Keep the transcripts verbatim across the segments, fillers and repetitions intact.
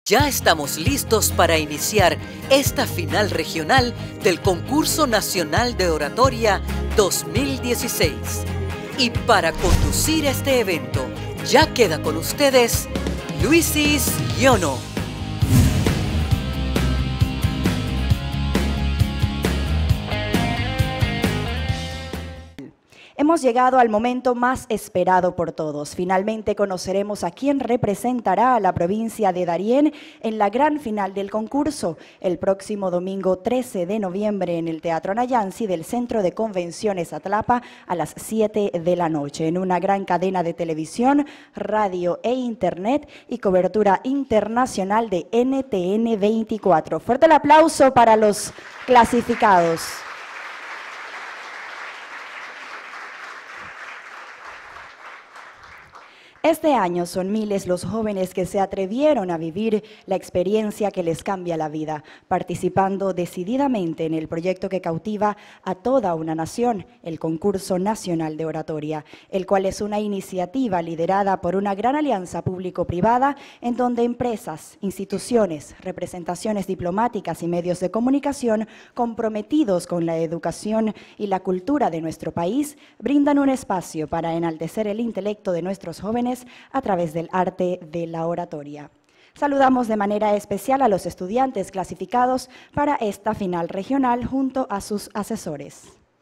Ya estamos listos para iniciar esta final regional del Concurso Nacional de Oratoria dos mil dieciséis. Y para conducir este evento, ya queda con ustedes Luisis Yono. Hemos llegado al momento más esperado por todos. Finalmente conoceremos a quién representará a la provincia de Darién en la gran final del concurso, el próximo domingo trece de noviembre en el Teatro Nayansi del Centro de Convenciones Atlapa a las siete de la noche, en una gran cadena de televisión, radio e internet y cobertura internacional de N T N veinticuatro. Fuerte el aplauso para los clasificados. Este año son miles los jóvenes que se atrevieron a vivir la experiencia que les cambia la vida, participando decididamente en el proyecto que cautiva a toda una nación, el Concurso Nacional de Oratoria, el cual es una iniciativa liderada por una gran alianza público-privada en donde empresas, instituciones, representaciones diplomáticas y medios de comunicación comprometidos con la educación y la cultura de nuestro país brindan un espacio para enaltecer el intelecto de nuestros jóvenes a través del arte de la oratoria. Saludamos de manera especial a los estudiantes clasificados para esta final regional junto a sus asesores.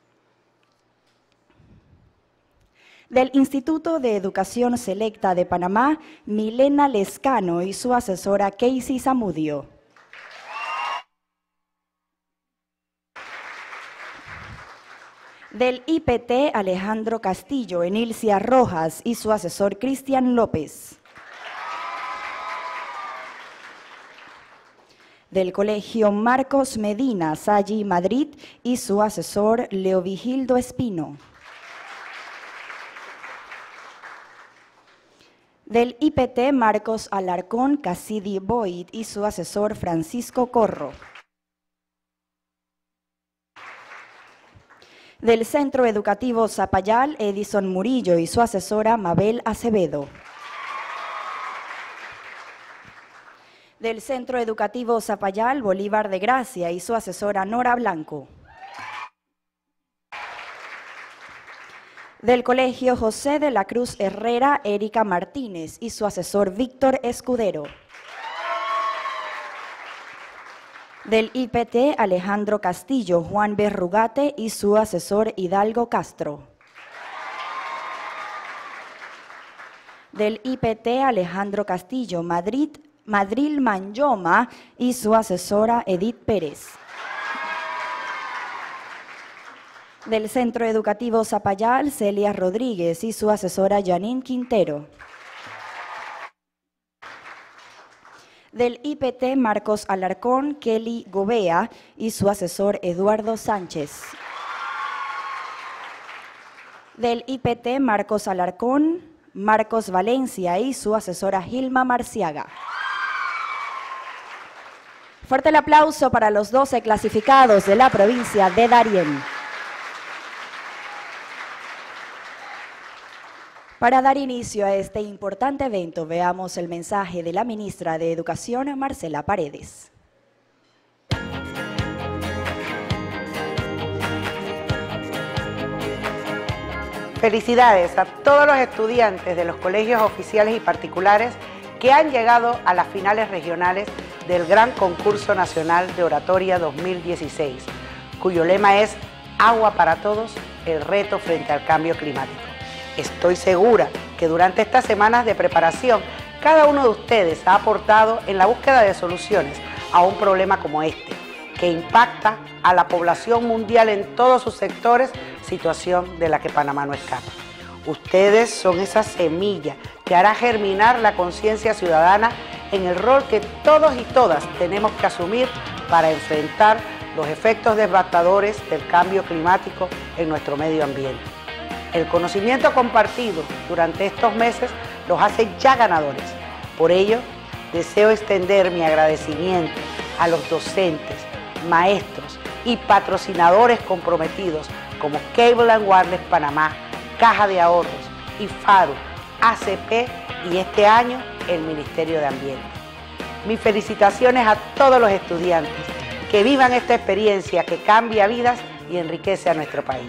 Del Instituto de Educación Selecta de Panamá, Milena Lescano y su asesora Casey Zamudio. Del I P T, Alejandro Castillo, Enilcia Rojas y su asesor Cristian López. Del Colegio Marcos Medina, Sayi Madrid y su asesor Leovigildo Espino. Del I P T, Marcos Alarcón, Cassidy Boyd y su asesor Francisco Corro. Del Centro Educativo Zapayal, Edison Murillo y su asesora Mabel Acevedo. Del Centro Educativo Zapayal, Bolívar de Gracia y su asesora Nora Blanco. Del Colegio José de la Cruz Herrera, Erika Martínez y su asesor Víctor Escudero. Del I P T, Alejandro Castillo, Juan Berrugate y su asesor Hidalgo Castro. Del I P T, Alejandro Castillo, Madrid, Madril Manyoma y su asesora Edith Pérez. Del Centro Educativo Zapayal, Celia Rodríguez y su asesora Janine Quintero. Del I P T, Marcos Alarcón, Kelly Gobea y su asesor Eduardo Sánchez. Del I P T, Marcos Alarcón, Marcos Valencia y su asesora Gilma Marciaga. Fuerte el aplauso para los doce clasificados de la provincia de Darién. Para dar inicio a este importante evento, veamos el mensaje de la ministra de Educación, Marcela Paredes. Felicidades a todos los estudiantes de los colegios oficiales y particulares que han llegado a las finales regionales del Gran Concurso Nacional de Oratoria dos mil dieciséis, cuyo lema es Agua para todos, el reto frente al cambio climático. Estoy segura que durante estas semanas de preparación, cada uno de ustedes ha aportado en la búsqueda de soluciones a un problema como este, que impacta a la población mundial en todos sus sectores, situación de la que Panamá no escapa. Ustedes son esa semilla que hará germinar la conciencia ciudadana en el rol que todos y todas tenemos que asumir para enfrentar los efectos devastadores del cambio climático en nuestro medio ambiente. El conocimiento compartido durante estos meses los hace ya ganadores. Por ello, deseo extender mi agradecimiento a los docentes, maestros y patrocinadores comprometidos como Cable and Wireless Panamá, Caja de Ahorros, I F A R U, A C P y este año el Ministerio de Ambiente. Mis felicitaciones a todos los estudiantes que vivan esta experiencia que cambia vidas y enriquece a nuestro país.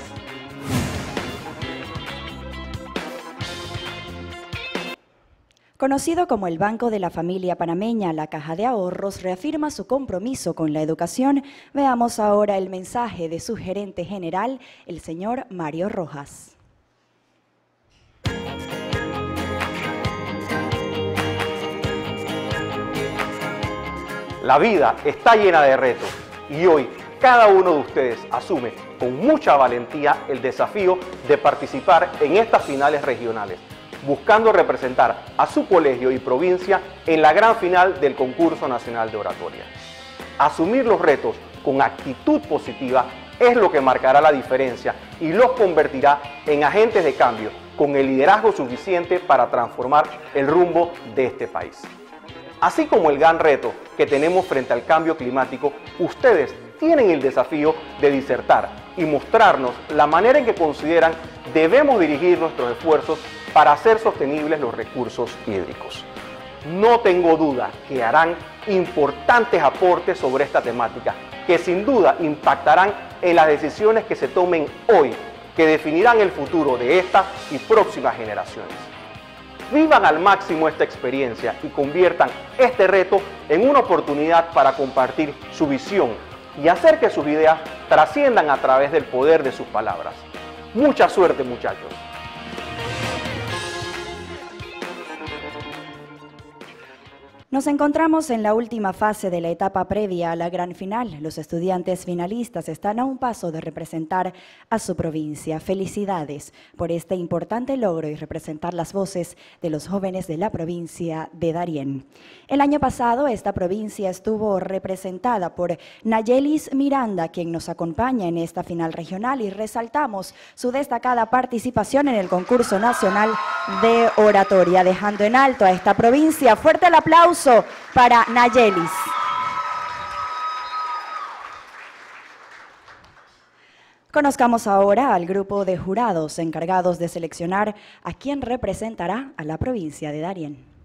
Conocido como el Banco de la Familia Panameña, la Caja de Ahorros reafirma su compromiso con la educación. Veamos ahora el mensaje de su gerente general, el señor Mario Rojas. La vida está llena de retos y hoy cada uno de ustedes asume con mucha valentía el desafío de participar en estas finales regionales, buscando representar a su colegio y provincia en la gran final del Concurso Nacional de Oratoria. Asumir los retos con actitud positiva es lo que marcará la diferencia y los convertirá en agentes de cambio con el liderazgo suficiente para transformar el rumbo de este país. Así como el gran reto que tenemos frente al cambio climático, ustedes tienen el desafío de disertar y mostrarnos la manera en que consideran debemos dirigir nuestros esfuerzos para hacer sostenibles los recursos hídricos. No tengo duda que harán importantes aportes sobre esta temática, que sin duda impactarán en las decisiones que se tomen hoy, que definirán el futuro de esta y próximas generaciones. Vivan al máximo esta experiencia y conviertan este reto en una oportunidad para compartir su visión y hacer que sus ideas trasciendan a través del poder de sus palabras. Mucha suerte, muchachos. Nos encontramos en la última fase de la etapa previa a la gran final. Los estudiantes finalistas están a un paso de representar a su provincia. Felicidades por este importante logro y representar las voces de los jóvenes de la provincia de Darién. El año pasado esta provincia estuvo representada por Nayelis Miranda, quien nos acompaña en esta final regional, y resaltamos su destacada participación en el concurso nacional de oratoria, dejando en alto a esta provincia. Fuerte el aplauso para Nayelis. Conozcamos ahora al grupo de jurados encargados de seleccionar a quien representará a la provincia de Darién.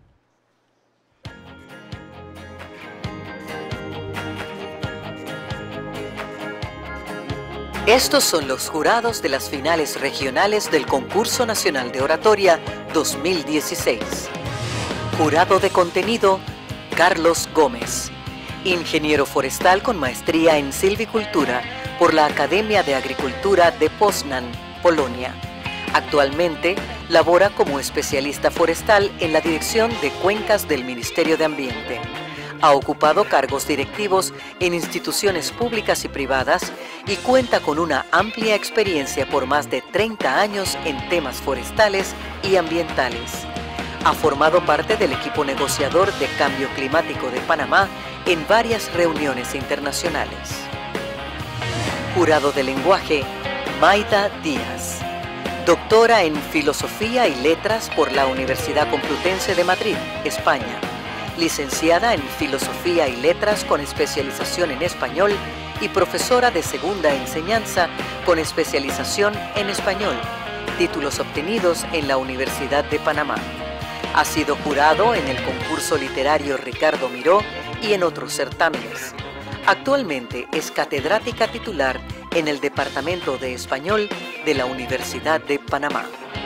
Estos son los jurados de las finales regionales del Concurso Nacional de Oratoria dos mil dieciséis. Jurado de contenido, Carlos Gómez, ingeniero forestal con maestría en silvicultura por la Academia de Agricultura de Poznań, Polonia. Actualmente labora como especialista forestal en la Dirección de Cuencas del Ministerio de Ambiente. Ha ocupado cargos directivos en instituciones públicas y privadas y cuenta con una amplia experiencia por más de treinta años en temas forestales y ambientales. Ha formado parte del equipo negociador de cambio climático de Panamá en varias reuniones internacionales. Jurado de lenguaje, Maida Díaz, doctora en Filosofía y Letras por la Universidad Complutense de Madrid, España, licenciada en Filosofía y Letras con especialización en Español y profesora de segunda enseñanza con especialización en Español, títulos obtenidos en la Universidad de Panamá. Ha sido jurado en el concurso literario Ricardo Miró y en otros certámenes. Actualmente es catedrática titular en el Departamento de Español de la Universidad de Panamá.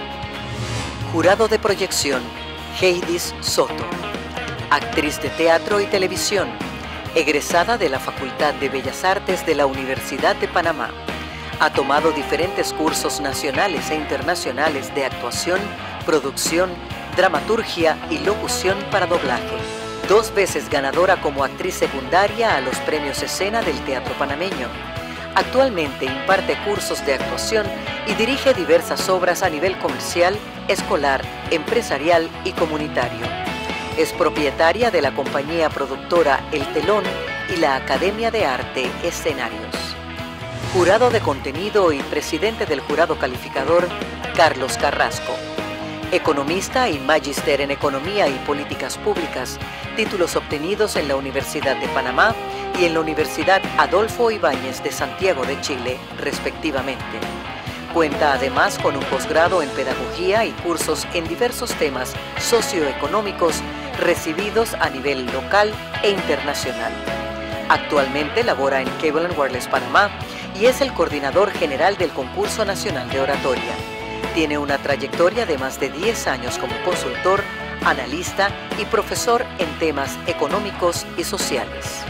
Jurado de proyección, Heidis Soto, actriz de teatro y televisión, egresada de la Facultad de Bellas Artes de la Universidad de Panamá. Ha tomado diferentes cursos nacionales e internacionales de actuación, producción, dramaturgia y locución para doblaje. Dos veces ganadora como actriz secundaria a los premios Escena del Teatro Panameño. Actualmente imparte cursos de actuación y dirige diversas obras a nivel comercial, escolar, empresarial y comunitario. Es propietaria de la compañía productora El Telón y la Academia de Arte Escenarios. Jurado de contenido y presidente del jurado calificador, Carlos Carrasco. Economista y magíster en Economía y Políticas Públicas, títulos obtenidos en la Universidad de Panamá y en la Universidad Adolfo Ibáñez de Santiago de Chile, respectivamente. Cuenta además con un posgrado en Pedagogía y cursos en diversos temas socioeconómicos recibidos a nivel local e internacional. Actualmente labora en Cable and Wireless Panamá y es el coordinador general del Concurso Nacional de Oratoria. Tiene una trayectoria de más de diez años como consultor, analista y profesor en temas económicos y sociales.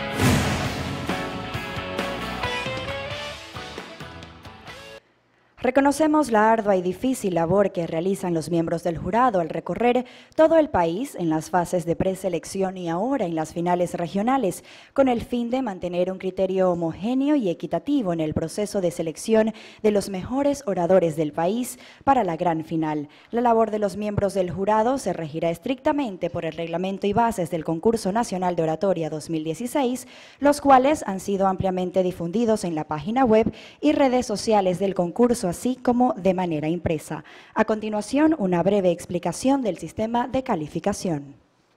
Reconocemos la ardua y difícil labor que realizan los miembros del jurado al recorrer todo el país en las fases de preselección y ahora en las finales regionales, con el fin de mantener un criterio homogéneo y equitativo en el proceso de selección de los mejores oradores del país para la gran final. La labor de los miembros del jurado se regirá estrictamente por el reglamento y bases del Concurso Nacional de Oratoria dos mil dieciséis, los cuales han sido ampliamente difundidos en la página web y redes sociales del concurso, así como de manera impresa. A continuación, una breve explicación del sistema de calificación.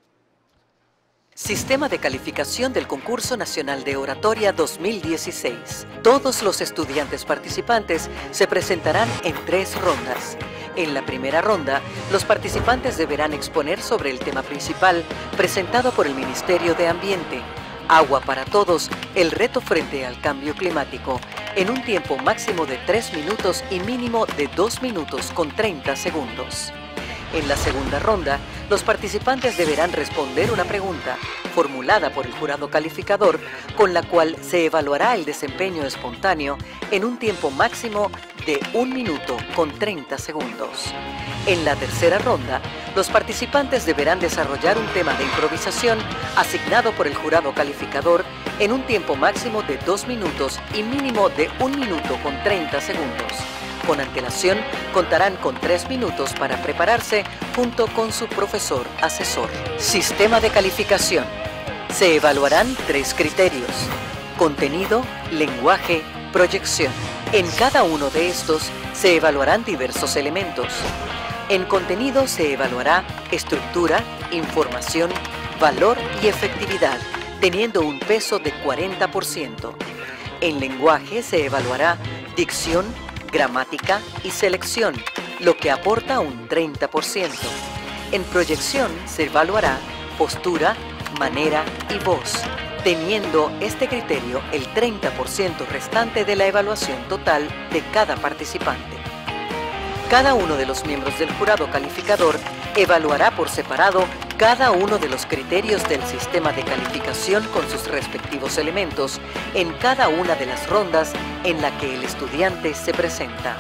Sistema de calificación del Concurso Nacional de Oratoria dos mil dieciséis. Todos los estudiantes participantes se presentarán en tres rondas. En la primera ronda, los participantes deberán exponer sobre el tema principal presentado por el Ministerio de Ambiente, Agua para Todos, el reto frente al cambio climático, en un tiempo máximo de tres minutos y mínimo de dos minutos con treinta segundos. En la segunda ronda, los participantes deberán responder una pregunta formulada por el jurado calificador, con la cual se evaluará el desempeño espontáneo en un tiempo máximo de un minuto con treinta segundos. En la tercera ronda, los participantes deberán desarrollar un tema de improvisación asignado por el jurado calificador en un tiempo máximo de dos minutos y mínimo de un minuto con treinta segundos. Con antelación, contarán con tres minutos para prepararse junto con su profesor asesor. Sistema de calificación. Se evaluarán tres criterios: contenido, lenguaje, proyección. En cada uno de estos se evaluarán diversos elementos. En contenido se evaluará estructura, información, valor y efectividad, teniendo un peso de cuarenta por ciento. En lenguaje se evaluará dicción, gramática y selección, lo que aporta un treinta por ciento. En proyección se evaluará postura, manera y voz, teniendo este criterio el treinta por ciento restante de la evaluación total de cada participante. Cada uno de los miembros del jurado calificador evaluará por separado cada uno de los criterios del sistema de calificación con sus respectivos elementos en cada una de las rondas en la que el estudiante se presenta.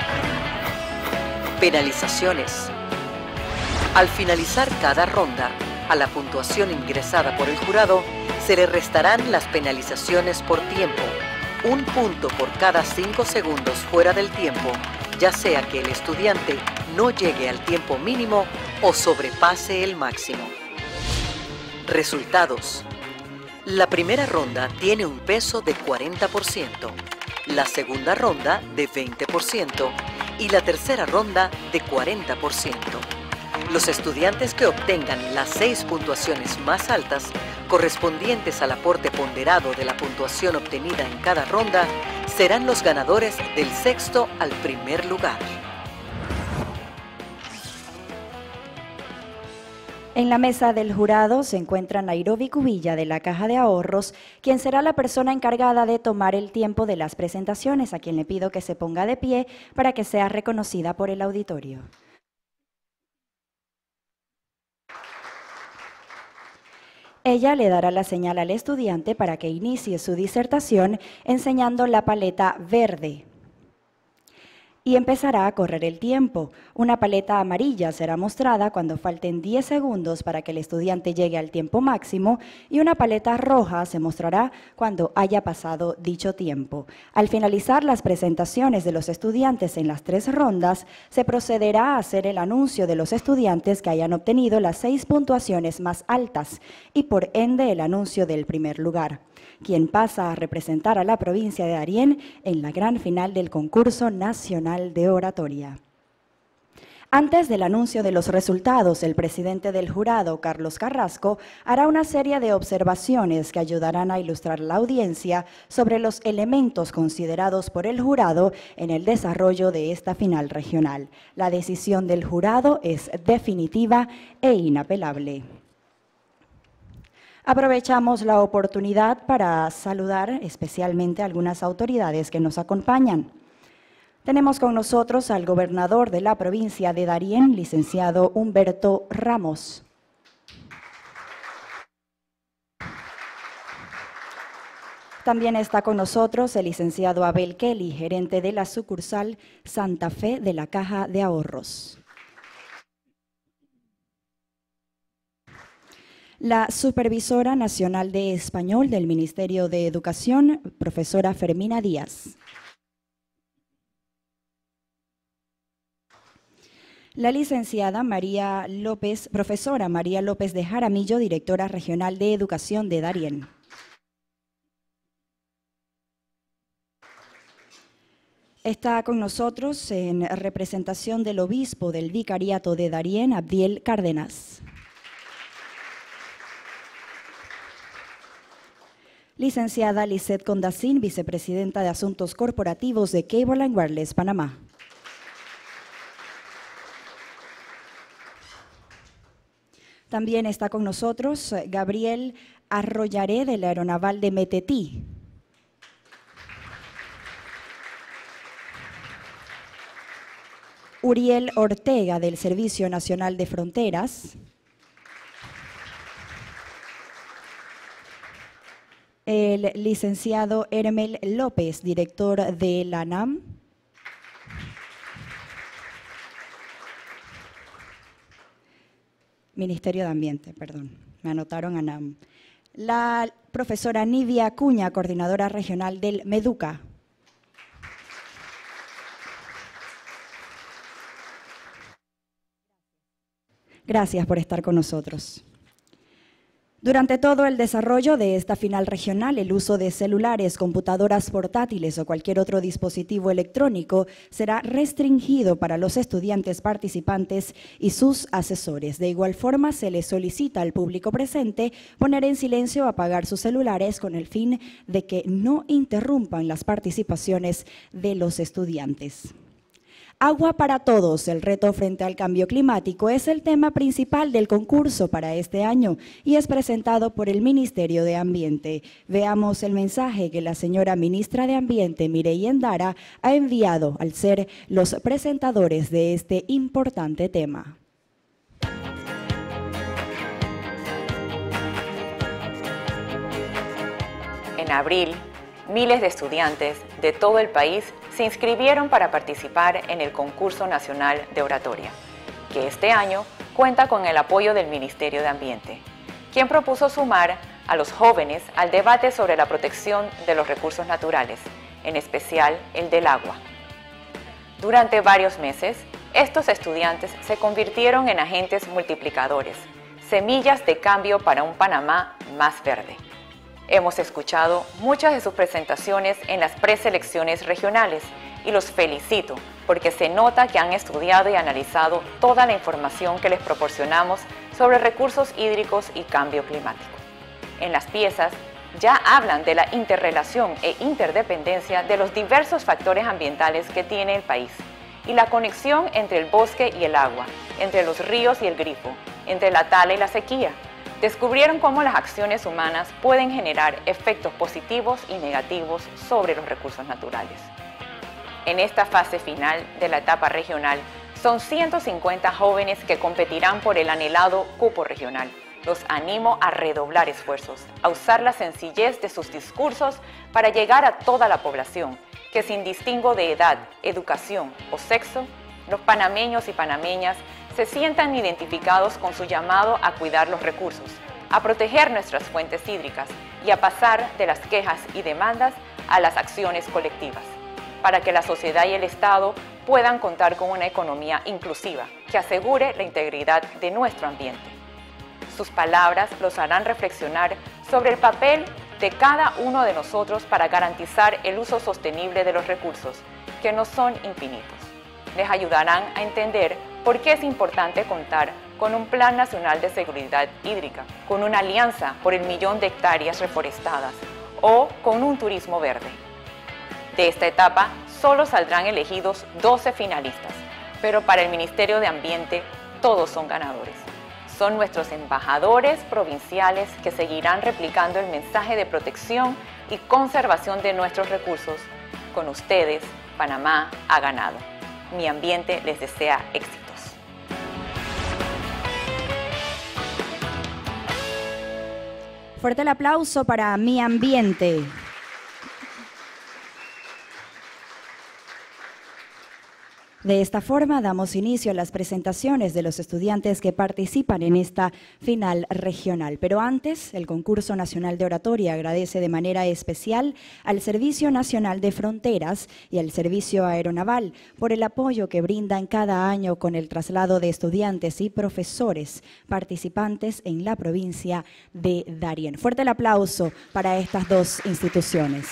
Penalizaciones. Al finalizar cada ronda, a la puntuación ingresada por el jurado se le restarán las penalizaciones por tiempo, un punto por cada cinco segundos fuera del tiempo, ya sea que el estudiante no llegue al tiempo mínimo o sobrepase el máximo. Resultados. La primera ronda tiene un peso de cuarenta por ciento, la segunda ronda de veinte por ciento y la tercera ronda de cuarenta por ciento. Los estudiantes que obtengan las seis puntuaciones más altas, correspondientes al aporte ponderado de la puntuación obtenida en cada ronda, serán los ganadores del sexto al primer lugar. En la mesa del jurado se encuentra Nairobi Cubilla de la Caja de Ahorros, quien será la persona encargada de tomar el tiempo de las presentaciones, a quien le pido que se ponga de pie para que sea reconocida por el auditorio. Ella le dará la señal al estudiante para que inicie su disertación enseñando la paleta verde. Y empezará a correr el tiempo. Una paleta amarilla será mostrada cuando falten diez segundos para que el estudiante llegue al tiempo máximo y una paleta roja se mostrará cuando haya pasado dicho tiempo. Al finalizar las presentaciones de los estudiantes en las tres rondas, se procederá a hacer el anuncio de los estudiantes que hayan obtenido las seis puntuaciones más altas y por ende el anuncio del primer lugar, quien pasa a representar a la provincia de Darién en la gran final del Concurso Nacional de Oratoria. Antes del anuncio de los resultados, el presidente del jurado, Carlos Carrasco, hará una serie de observaciones que ayudarán a ilustrar a la audiencia sobre los elementos considerados por el jurado en el desarrollo de esta final regional. La decisión del jurado es definitiva e inapelable. Aprovechamos la oportunidad para saludar especialmente a algunas autoridades que nos acompañan. Tenemos con nosotros al gobernador de la provincia de Darién, licenciado Humberto Ramos. También está con nosotros el licenciado Abel Kelly, gerente de la sucursal Santa Fe de la Caja de Ahorros. La supervisora nacional de español del Ministerio de Educación, profesora Fermina Díaz. La licenciada María López, profesora María López de Jaramillo, directora regional de Educación de Darién. Está con nosotros en representación del obispo del Vicariato de Darién, Abdiel Cárdenas. Licenciada Lisette Condacín, vicepresidenta de Asuntos Corporativos de Cable and Wireless, Panamá. También está con nosotros Gabriel Arroyaré de la Aeronaval de Metetí. Uriel Ortega del Servicio Nacional de Fronteras. El licenciado Hermel López, director de la A N A M. Ministerio de Ambiente, perdón, me anotaron A N A M. La profesora Nidia Acuña, coordinadora regional del MEDUCA. Gracias por estar con nosotros. Durante todo el desarrollo de esta final regional, el uso de celulares, computadoras portátiles o cualquier otro dispositivo electrónico será restringido para los estudiantes participantes y sus asesores. De igual forma, se les solicita al público presente poner en silencio o apagar sus celulares con el fin de que no interrumpan las participaciones de los estudiantes. Agua para todos, el reto frente al cambio climático, es el tema principal del concurso para este año y es presentado por el Ministerio de Ambiente. Veamos el mensaje que la señora ministra de Ambiente, Mireya Endara, ha enviado al ser los presentadores de este importante tema. En abril, miles de estudiantes de todo el país se inscribieron para participar en el Concurso Nacional de Oratoria, que este año cuenta con el apoyo del Ministerio de Ambiente, quien propuso sumar a los jóvenes al debate sobre la protección de los recursos naturales, en especial el del agua. Durante varios meses, estos estudiantes se convirtieron en agentes multiplicadores, semillas de cambio para un Panamá más verde. Hemos escuchado muchas de sus presentaciones en las preselecciones regionales y los felicito porque se nota que han estudiado y analizado toda la información que les proporcionamos sobre recursos hídricos y cambio climático. En las piezas ya hablan de la interrelación e interdependencia de los diversos factores ambientales que tiene el país y la conexión entre el bosque y el agua, entre los ríos y el grifo, entre la tala y la sequía. Descubrieron cómo las acciones humanas pueden generar efectos positivos y negativos sobre los recursos naturales. En esta fase final de la etapa regional, son ciento cincuenta jóvenes que competirán por el anhelado cupo regional. Los animo a redoblar esfuerzos, a usar la sencillez de sus discursos para llegar a toda la población, que sin distingo de edad, educación o sexo, los panameños y panameñas se sientan identificados con su llamado a cuidar los recursos, a proteger nuestras fuentes hídricas y a pasar de las quejas y demandas a las acciones colectivas, para que la sociedad y el Estado puedan contar con una economía inclusiva que asegure la integridad de nuestro ambiente. Sus palabras los harán reflexionar sobre el papel de cada uno de nosotros para garantizar el uso sostenible de los recursos, que no son infinitos. Les ayudarán a entender por qué es importante contar con un Plan Nacional de Seguridad Hídrica, con una alianza por el millón de hectáreas reforestadas o con un turismo verde. De esta etapa solo saldrán elegidos doce finalistas, pero para el Ministerio de Ambiente todos son ganadores. Son nuestros embajadores provinciales que seguirán replicando el mensaje de protección y conservación de nuestros recursos. Con ustedes, Panamá ha ganado. Mi Ambiente les desea éxitos. Fuerte el aplauso para Mi Ambiente. De esta forma damos inicio a las presentaciones de los estudiantes que participan en esta final regional. Pero antes, el Concurso Nacional de Oratoria agradece de manera especial al Servicio Nacional de Fronteras y al Servicio Aeronaval por el apoyo que brindan cada año con el traslado de estudiantes y profesores participantes en la provincia de Darién. Fuerte el aplauso para estas dos instituciones.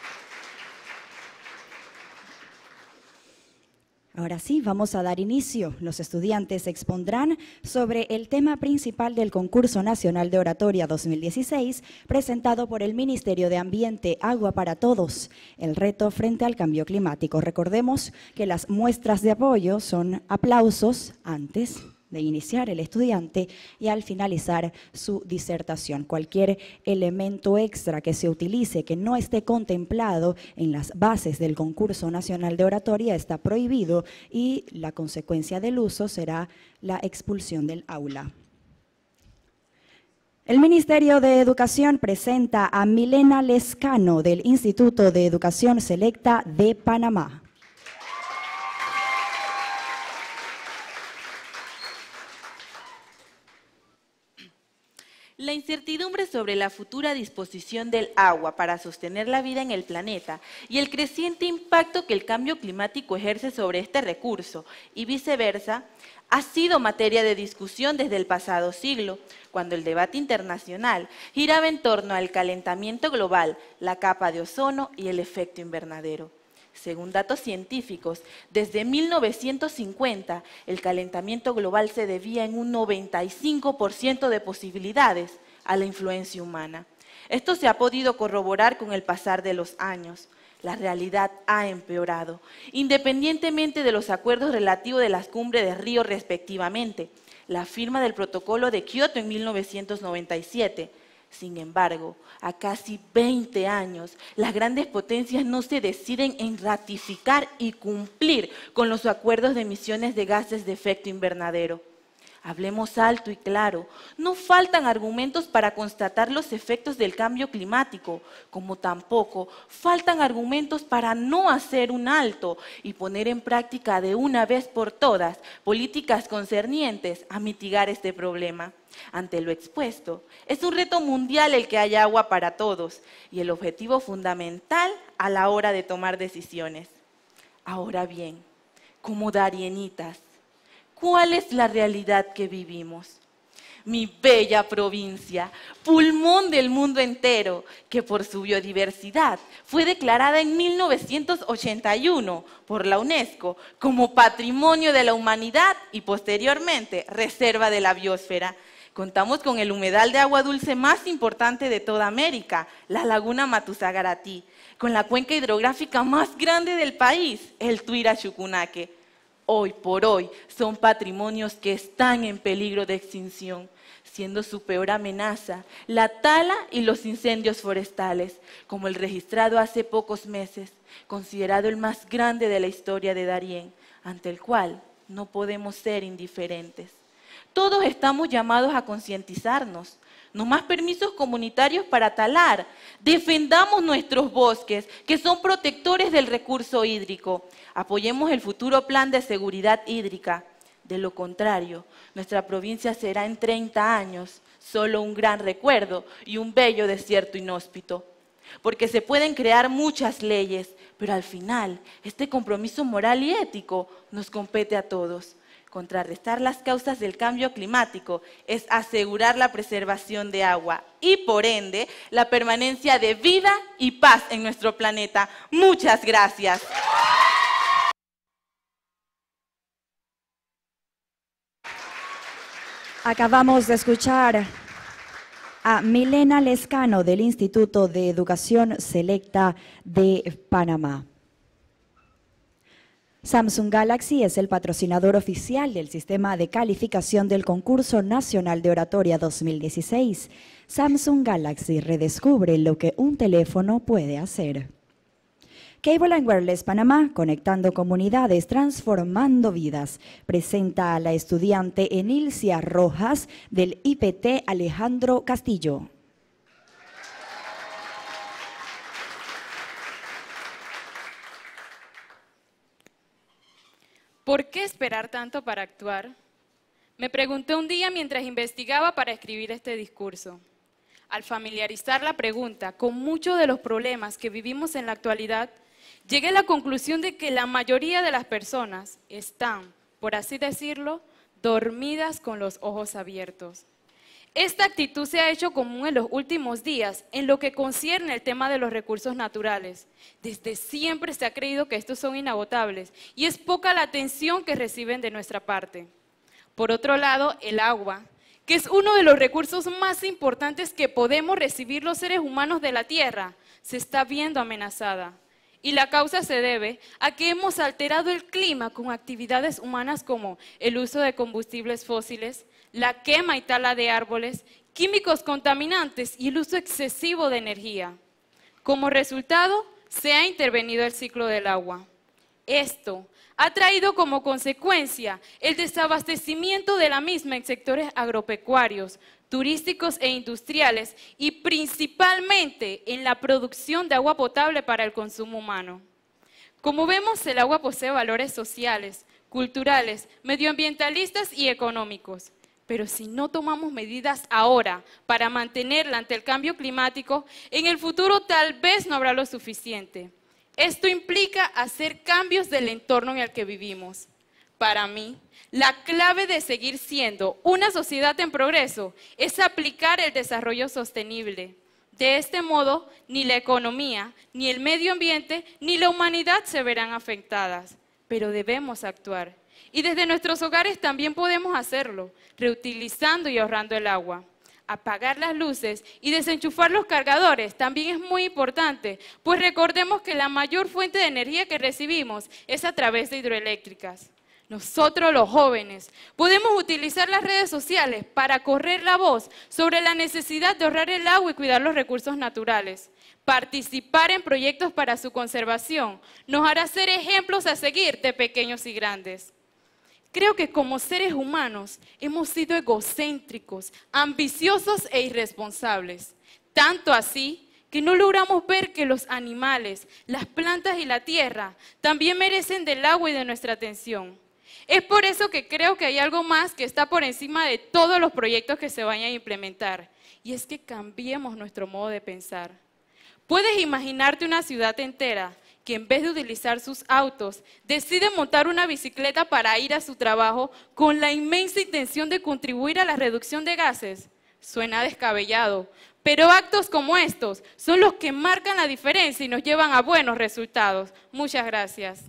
Ahora sí, vamos a dar inicio. Los estudiantes expondrán sobre el tema principal del Concurso Nacional de Oratoria dos mil dieciséis, presentado por el Ministerio de Ambiente, Agua para Todos, el reto frente al cambio climático. Recordemos que las muestras de apoyo son aplausos antes de iniciar el estudiante y al finalizar su disertación. Cualquier elemento extra que se utilice que no esté contemplado en las bases del Concurso Nacional de Oratoria está prohibido y la consecuencia del uso será la expulsión del aula. El Ministerio de Educación presenta a Milena Lescano del Instituto de Educación Selecta de Panamá. La incertidumbre sobre la futura disposición del agua para sostener la vida en el planeta y el creciente impacto que el cambio climático ejerce sobre este recurso y viceversa, ha sido materia de discusión desde el pasado siglo, cuando el debate internacional giraba en torno al calentamiento global, la capa de ozono y el efecto invernadero. Según datos científicos, desde mil novecientos cincuenta el calentamiento global se debía en un noventa y cinco por ciento de posibilidades a la influencia humana. Esto se ha podido corroborar con el pasar de los años. La realidad ha empeorado, independientemente de los acuerdos relativos de las cumbres de Río respectivamente, la firma del Protocolo de Kioto en mil novecientos noventa y siete, Sin embargo, a casi veinte años, las grandes potencias no se deciden en ratificar y cumplir con los acuerdos de emisiones de gases de efecto invernadero. Hablemos alto y claro, no faltan argumentos para constatar los efectos del cambio climático, como tampoco faltan argumentos para no hacer un alto y poner en práctica de una vez por todas políticas concernientes a mitigar este problema. Ante lo expuesto, es un reto mundial el que haya agua para todos y el objetivo fundamental a la hora de tomar decisiones. Ahora bien, como darienitas, ¿cuál es la realidad que vivimos? Mi bella provincia, pulmón del mundo entero, que por su biodiversidad fue declarada en mil novecientos ochenta y uno por la UNESCO como Patrimonio de la Humanidad y posteriormente Reserva de la Biosfera. Contamos con el humedal de agua dulce más importante de toda América, la Laguna Matusagarati, con la cuenca hidrográfica más grande del país, el Tuira-Chucunaque. Hoy por hoy son patrimonios que están en peligro de extinción, siendo su peor amenaza la tala y los incendios forestales, como el registrado hace pocos meses, considerado el más grande de la historia de Darién, ante el cual no podemos ser indiferentes. Todos estamos llamados a concientizarnos. No más permisos comunitarios para talar. Defendamos nuestros bosques, que son protectores del recurso hídrico. Apoyemos el futuro plan de seguridad hídrica. De lo contrario, nuestra provincia será en treinta años solo un gran recuerdo y un bello desierto inhóspito. Porque se pueden crear muchas leyes, pero al final este compromiso moral y ético nos compete a todos. Contrarrestar las causas del cambio climático es asegurar la preservación de agua y, por ende, la permanencia de vida y paz en nuestro planeta. Muchas gracias. Acabamos de escuchar a Milena Lescano del Instituto de Educación Selecta de Panamá. Samsung Galaxy es el patrocinador oficial del sistema de calificación del Concurso Nacional de Oratoria dos mil dieciséis. Samsung Galaxy redescubre lo que un teléfono puede hacer. Cable and Wireless Panamá, conectando comunidades, transformando vidas, presenta a la estudiante Enilcia Rojas del I P T Alejandro Castillo. ¿Por qué esperar tanto para actuar? Me pregunté un día mientras investigaba para escribir este discurso. Al familiarizar la pregunta con muchos de los problemas que vivimos en la actualidad, llegué a la conclusión de que la mayoría de las personas están, por así decirlo, dormidas con los ojos abiertos. Esta actitud se ha hecho común en los últimos días en lo que concierne el tema de los recursos naturales. Desde siempre se ha creído que estos son inagotables y es poca la atención que reciben de nuestra parte. Por otro lado, el agua, que es uno de los recursos más importantes que podemos recibir los seres humanos de la Tierra, se está viendo amenazada. Y la causa se debe a que hemos alterado el clima con actividades humanas como el uso de combustibles fósiles, la quema y tala de árboles, químicos contaminantes y el uso excesivo de energía. Como resultado, se ha intervenido el ciclo del agua. Esto ha traído como consecuencia el desabastecimiento de la misma en sectores agropecuarios, turísticos e industriales y principalmente en la producción de agua potable para el consumo humano. Como vemos, el agua posee valores sociales, culturales, medioambientalistas y económicos. Pero si no tomamos medidas ahora para mantenerla ante el cambio climático, en el futuro tal vez no habrá lo suficiente. Esto implica hacer cambios del entorno en el que vivimos. Para mí, la clave de seguir siendo una sociedad en progreso es aplicar el desarrollo sostenible. De este modo, ni la economía, ni el medio ambiente, ni la humanidad se verán afectadas. Pero debemos actuar. Y desde nuestros hogares también podemos hacerlo, reutilizando y ahorrando el agua. Apagar las luces y desenchufar los cargadores también es muy importante, pues recordemos que la mayor fuente de energía que recibimos es a través de hidroeléctricas. Nosotros los jóvenes podemos utilizar las redes sociales para correr la voz sobre la necesidad de ahorrar el agua y cuidar los recursos naturales. Participar en proyectos para su conservación nos hará ser ejemplos a seguir de pequeños y grandes. Creo que como seres humanos hemos sido egocéntricos, ambiciosos e irresponsables. Tanto así que no logramos ver que los animales, las plantas y la tierra también merecen del agua y de nuestra atención. Es por eso que creo que hay algo más que está por encima de todos los proyectos que se vayan a implementar. Y es que cambiemos nuestro modo de pensar. ¿Puedes imaginarte una ciudad entera que en vez de utilizar sus autos, decide montar una bicicleta para ir a su trabajo con la inmensa intención de contribuir a la reducción de gases? Suena descabellado, pero actos como estos son los que marcan la diferencia y nos llevan a buenos resultados. Muchas gracias.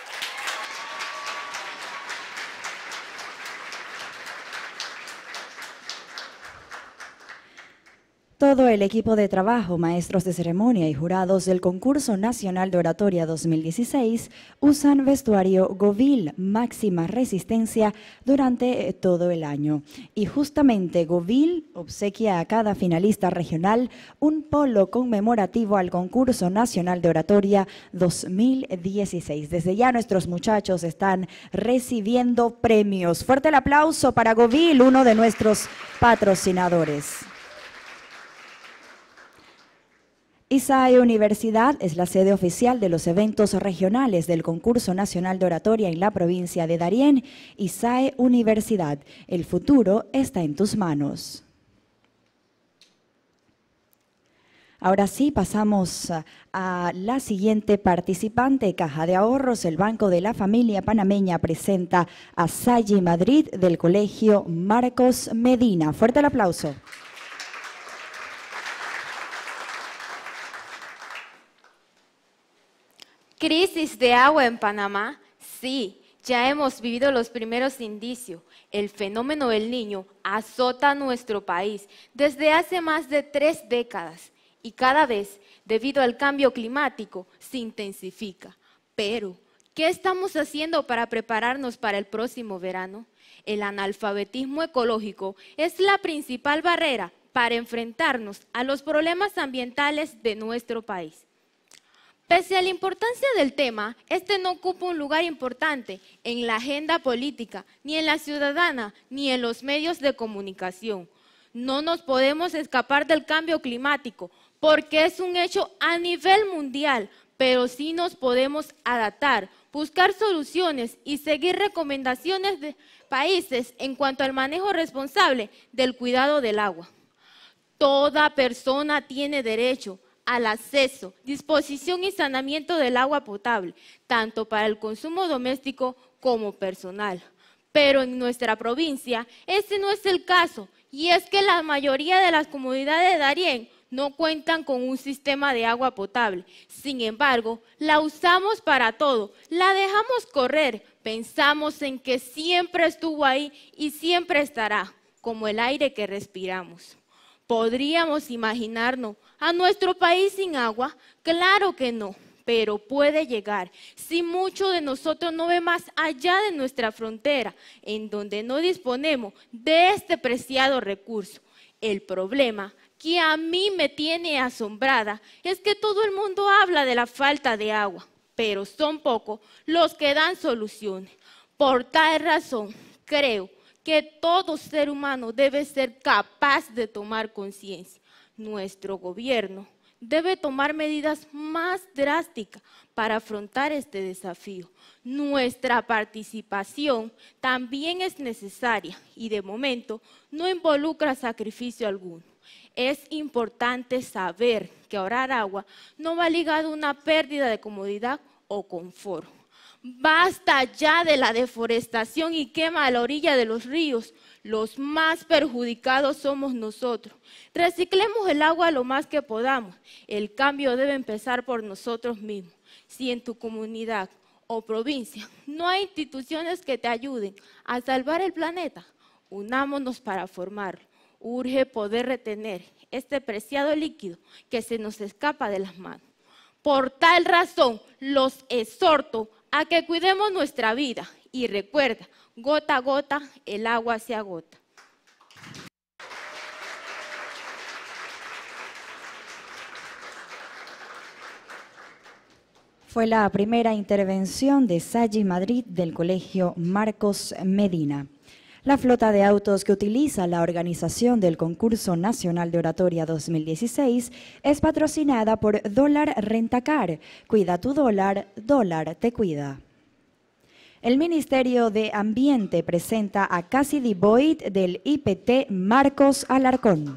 Todo el equipo de trabajo, maestros de ceremonia y jurados del Concurso Nacional de Oratoria dos mil dieciséis usan vestuario Govil máxima resistencia durante todo el año. Y justamente Govil obsequia a cada finalista regional un polo conmemorativo al Concurso Nacional de Oratoria dos mil dieciséis. Desde ya nuestros muchachos están recibiendo premios. Fuerte el aplauso para Govil, uno de nuestros patrocinadores. I S A E Universidad es la sede oficial de los eventos regionales del Concurso Nacional de Oratoria en la provincia de Darién. I S A E Universidad, el futuro está en tus manos. Ahora sí, pasamos a la siguiente participante. Caja de Ahorros, el Banco de la Familia Panameña presenta a Sayi Madrid del Colegio Marcos Medina. Fuerte el aplauso. ¿Crisis de agua en Panamá? Sí, ya hemos vivido los primeros indicios. El fenómeno del Niño azota nuestro país desde hace más de tres décadas y cada vez, debido al cambio climático, se intensifica. Pero, ¿Qué estamos haciendo para prepararnos para el próximo verano? El analfabetismo ecológico es la principal barrera para enfrentarnos a los problemas ambientales de nuestro país. Pese a la importancia del tema, este no ocupa un lugar importante en la agenda política, ni en la ciudadana, ni en los medios de comunicación. No nos podemos escapar del cambio climático, porque es un hecho a nivel mundial, pero sí nos podemos adaptar, buscar soluciones y seguir recomendaciones de países en cuanto al manejo responsable del cuidado del agua. Toda persona tiene derecho al acceso, disposición y saneamiento del agua potable, tanto para el consumo doméstico como personal. Pero en nuestra provincia ese no es el caso, y es que la mayoría de las comunidades de Darién no cuentan con un sistema de agua potable. Sin embargo, la usamos para todo, la dejamos correr, pensamos en que siempre estuvo ahí y siempre estará, como el aire que respiramos. ¿Podríamos imaginarnos a nuestro país sin agua? Claro que no, pero puede llegar si muchos de nosotros no ven más allá de nuestra frontera, en donde no disponemos de este preciado recurso. El problema que a mí me tiene asombrada es que todo el mundo habla de la falta de agua, pero son pocos los que dan soluciones. Por tal razón, creo que todo ser humano debe ser capaz de tomar conciencia. Nuestro gobierno debe tomar medidas más drásticas para afrontar este desafío. Nuestra participación también es necesaria y de momento no involucra sacrificio alguno. Es importante saber que ahorrar agua no va ligado a una pérdida de comodidad o confort. Basta ya de la deforestación y quema a la orilla de los ríos. Los más perjudicados somos nosotros. Reciclemos el agua lo más que podamos. El cambio debe empezar por nosotros mismos. Si en tu comunidad o provincia no hay instituciones que te ayuden a salvar el planeta, unámonos para formarlo. Urge poder retener este preciado líquido que se nos escapa de las manos. Por tal razón, los exhorto a que cuidemos nuestra vida y recuerda, gota a gota, el agua se agota. Fue la primera intervención de Sayi Madrid del Colegio Marcos Medina. La flota de autos que utiliza la organización del Concurso Nacional de Oratoria dos mil dieciséis es patrocinada por Dólar Rentacar. Cuida tu dólar, dólar te cuida. El Ministerio de Ambiente presenta a Cassidy Boyd del I P T Marcos Alarcón.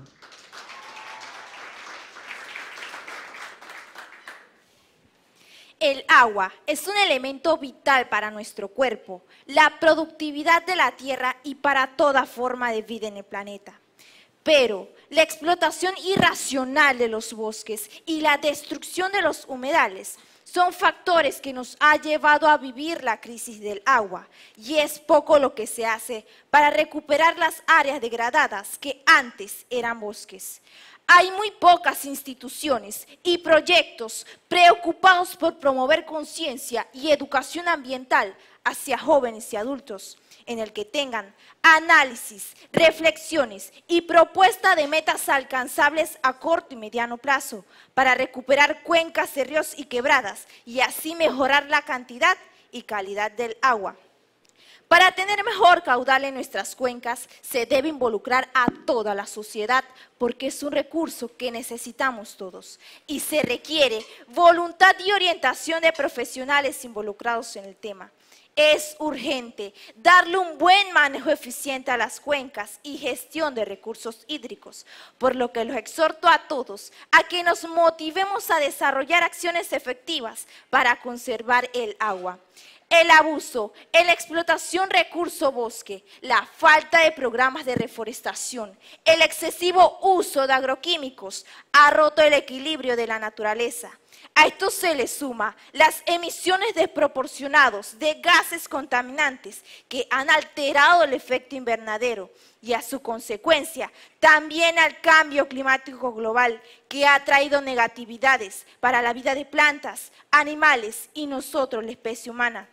El agua es un elemento vital para nuestro cuerpo, la productividad de la tierra y para toda forma de vida en el planeta. Pero la explotación irracional de los bosques y la destrucción de los humedales son factores que nos ha llevado a vivir la crisis del agua, y es poco lo que se hace para recuperar las áreas degradadas que antes eran bosques. Hay muy pocas instituciones y proyectos preocupados por promover conciencia y educación ambiental hacia jóvenes y adultos, en el que tengan análisis, reflexiones y propuesta de metas alcanzables a corto y mediano plazo para recuperar cuencas de ríos y quebradas y así mejorar la cantidad y calidad del agua. Para tener mejor caudal en nuestras cuencas, se debe involucrar a toda la sociedad, porque es un recurso que necesitamos todos. Y se requiere voluntad y orientación de profesionales involucrados en el tema. Es urgente darle un buen manejo eficiente a las cuencas y gestión de recursos hídricos, por lo que los exhorto a todos a que nos motivemos a desarrollar acciones efectivas para conservar el agua. El abuso en la explotación recurso bosque, la falta de programas de reforestación, el excesivo uso de agroquímicos ha roto el equilibrio de la naturaleza. A esto se le suma las emisiones desproporcionadas de gases contaminantes que han alterado el efecto invernadero y a su consecuencia también al cambio climático global que ha traído negatividades para la vida de plantas, animales y nosotros, la especie humana.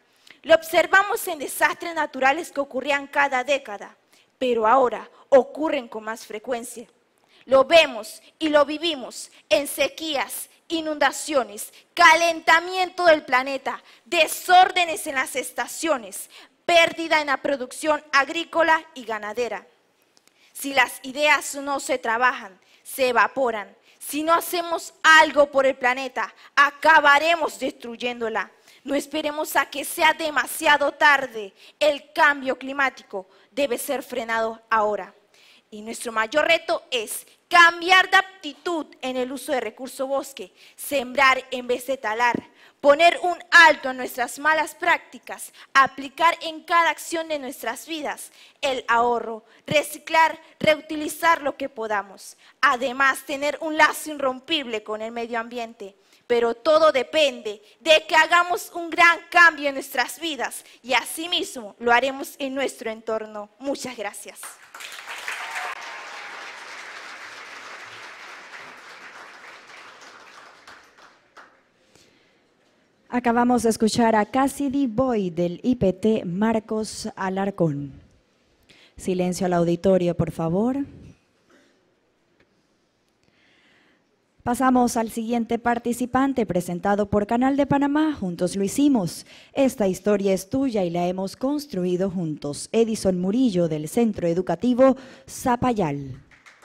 Lo observamos en desastres naturales que ocurrían cada década, pero ahora ocurren con más frecuencia. Lo vemos y lo vivimos en sequías, inundaciones, calentamiento del planeta, desórdenes en las estaciones, pérdida en la producción agrícola y ganadera. Si las ideas no se trabajan, se evaporan. Si no hacemos algo por el planeta, acabaremos destruyéndola. No esperemos a que sea demasiado tarde. El cambio climático debe ser frenado ahora. Y nuestro mayor reto es cambiar de actitud en el uso de recurso bosque, sembrar en vez de talar, poner un alto a nuestras malas prácticas, aplicar en cada acción de nuestras vidas el ahorro, reciclar, reutilizar lo que podamos. Además, tener un lazo irrompible con el medio ambiente. Pero todo depende de que hagamos un gran cambio en nuestras vidas y asimismo lo haremos en nuestro entorno. Muchas gracias. Acabamos de escuchar a Cassidy Boy del I P T Marcos Alarcón. Silencio al auditorio, por favor. Pasamos al siguiente participante presentado por Canal de Panamá. Juntos lo hicimos. Esta historia es tuya y la hemos construido juntos. Edison Murillo del Centro Educativo Zapayal.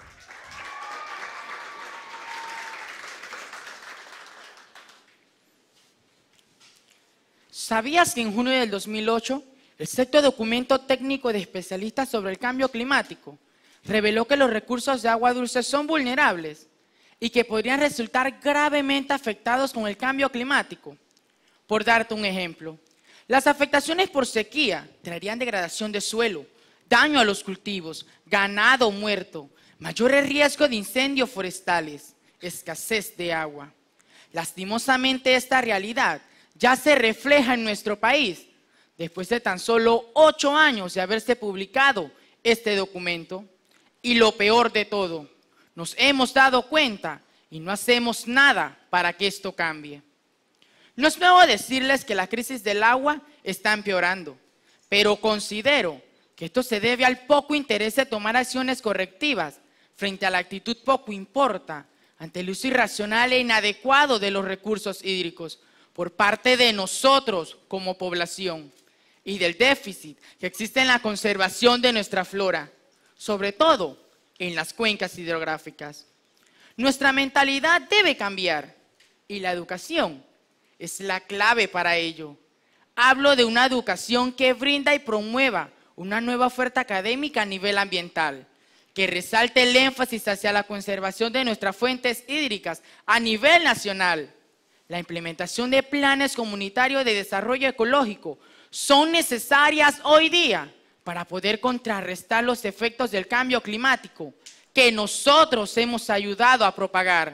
¿Sabías que en junio del dos mil ocho, el sexto documento técnico de especialistas sobre el cambio climático reveló que los recursos de agua dulce son vulnerables y que podrían resultar gravemente afectados con el cambio climático? Por darte un ejemplo, las afectaciones por sequía traerían degradación de suelo, daño a los cultivos, ganado muerto, mayores riesgos de incendios forestales, escasez de agua. Lastimosamente, esta realidad ya se refleja en nuestro país, después de tan solo ocho años de haberse publicado este documento. Y lo peor de todo, nos hemos dado cuenta y no hacemos nada para que esto cambie. No es nuevo decirles que la crisis del agua está empeorando, pero considero que esto se debe al poco interés de tomar acciones correctivas frente a la actitud poco importa ante el uso irracional e inadecuado de los recursos hídricos por parte de nosotros como población y del déficit que existe en la conservación de nuestra flora, sobre todo en las cuencas hidrográficas. Nuestra mentalidad debe cambiar y la educación es la clave para ello. Hablo de una educación que brinda y promueva una nueva oferta académica a nivel ambiental, que resalte el énfasis hacia la conservación de nuestras fuentes hídricas a nivel nacional. La implementación de planes comunitarios de desarrollo ecológico son necesarias hoy día para poder contrarrestar los efectos del cambio climático que nosotros hemos ayudado a propagar.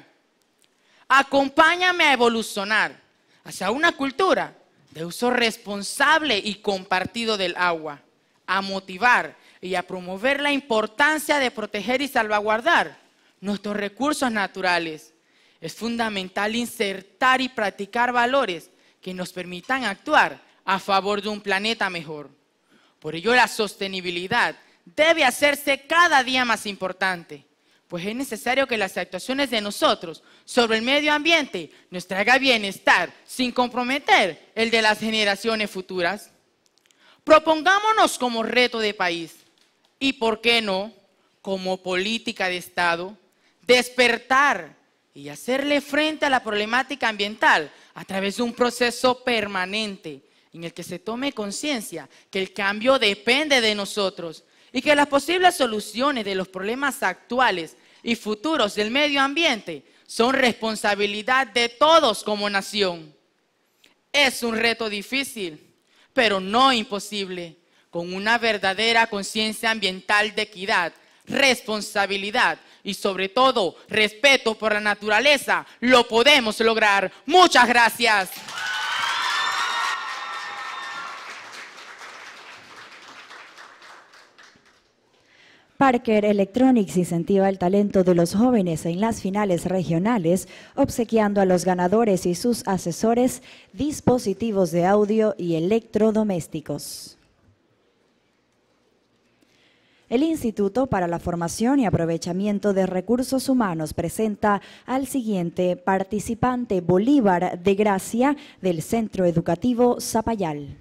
Acompáñame a evolucionar hacia una cultura de uso responsable y compartido del agua, a motivar y a promover la importancia de proteger y salvaguardar nuestros recursos naturales. Es fundamental insertar y practicar valores que nos permitan actuar a favor de un planeta mejor. Por ello, la sostenibilidad debe hacerse cada día más importante, pues es necesario que las actuaciones de nosotros sobre el medio ambiente nos traigan bienestar sin comprometer el de las generaciones futuras. Propongámonos como reto de país y, ¿por qué no?, como política de Estado, despertar y hacerle frente a la problemática ambiental a través de un proceso permanente en el que se tome conciencia que el cambio depende de nosotros y que las posibles soluciones de los problemas actuales y futuros del medio ambiente son responsabilidad de todos como nación. Es un reto difícil, pero no imposible. Con una verdadera conciencia ambiental de equidad, responsabilidad y sobre todo respeto por la naturaleza, lo podemos lograr. Muchas gracias. Parker Electronics incentiva el talento de los jóvenes en las finales regionales, obsequiando a los ganadores y sus asesores dispositivos de audio y electrodomésticos. El Instituto para la Formación y Aprovechamiento de Recursos Humanos presenta al siguiente participante, Bolívar de Gracia, del Centro Educativo Zapayal.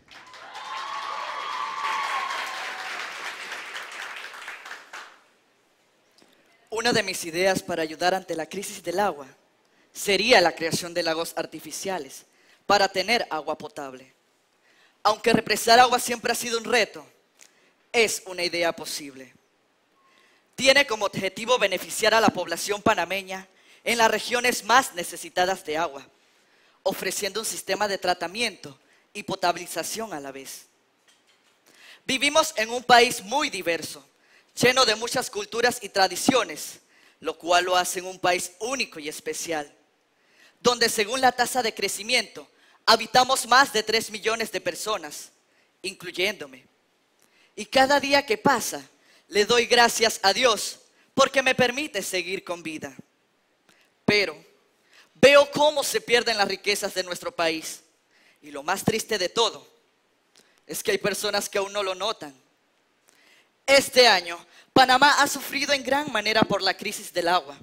Una de mis ideas para ayudar ante la crisis del agua sería la creación de lagos artificiales para tener agua potable. Aunque represar agua siempre ha sido un reto, es una idea posible. Tiene como objetivo beneficiar a la población panameña en las regiones más necesitadas de agua, ofreciendo un sistema de tratamiento y potabilización a la vez. Vivimos en un país muy diverso, lleno de muchas culturas y tradiciones, lo cual lo hace un país único y especial, donde según la tasa de crecimiento habitamos más de tres millones de personas, incluyéndome. Y cada día que pasa, le doy gracias a Dios porque me permite seguir con vida. Pero veo cómo se pierden las riquezas de nuestro país. Y lo más triste de todo es que hay personas que aún no lo notan. Este año, Panamá ha sufrido en gran manera por la crisis del agua.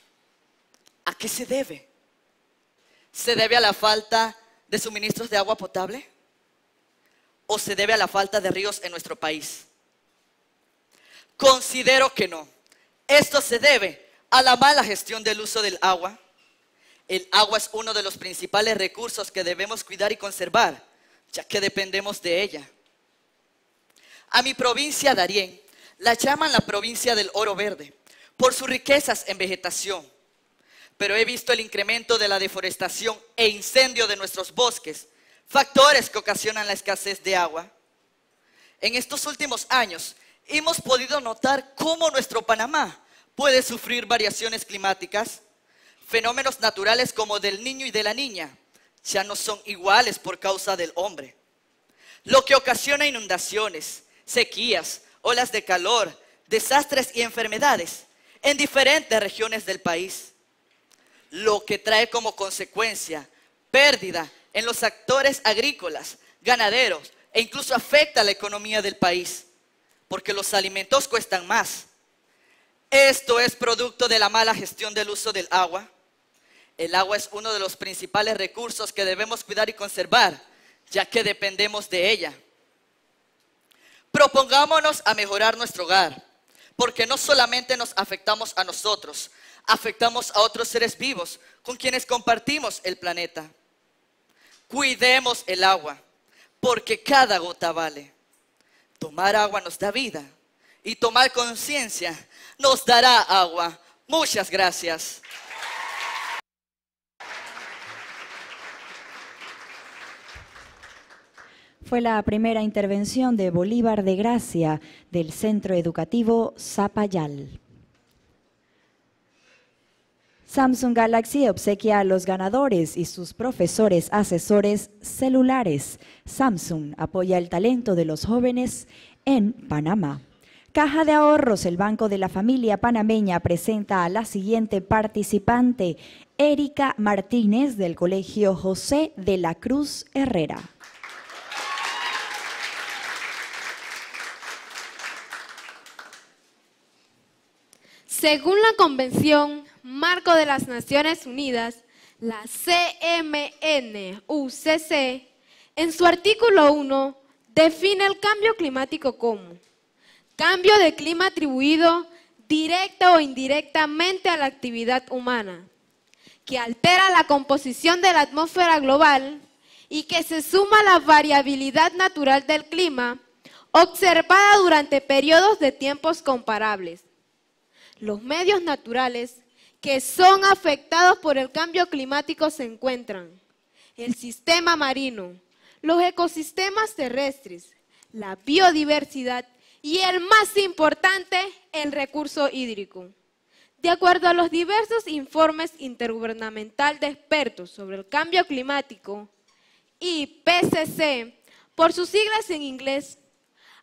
¿A qué se debe? ¿Se debe a la falta de suministros de agua potable? ¿O se debe a la falta de ríos en nuestro país? Considero que no. Esto se debe a la mala gestión del uso del agua. El agua es uno de los principales recursos que debemos cuidar y conservar, ya que dependemos de ella. A mi provincia, Darién, la llaman la provincia del oro verde, por sus riquezas en vegetación. Pero he visto el incremento de la deforestación e incendio de nuestros bosques, factores que ocasionan la escasez de agua. En estos últimos años, hemos podido notar cómo nuestro Panamá puede sufrir variaciones climáticas. Fenómenos naturales como del niño y de la niña ya no son iguales por causa del hombre, lo que ocasiona inundaciones, sequías, olas de calor, desastres y enfermedades en diferentes regiones del país, lo que trae como consecuencia pérdida en los sectores agrícolas, ganaderos e incluso afecta a la economía del país, porque los alimentos cuestan más. Esto es producto de la mala gestión del uso del agua. El agua es uno de los principales recursos que debemos cuidar y conservar, ya que dependemos de ella. Propongámonos a mejorar nuestro hogar, porque no solamente nos afectamos a nosotros, afectamos a otros seres vivos con quienes compartimos el planeta. Cuidemos el agua, porque cada gota vale. Tomar agua nos da vida y tomar conciencia nos dará agua. Muchas gracias. Fue la primera intervención de Bolívar de Gracia del Centro Educativo Zapayal. Samsung Galaxy obsequia a los ganadores y sus profesores asesores celulares. Samsung apoya el talento de los jóvenes en Panamá. Caja de Ahorros, el Banco de la Familia Panameña, presenta a la siguiente participante, Erika Martínez, del Colegio José de la Cruz Herrera. Según la Convención Marco de las Naciones Unidas, la C M N U C C, en su artículo uno, define el cambio climático como cambio de clima atribuido directa o indirectamente a la actividad humana, que altera la composición de la atmósfera global y que se suma a la variabilidad natural del clima observada durante periodos de tiempos comparables. Los medios naturales que son afectados por el cambio climático se encuentran el sistema marino, los ecosistemas terrestres, la biodiversidad y el más importante, el recurso hídrico. De acuerdo a los diversos informes intergubernamentales de expertos sobre el cambio climático, I P C C, por sus siglas en inglés,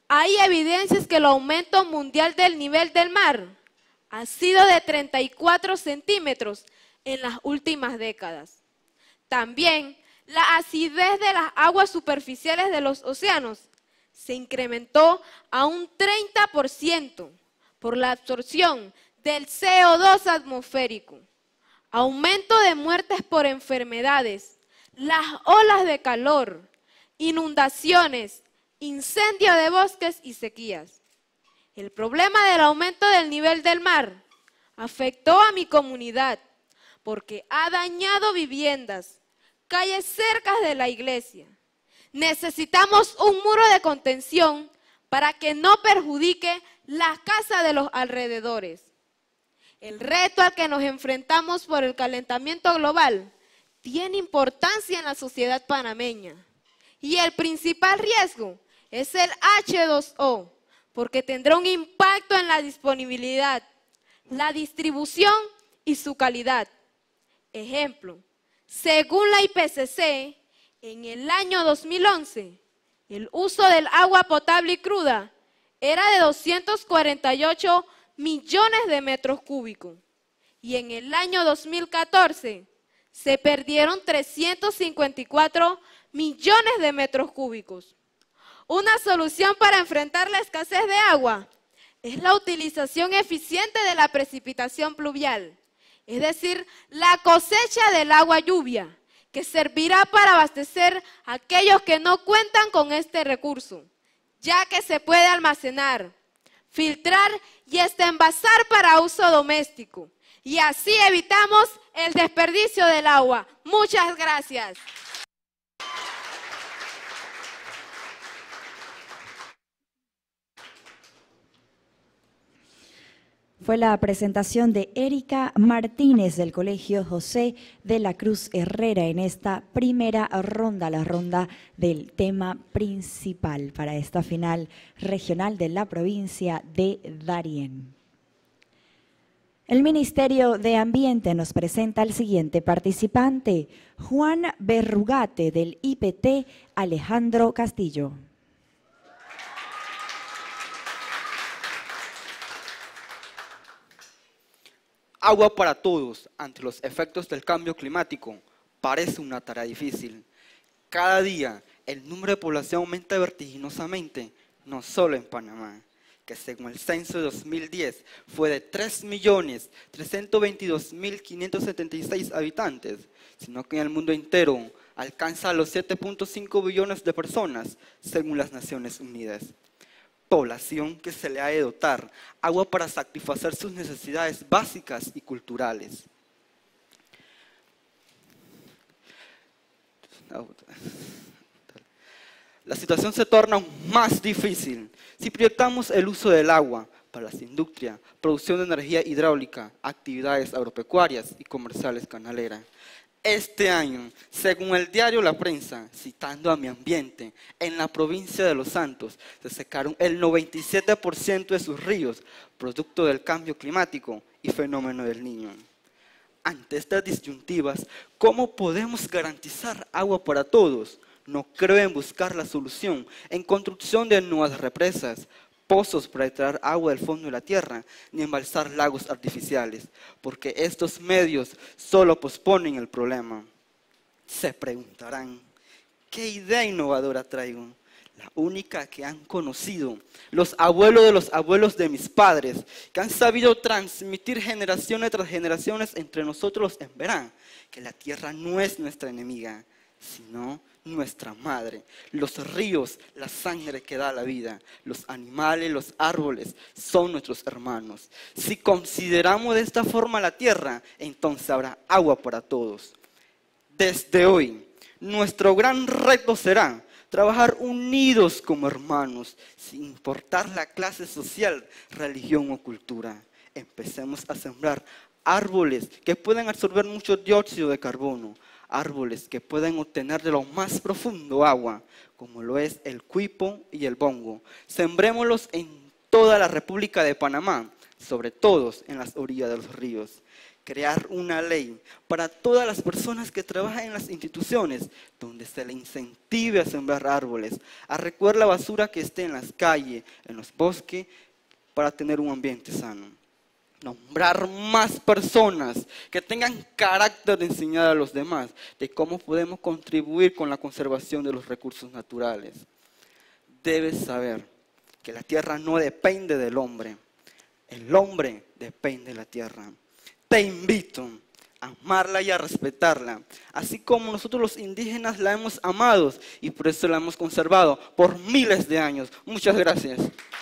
hay evidencias que el aumento mundial del nivel del mar ha sido de treinta y cuatro centímetros en las últimas décadas. También la acidez de las aguas superficiales de los océanos se incrementó a un treinta por ciento por la absorción del C O dos atmosférico, aumento de muertes por enfermedades, las olas de calor, inundaciones, incendio de bosques y sequías. El problema del aumento del nivel del mar afectó a mi comunidad porque ha dañado viviendas, calles cerca de la iglesia. Necesitamos un muro de contención para que no perjudique las casas de los alrededores. El reto al que nos enfrentamos por el calentamiento global tiene importancia en la sociedad panameña. Y el principal riesgo es el H dos O, porque tendrá un impacto en la disponibilidad, la distribución y su calidad. Ejemplo, según la I P C C, en el año dos mil once, el uso del agua potable y cruda era de doscientos cuarenta y ocho millones de metros cúbicos. Y en el año dos mil catorce se perdieron trescientos cincuenta y cuatro millones de metros cúbicos. Una solución para enfrentar la escasez de agua es la utilización eficiente de la precipitación pluvial, es decir, la cosecha del agua lluvia, que servirá para abastecer a aquellos que no cuentan con este recurso, ya que se puede almacenar, filtrar y hasta envasar para uso doméstico. Y así evitamos el desperdicio del agua. Muchas gracias. Fue la presentación de Erika Martínez del Colegio José de la Cruz Herrera en esta primera ronda, la ronda del tema principal para esta final regional de la provincia de Darién. El Ministerio de Ambiente nos presenta al siguiente participante, Juan Berrugate del I P T Alejandro Castillo. Agua para todos ante los efectos del cambio climático parece una tarea difícil. Cada día el número de población aumenta vertiginosamente, no solo en Panamá, que según el censo de dos mil diez fue de tres millones trescientos veintidós mil quinientos setenta y seis habitantes, sino que en el mundo entero alcanza los siete punto cinco billones de personas, según las Naciones Unidas. Población que se le ha de dotar agua para satisfacer sus necesidades básicas y culturales. La situación se torna aún más difícil si proyectamos el uso del agua para las industrias, producción de energía hidráulica, actividades agropecuarias y comerciales canaleras. Este año, según el diario La Prensa, citando a Mi Ambiente, en la provincia de Los Santos se secaron el noventa y siete por ciento de sus ríos, producto del cambio climático y fenómeno del Niño. Ante estas disyuntivas, ¿cómo podemos garantizar agua para todos? No creo en buscar la solución en construcción de nuevas represas, pozos para extraer agua del fondo de la tierra, ni embalsar lagos artificiales, porque estos medios solo posponen el problema. Se preguntarán, ¿qué idea innovadora traigo? La única que han conocido los abuelos de los abuelos de mis padres, que han sabido transmitir generaciones tras generaciones entre nosotros en verano, que la tierra no es nuestra enemiga, sino nuestra madre. Los ríos, la sangre que da la vida, los animales, los árboles son nuestros hermanos. Si consideramos de esta forma la tierra, entonces habrá agua para todos. Desde hoy, nuestro gran reto será trabajar unidos como hermanos, sin importar la clase social, religión o cultura. Empecemos a sembrar árboles que pueden absorber mucho dióxido de carbono, árboles que pueden obtener de lo más profundo agua, como lo es el cuipo y el bongo. Sembrémoslos en toda la República de Panamá, sobre todo en las orillas de los ríos. crear una ley para todas las personas que trabajan en las instituciones, donde se le incentive a sembrar árboles, a recoger la basura que esté en las calles, en los bosques, para tener un ambiente sano. Nombrar más personas que tengan carácter de enseñar a los demás de cómo podemos contribuir con la conservación de los recursos naturales. Debes saber que la tierra no depende del hombre, el hombre depende de la tierra. Te invito a amarla y a respetarla, así como nosotros los indígenas la hemos amado y por eso la hemos conservado por miles de años. Muchas gracias.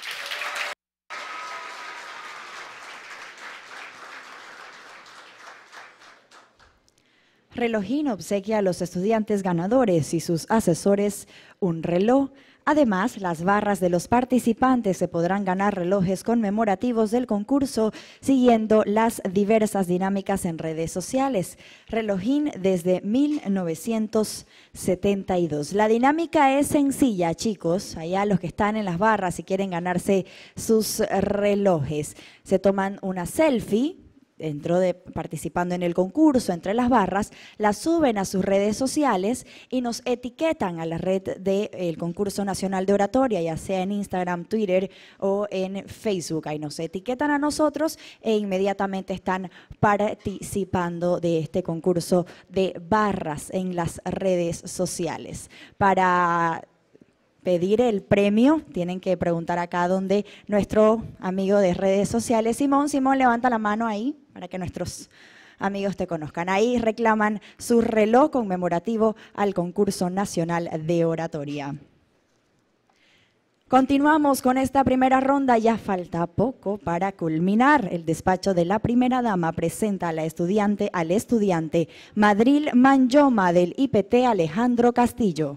Relojín obsequia a los estudiantes ganadores y sus asesores un reloj. Además, las barras de los participantes se podrán ganar relojes conmemorativos del concurso siguiendo las diversas dinámicas en redes sociales. Relojín desde mil novecientos setenta y dos. La dinámica es sencilla, chicos. Allá los que están en las barras si quieren ganarse sus relojes. Se toman una selfie dentro de participando en el concurso, entre las barras, la suben a sus redes sociales y nos etiquetan a la red del Concurso Nacional de Oratoria, ya sea en Instagram, Twitter o en Facebook. Ahí nos etiquetan a nosotros e inmediatamente están participando de este concurso de barras en las redes sociales. Para pedir el premio, tienen que preguntar acá donde nuestro amigo de redes sociales, Simón, Simón, levanta la mano ahí para que nuestros amigos te conozcan. Ahí reclaman su reloj conmemorativo al Concurso Nacional de Oratoria. Continuamos con esta primera ronda, ya falta poco para culminar. El despacho de la primera dama presenta a la estudiante, al estudiante Madril Manyoma del I P T Alejandro Castillo.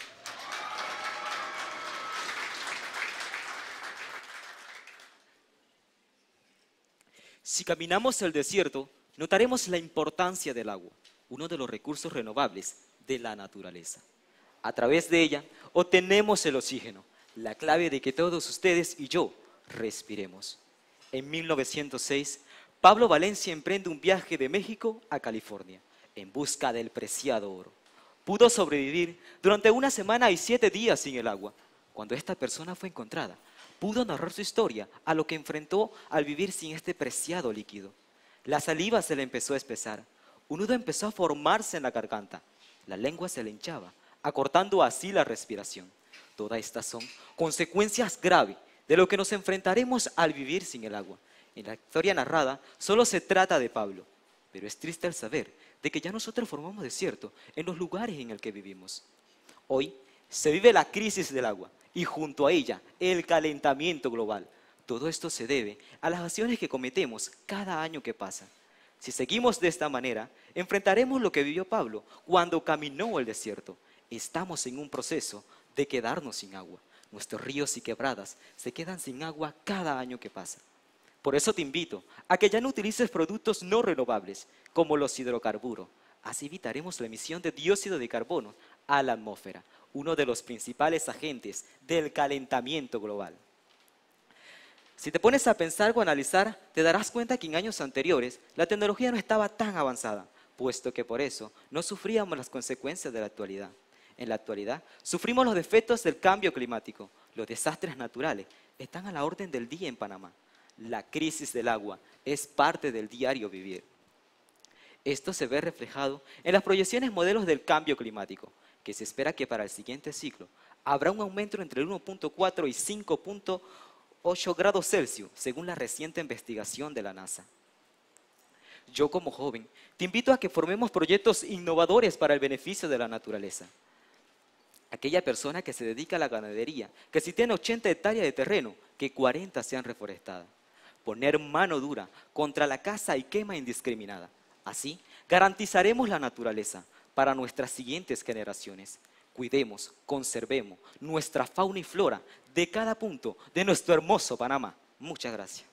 Si caminamos el desierto, notaremos la importancia del agua, uno de los recursos renovables de la naturaleza. A través de ella obtenemos el oxígeno, la clave de que todos ustedes y yo respiremos. En mil novecientos seis, Pablo Valencia emprende un viaje de México a California en busca del preciado oro. Pudo sobrevivir durante una semana y siete días sin el agua. Cuando esta persona fue encontrada, pudo narrar su historia a lo que enfrentó al vivir sin este preciado líquido. La saliva se le empezó a espesar, un nudo empezó a formarse en la garganta, la lengua se le hinchaba, acortando así la respiración. Todas estas son consecuencias graves de lo que nos enfrentaremos al vivir sin el agua. En la historia narrada solo se trata de Pablo, pero es triste el saber de que ya nosotros formamos desierto en los lugares en el que vivimos. Hoy se vive la crisis del agua y junto a ella el calentamiento global. Todo esto se debe a las acciones que cometemos cada año que pasa. Si seguimos de esta manera, enfrentaremos lo que vivió Pablo cuando caminó el desierto. Estamos en un proceso de quedarnos sin agua. Nuestros ríos y quebradas se quedan sin agua cada año que pasa. Por eso te invito a que ya no utilices productos no renovables como los hidrocarburos. Así evitaremos la emisión de dióxido de carbono a la atmósfera, uno de los principales agentes del calentamiento global. Si te pones a pensar o analizar, te darás cuenta que en años anteriores la tecnología no estaba tan avanzada, puesto que por eso no sufríamos las consecuencias de la actualidad. En la actualidad, sufrimos los efectos del cambio climático. Los desastres naturales están a la orden del día en Panamá. La crisis del agua es parte del diario vivir. Esto se ve reflejado en las proyecciones modelos del cambio climático, que se espera que para el siguiente ciclo habrá un aumento entre el uno punto cuatro y cinco punto ocho grados Celsius, según la reciente investigación de la NASA. Yo como joven te invito a que formemos proyectos innovadores para el beneficio de la naturaleza. Aquella persona que se dedica a la ganadería, que si tiene ochenta hectáreas de terreno, que cuarenta sean reforestadas. Poner mano dura contra la caza y quema indiscriminada. Así garantizaremos la naturaleza para nuestras siguientes generaciones. Cuidemos, conservemos nuestra fauna y flora de cada punto de nuestro hermoso Panamá. Muchas gracias.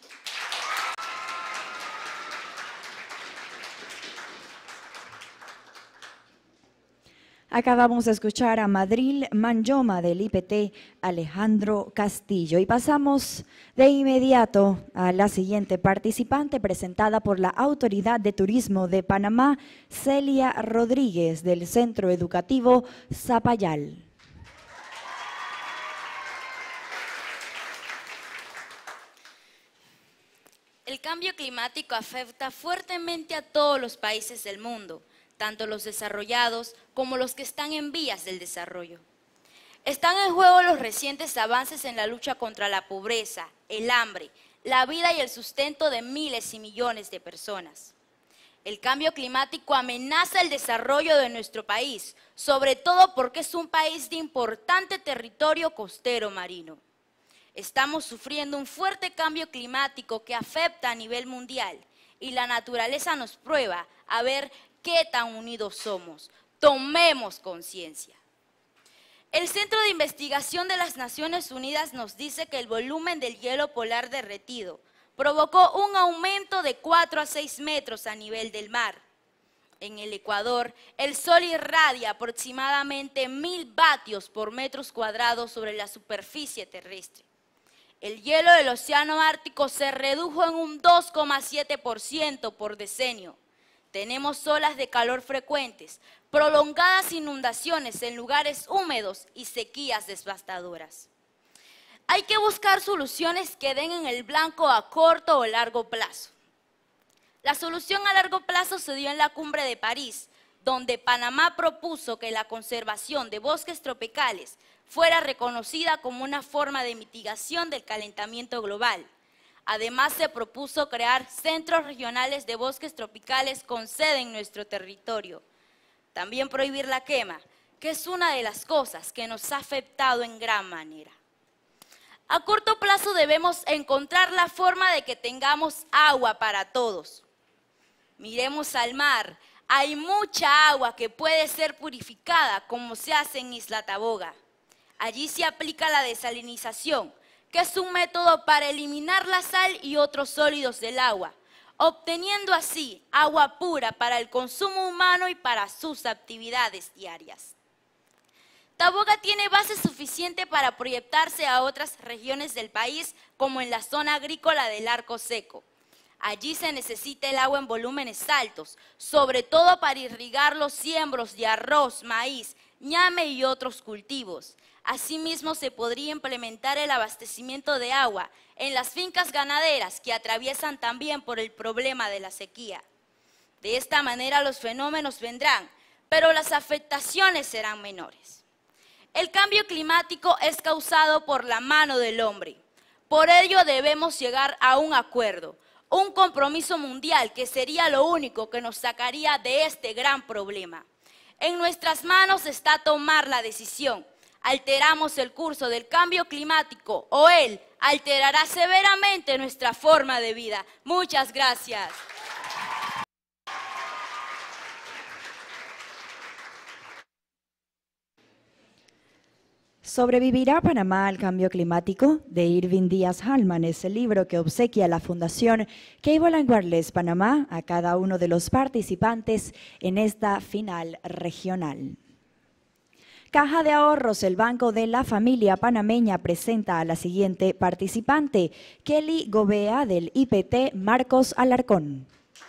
Acabamos de escuchar a Madril Manyoma del I P T, Alejandro Castillo. Y pasamos de inmediato a la siguiente participante, presentada por la Autoridad de Turismo de Panamá, Celia Rodríguez, del Centro Educativo Zapayal. El cambio climático afecta fuertemente a todos los países del mundo, tanto los desarrollados como los que están en vías del desarrollo. Están en juego los recientes avances en la lucha contra la pobreza, el hambre, la vida y el sustento de miles y millones de personas. El cambio climático amenaza el desarrollo de nuestro país, sobre todo porque es un país de importante territorio costero marino. Estamos sufriendo un fuerte cambio climático que afecta a nivel mundial y la naturaleza nos prueba a ver qué tan unidos somos. Tomemos conciencia. El Centro de Investigación de las Naciones Unidas nos dice que el volumen del hielo polar derretido provocó un aumento de cuatro a seis metros a nivel del mar. En el Ecuador, el sol irradia aproximadamente mil vatios por metros cuadrados sobre la superficie terrestre. El hielo del Océano Ártico se redujo en un dos coma siete por ciento por decenio. Tenemos olas de calor frecuentes, prolongadas inundaciones en lugares húmedos y sequías devastadoras. Hay que buscar soluciones que den en el blanco a corto o largo plazo. La solución a largo plazo se dio en la Cumbre de París, donde Panamá propuso que la conservación de bosques tropicales fuera reconocida como una forma de mitigación del calentamiento global. Además, se propuso crear centros regionales de bosques tropicales con sede en nuestro territorio. También prohibir la quema, que es una de las cosas que nos ha afectado en gran manera. A corto plazo debemos encontrar la forma de que tengamos agua para todos. Miremos al mar. Hay mucha agua que puede ser purificada, como se hace en Isla Taboga. Allí se aplica la desalinización, que es un método para eliminar la sal y otros sólidos del agua, obteniendo así agua pura para el consumo humano y para sus actividades diarias. Taboga tiene base suficiente para proyectarse a otras regiones del país, como en la zona agrícola del Arco Seco. Allí se necesita el agua en volúmenes altos, sobre todo para irrigar los siembros de arroz, maíz, ñame y otros cultivos. Asimismo, se podría implementar el abastecimiento de agua en las fincas ganaderas que atraviesan también por el problema de la sequía. De esta manera los fenómenos vendrán, pero las afectaciones serán menores. El cambio climático es causado por la mano del hombre. Por ello debemos llegar a un acuerdo, un compromiso mundial que sería lo único que nos sacaría de este gran problema. En nuestras manos está tomar la decisión. Alteramos el curso del cambio climático o él alterará severamente nuestra forma de vida. Muchas gracias. ¿Sobrevivirá Panamá al cambio climático? De Irving Díaz Hallman es el libro que obsequia la Fundación Cable and Wireless Panamá a cada uno de los participantes en esta final regional. Caja de Ahorros, el Banco de la Familia Panameña, presenta a la siguiente participante, Kelly Gobea del I P T Marcos Alarcón.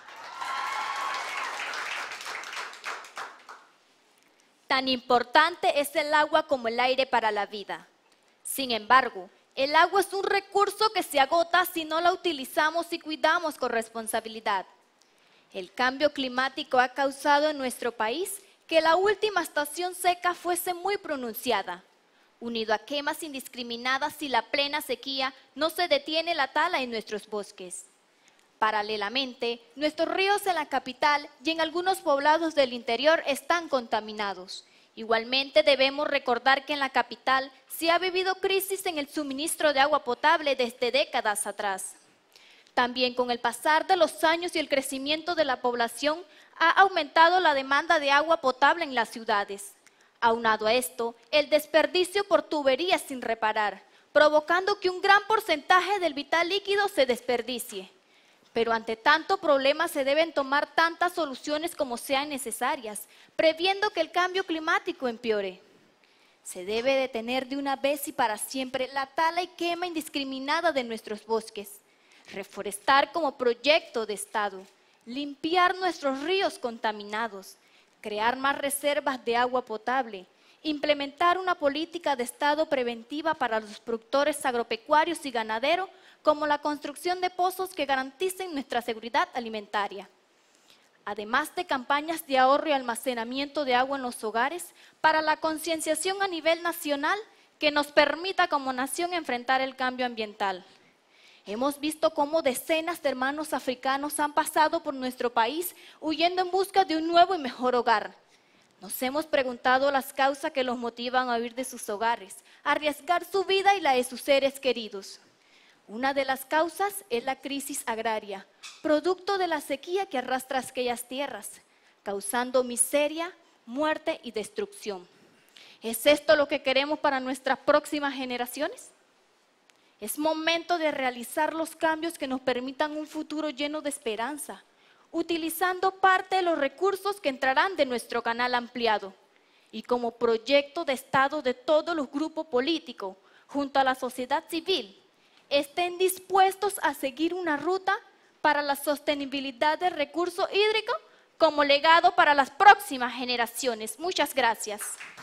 Tan importante es el agua como el aire para la vida. Sin embargo, el agua es un recurso que se agota si no la utilizamos y cuidamos con responsabilidad. El cambio climático ha causado en nuestro país que la última estación seca fuese muy pronunciada. Unido a quemas indiscriminadas y la plena sequía, no se detiene la tala en nuestros bosques. Paralelamente, nuestros ríos en la capital y en algunos poblados del interior están contaminados. Igualmente debemos recordar que en la capital se ha vivido crisis en el suministro de agua potable desde décadas atrás. También con el pasar de los años y el crecimiento de la población ha aumentado la demanda de agua potable en las ciudades. Aunado a esto, el desperdicio por tuberías sin reparar, provocando que un gran porcentaje del vital líquido se desperdicie. Pero ante tanto problema se deben tomar tantas soluciones como sean necesarias, previendo que el cambio climático empeore. Se debe detener de una vez y para siempre la tala y quema indiscriminada de nuestros bosques, reforestar como proyecto de Estado, limpiar nuestros ríos contaminados, crear más reservas de agua potable, implementar una política de Estado preventiva para los productores agropecuarios y ganaderos, como la construcción de pozos que garanticen nuestra seguridad alimentaria. Además de campañas de ahorro y almacenamiento de agua en los hogares, para la concienciación a nivel nacional que nos permita como nación enfrentar el cambio ambiental. Hemos visto cómo decenas de hermanos africanos han pasado por nuestro país huyendo en busca de un nuevo y mejor hogar. Nos hemos preguntado las causas que los motivan a huir de sus hogares, a arriesgar su vida y la de sus seres queridos. Una de las causas es la crisis agraria, producto de la sequía que arrastra aquellas tierras, causando miseria, muerte y destrucción. ¿Es esto lo que queremos para nuestras próximas generaciones? Es momento de realizar los cambios que nos permitan un futuro lleno de esperanza, utilizando parte de los recursos que entrarán de nuestro canal ampliado y como proyecto de Estado de todos los grupos políticos, junto a la sociedad civil, estén dispuestos a seguir una ruta para la sostenibilidad del recurso hídrico como legado para las próximas generaciones. Muchas gracias.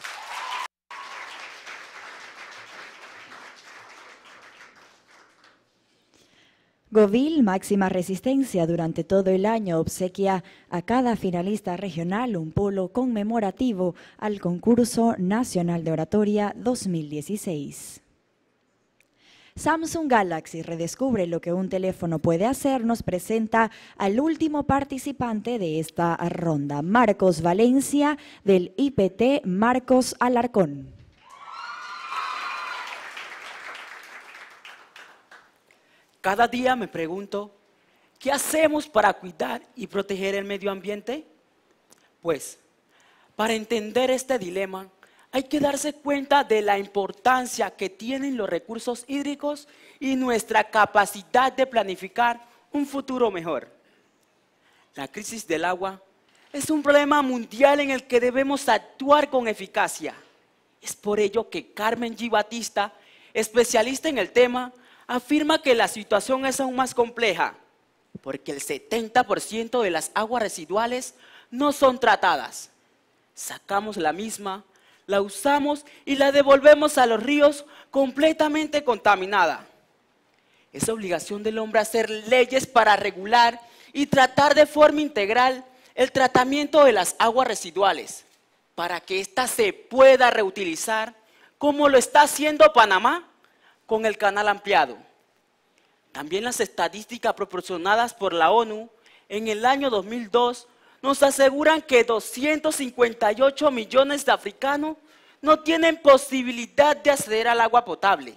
Govil Máxima Resistencia durante todo el año obsequia a cada finalista regional un polo conmemorativo al Concurso Nacional de Oratoria dos mil dieciséis. Samsung Galaxy redescubre lo que un teléfono puede hacer, nos presenta al último participante de esta ronda, Marcos Valencia del I P T Marcos Alarcón. Cada día me pregunto, ¿qué hacemos para cuidar y proteger el medio ambiente? Pues, para entender este dilema, hay que darse cuenta de la importancia que tienen los recursos hídricos y nuestra capacidad de planificar un futuro mejor. La crisis del agua es un problema mundial en el que debemos actuar con eficacia. Es por ello que Carmen G. Batista, especialista en el tema, afirma que la situación es aún más compleja, porque el setenta por ciento de las aguas residuales no son tratadas. Sacamos la misma, la usamos y la devolvemos a los ríos completamente contaminada. Es obligación del hombre hacer leyes para regular y tratar de forma integral el tratamiento de las aguas residuales, para que ésta se pueda reutilizar, como lo está haciendo Panamá con el canal ampliado. También las estadísticas proporcionadas por la ONU en el año dos mil dos nos aseguran que doscientos cincuenta y ocho millones de africanos no tienen posibilidad de acceder al agua potable.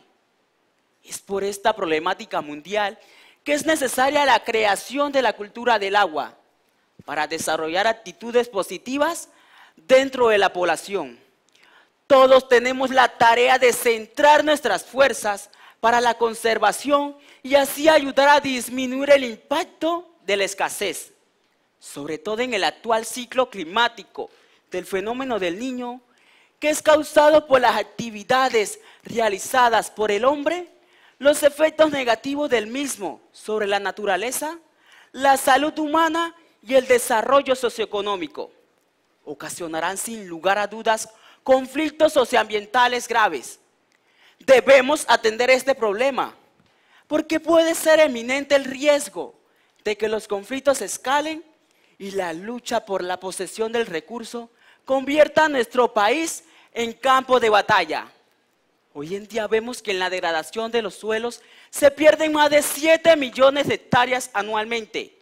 Es por esta problemática mundial que es necesaria la creación de la cultura del agua para desarrollar actitudes positivas dentro de la población. Todos tenemos la tarea de centrar nuestras fuerzas para la conservación y así ayudar a disminuir el impacto de la escasez, sobre todo en el actual ciclo climático del fenómeno del Niño, que es causado por las actividades realizadas por el hombre, los efectos negativos del mismo sobre la naturaleza, la salud humana y el desarrollo socioeconómico. Ocasionarán sin lugar a dudas conflictos socioambientales graves. Debemos atender este problema, porque puede ser eminente el riesgo de que los conflictos escalen y la lucha por la posesión del recurso convierta a nuestro país en campo de batalla. Hoy en día vemos que en la degradación de los suelos se pierden más de siete millones de hectáreas anualmente.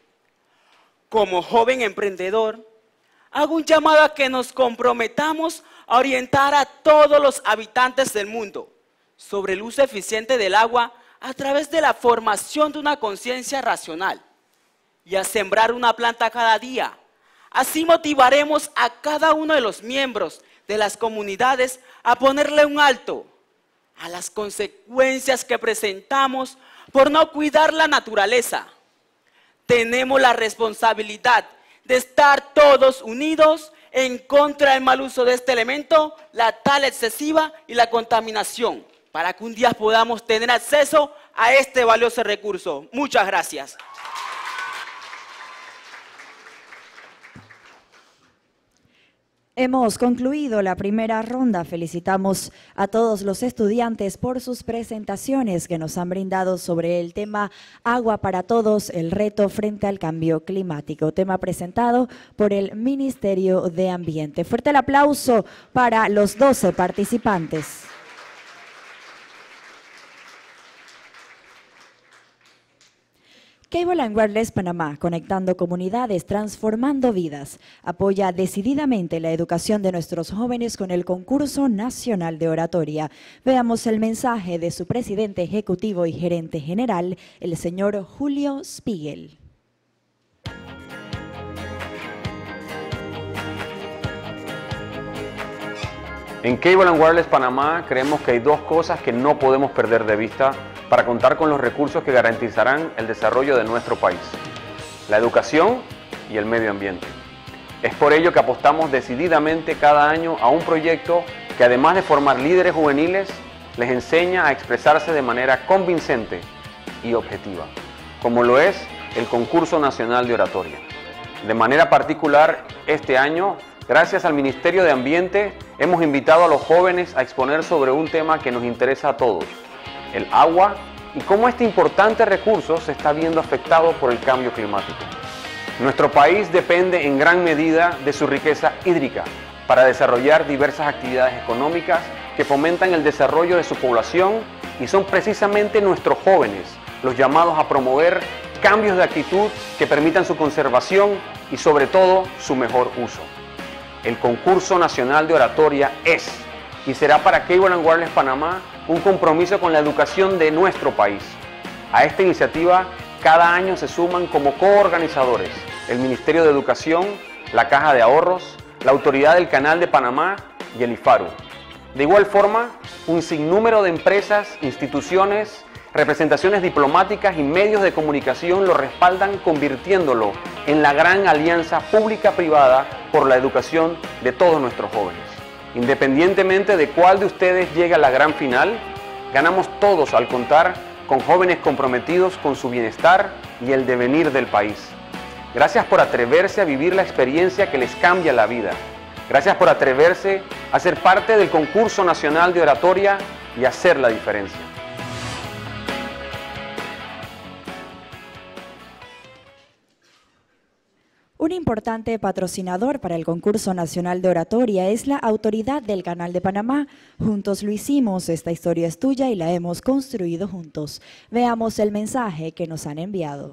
Como joven emprendedor, hago un llamado a que nos comprometamos a orientar a todos los habitantes del mundo sobre el uso eficiente del agua a través de la formación de una conciencia racional y a sembrar una planta cada día. Así motivaremos a cada uno de los miembros de las comunidades a ponerle un alto a las consecuencias que presentamos por no cuidar la naturaleza. tenemos la responsabilidad de estar todos unidos en contra del mal uso de este elemento, la tala excesiva y la contaminación, para que un día podamos tener acceso a este valioso recurso. Muchas gracias. Hemos concluido la primera ronda. Felicitamos a todos los estudiantes por sus presentaciones que nos han brindado sobre el tema Agua para Todos, el reto frente al cambio climático, tema presentado por el Ministerio de Ambiente. Fuerte el aplauso para los doce participantes. Cable and Wireless Panamá, conectando comunidades, transformando vidas, apoya decididamente la educación de nuestros jóvenes con el Concurso Nacional de Oratoria. Veamos el mensaje de su presidente ejecutivo y gerente general, el señor Julio Spiegel. En Cable and Wireless Panamá creemos que hay dos cosas que no podemos perder de vista para contar con los recursos que garantizarán el desarrollo de nuestro país: la educación y el medio ambiente. Es por ello que apostamos decididamente cada año a un proyecto que, además de formar líderes juveniles, les enseña a expresarse de manera convincente y objetiva, como lo es el Concurso Nacional de Oratoria. De manera particular, este año, gracias al Ministerio de Ambiente, hemos invitado a los jóvenes a exponer sobre un tema que nos interesa a todos: el agua y cómo este importante recurso se está viendo afectado por el cambio climático. Nuestro país depende en gran medida de su riqueza hídrica para desarrollar diversas actividades económicas que fomentan el desarrollo de su población, y son precisamente nuestros jóvenes los llamados a promover cambios de actitud que permitan su conservación y sobre todo su mejor uso. El Concurso Nacional de Oratoria es y será para Cable and Wireless Panamá un compromiso con la educación de nuestro país. A esta iniciativa cada año se suman como coorganizadores el Ministerio de Educación, la Caja de Ahorros, la Autoridad del Canal de Panamá y el IFARU. De igual forma, un sinnúmero de empresas, instituciones, representaciones diplomáticas y medios de comunicación lo respaldan, convirtiéndolo en la gran alianza pública-privada por la educación de todos nuestros jóvenes. Independientemente de cuál de ustedes llegue a la gran final, ganamos todos al contar con jóvenes comprometidos con su bienestar y el devenir del país. Gracias por atreverse a vivir la experiencia que les cambia la vida. Gracias por atreverse a ser parte del Concurso Nacional de Oratoria y hacer la diferencia. Un importante patrocinador para el Concurso Nacional de Oratoria es la Autoridad del Canal de Panamá. Juntos lo hicimos, esta historia es tuya y la hemos construido juntos. Veamos el mensaje que nos han enviado.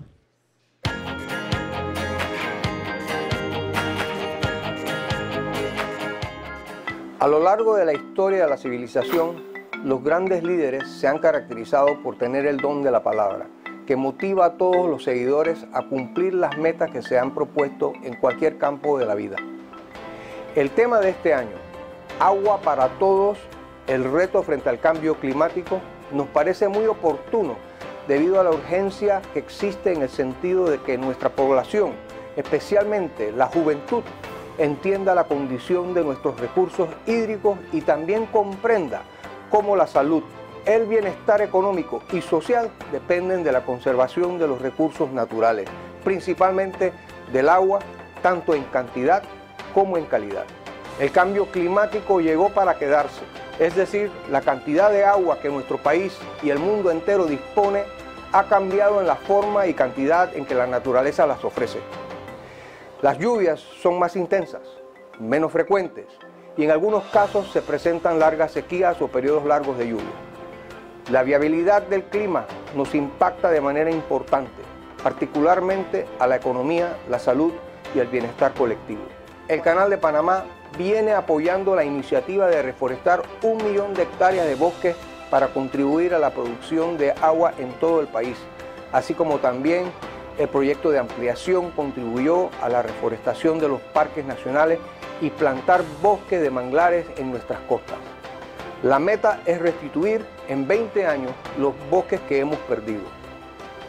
A lo largo de la historia de la civilización, los grandes líderes se han caracterizado por tener el don de la palabra, que motiva a todos los seguidores a cumplir las metas que se han propuesto en cualquier campo de la vida. El tema de este año, Agua para Todos, el reto frente al cambio climático, nos parece muy oportuno debido a la urgencia que existe en el sentido de que nuestra población, especialmente la juventud, entienda la condición de nuestros recursos hídricos y también comprenda cómo la salud, el bienestar económico y social dependen de la conservación de los recursos naturales, principalmente del agua, tanto en cantidad como en calidad. El cambio climático llegó para quedarse, es decir, la cantidad de agua que nuestro país y el mundo entero dispone ha cambiado en la forma y cantidad en que la naturaleza las ofrece. Las lluvias son más intensas, menos frecuentes, y en algunos casos se presentan largas sequías o periodos largos de lluvia. La viabilidad del clima nos impacta de manera importante, particularmente a la economía, la salud y el bienestar colectivo. El Canal de Panamá viene apoyando la iniciativa de reforestar un millón de hectáreas de bosques para contribuir a la producción de agua en todo el país, así como también el proyecto de ampliación contribuyó a la reforestación de los parques nacionales y plantar bosques de manglares en nuestras costas. La meta es restituir en veinte años los bosques que hemos perdido.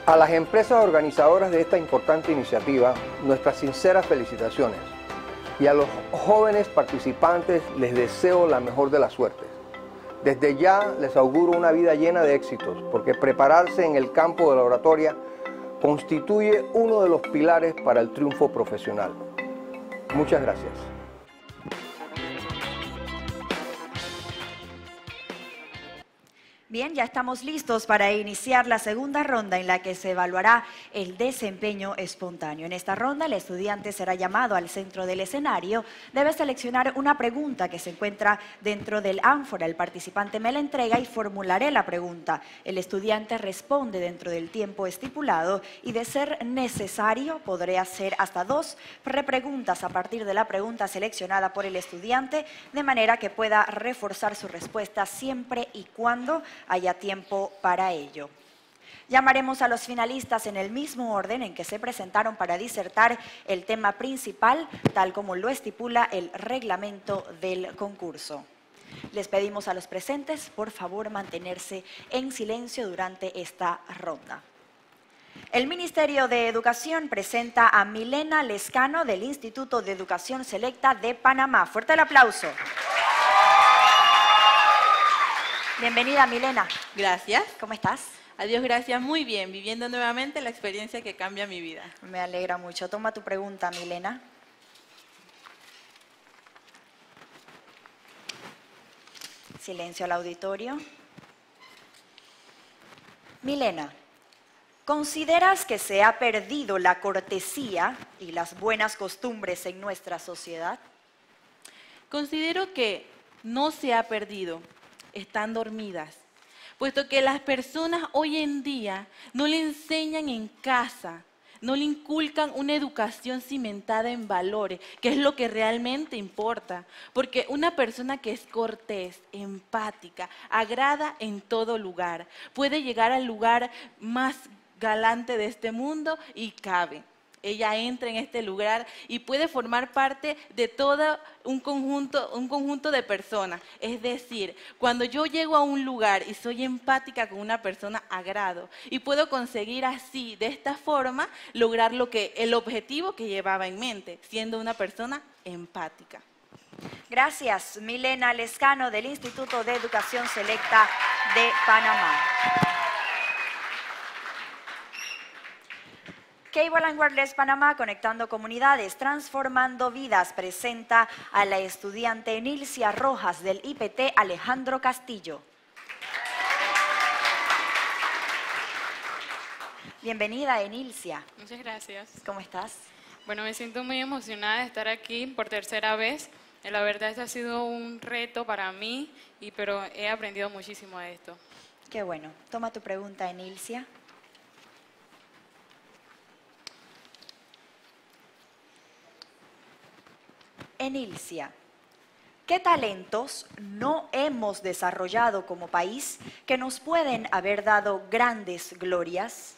A las empresas organizadoras de esta importante iniciativa, nuestras sinceras felicitaciones. Y a los jóvenes participantes les deseo la mejor de las suertes. Desde ya les auguro una vida llena de éxitos, porque prepararse en el campo de la oratoria constituye uno de los pilares para el triunfo profesional. Muchas gracias. Bien, ya estamos listos para iniciar la segunda ronda en la que se evaluará el desempeño espontáneo. En esta ronda, el estudiante será llamado al centro del escenario. Debe seleccionar una pregunta que se encuentra dentro del ánfora. El participante me la entrega y formularé la pregunta. El estudiante responde dentro del tiempo estipulado y, de ser necesario, podré hacer hasta dos repreguntas a partir de la pregunta seleccionada por el estudiante, de manera que pueda reforzar su respuesta siempre y cuando haya tiempo para ello. Llamaremos a los finalistas en el mismo orden en que se presentaron para disertar el tema principal, tal como lo estipula el reglamento del concurso. Les pedimos a los presentes, por favor, mantenerse en silencio durante esta ronda. El Ministerio de Educación presenta a Milena Lescano del Instituto de Educación Selecta de Panamá. Fuerte el aplauso. Bienvenida, Milena. Gracias. ¿Cómo estás? Adiós, gracias. Muy bien, viviendo nuevamente la experiencia que cambia mi vida. Me alegra mucho. Toma tu pregunta, Milena. Silencio al auditorio. Milena, ¿consideras que se ha perdido la cortesía y las buenas costumbres en nuestra sociedad? Considero que no se ha perdido. Están dormidas, puesto que las personas hoy en día no le enseñan en casa, no le inculcan una educación cimentada en valores, que es lo que realmente importa, porque una persona que es cortés, empática, agrada en todo lugar, puede llegar al lugar más galante de este mundo y cabe. Ella entra en este lugar y puede formar parte de todo un conjunto, un conjunto de personas. Es decir, cuando yo llego a un lugar y soy empática con una persona, agrado. Y puedo conseguir así, de esta forma, lograr lo que, el objetivo que llevaba en mente, siendo una persona empática. Gracias, Milena Lescano del Instituto de Educación Selecta de Panamá. Cable and Wireless Panamá, conectando comunidades, transformando vidas, presenta a la estudiante Enilcia Rojas del I P T Alejandro Castillo. Bienvenida, Enilcia. Muchas gracias. ¿Cómo estás? Bueno, me siento muy emocionada de estar aquí por tercera vez. La verdad, este ha sido un reto para mí, y, pero he aprendido muchísimo de esto. Qué bueno. Toma tu pregunta, Enilcia. Enilcia, ¿qué talentos no hemos desarrollado como país que nos pueden haber dado grandes glorias?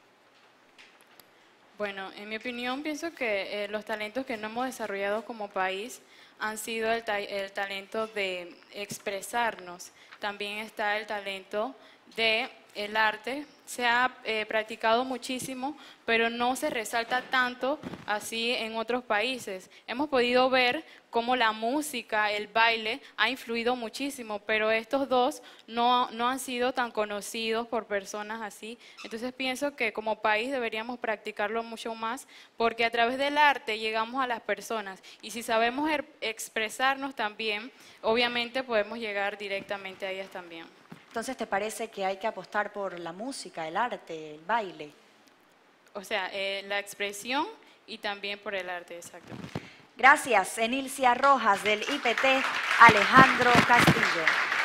Bueno, en mi opinión, pienso que eh, los talentos que no hemos desarrollado como país han sido el, ta el talento de expresarnos. También está el talento de el arte. Se ha eh, practicado muchísimo, pero no se resalta tanto así en otros países. Hemos podido ver cómo la música, el baile, ha influido muchísimo, pero estos dos no, no han sido tan conocidos por personas así. Entonces pienso que como país deberíamos practicarlo mucho más, porque a través del arte llegamos a las personas, y si sabemos er, expresarnos también, obviamente podemos llegar directamente a ellas también. Entonces, ¿te parece que hay que apostar por la música, el arte, el baile? O sea, eh, la expresión y también por el arte, exacto. Gracias, Enilcia Rojas del I P T Alejandro Castillo.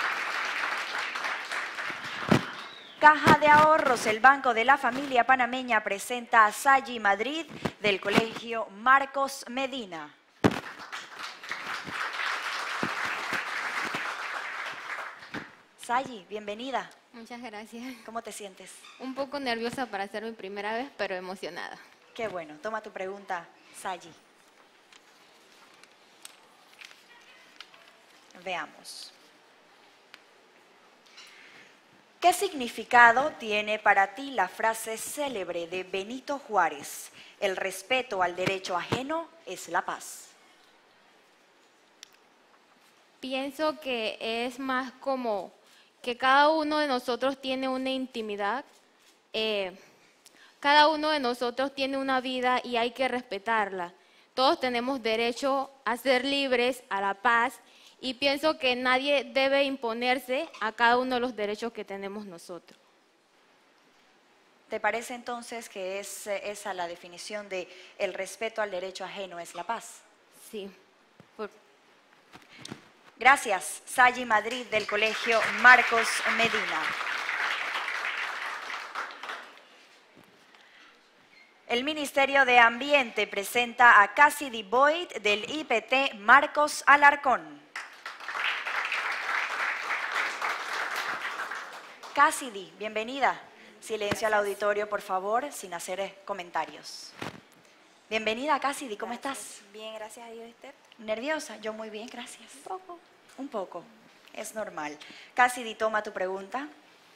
Caja de Ahorros, el Banco de la Familia Panameña, presenta a Sayi Madrid del Colegio Marcos Medina. Sayi, bienvenida. Muchas gracias. ¿Cómo te sientes? Un poco nerviosa para ser mi primera vez, pero emocionada. Qué bueno. Toma tu pregunta, Sayi. Veamos. ¿Qué significado tiene para ti la frase célebre de Benito Juárez? El respeto al derecho ajeno es la paz. Pienso que es más como que cada uno de nosotros tiene una intimidad, eh, cada uno de nosotros tiene una vida y hay que respetarla. Todos tenemos derecho a ser libres, a la paz, y pienso que nadie debe imponerse a cada uno de los derechos que tenemos nosotros. ¿Te parece entonces que es eh, esa la definición de el respeto al derecho ajeno es la paz? Sí. Por... Gracias, Sayi Madrid del Colegio Marcos Medina. El Ministerio de Ambiente presenta a Cassidy Boyd del I P T Marcos Alarcón. Cassidy, bienvenida. Silencio al auditorio, por favor, sin hacer eh, comentarios. Bienvenida, Cassidy, ¿cómo estás? Bien, gracias a Dios, Esther. ¿Nerviosa? Yo muy bien, gracias. Un poco. Un poco, es normal. Cassidy, toma tu pregunta.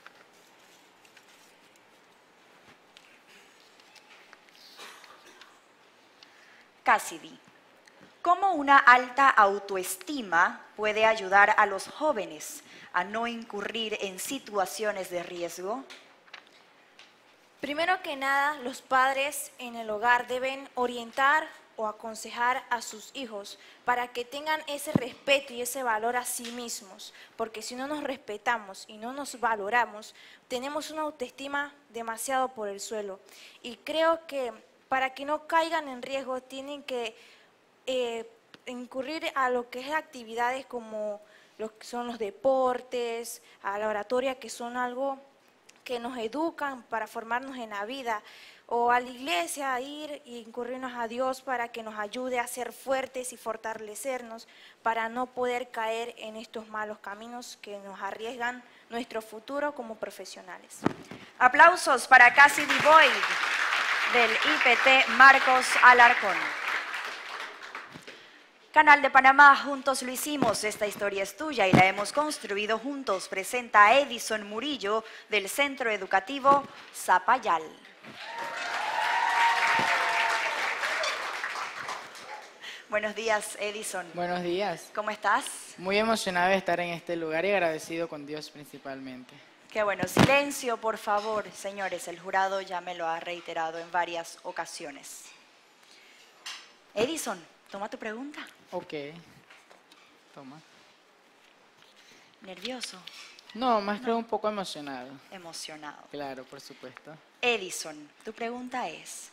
Cassidy, ¿cómo una alta autoestima puede ayudar a los jóvenes a no incurrir en situaciones de riesgo? Primero que nada, los padres en el hogar deben orientar o aconsejar a sus hijos para que tengan ese respeto y ese valor a sí mismos, porque si no nos respetamos y no nos valoramos, tenemos una autoestima demasiado por el suelo. Y creo que para que no caigan en riesgo tienen que eh, incurrir a lo que es actividades como lo que son los deportes, a la oratoria, que son algo que nos educan para formarnos en la vida, o a la iglesia, a ir e incurrirnos a Dios para que nos ayude a ser fuertes y fortalecernos para no poder caer en estos malos caminos que nos arriesgan nuestro futuro como profesionales. Aplausos para Cassidy Boyd del I P T Marcos Alarcón. Canal de Panamá, juntos lo hicimos, esta historia es tuya y la hemos construido juntos. Presenta a Edison Murillo del Centro Educativo Zapayal. Buenos días, Edison. Buenos días. ¿Cómo estás? Muy emocionado de estar en este lugar y agradecido con Dios principalmente. Qué bueno. Silencio, por favor, señores. El jurado ya me lo ha reiterado en varias ocasiones. Edison, toma tu pregunta. Ok. Toma. ¿Nervioso? No, más que un poco emocionado. Emocionado. Claro, por supuesto. Edison, tu pregunta es,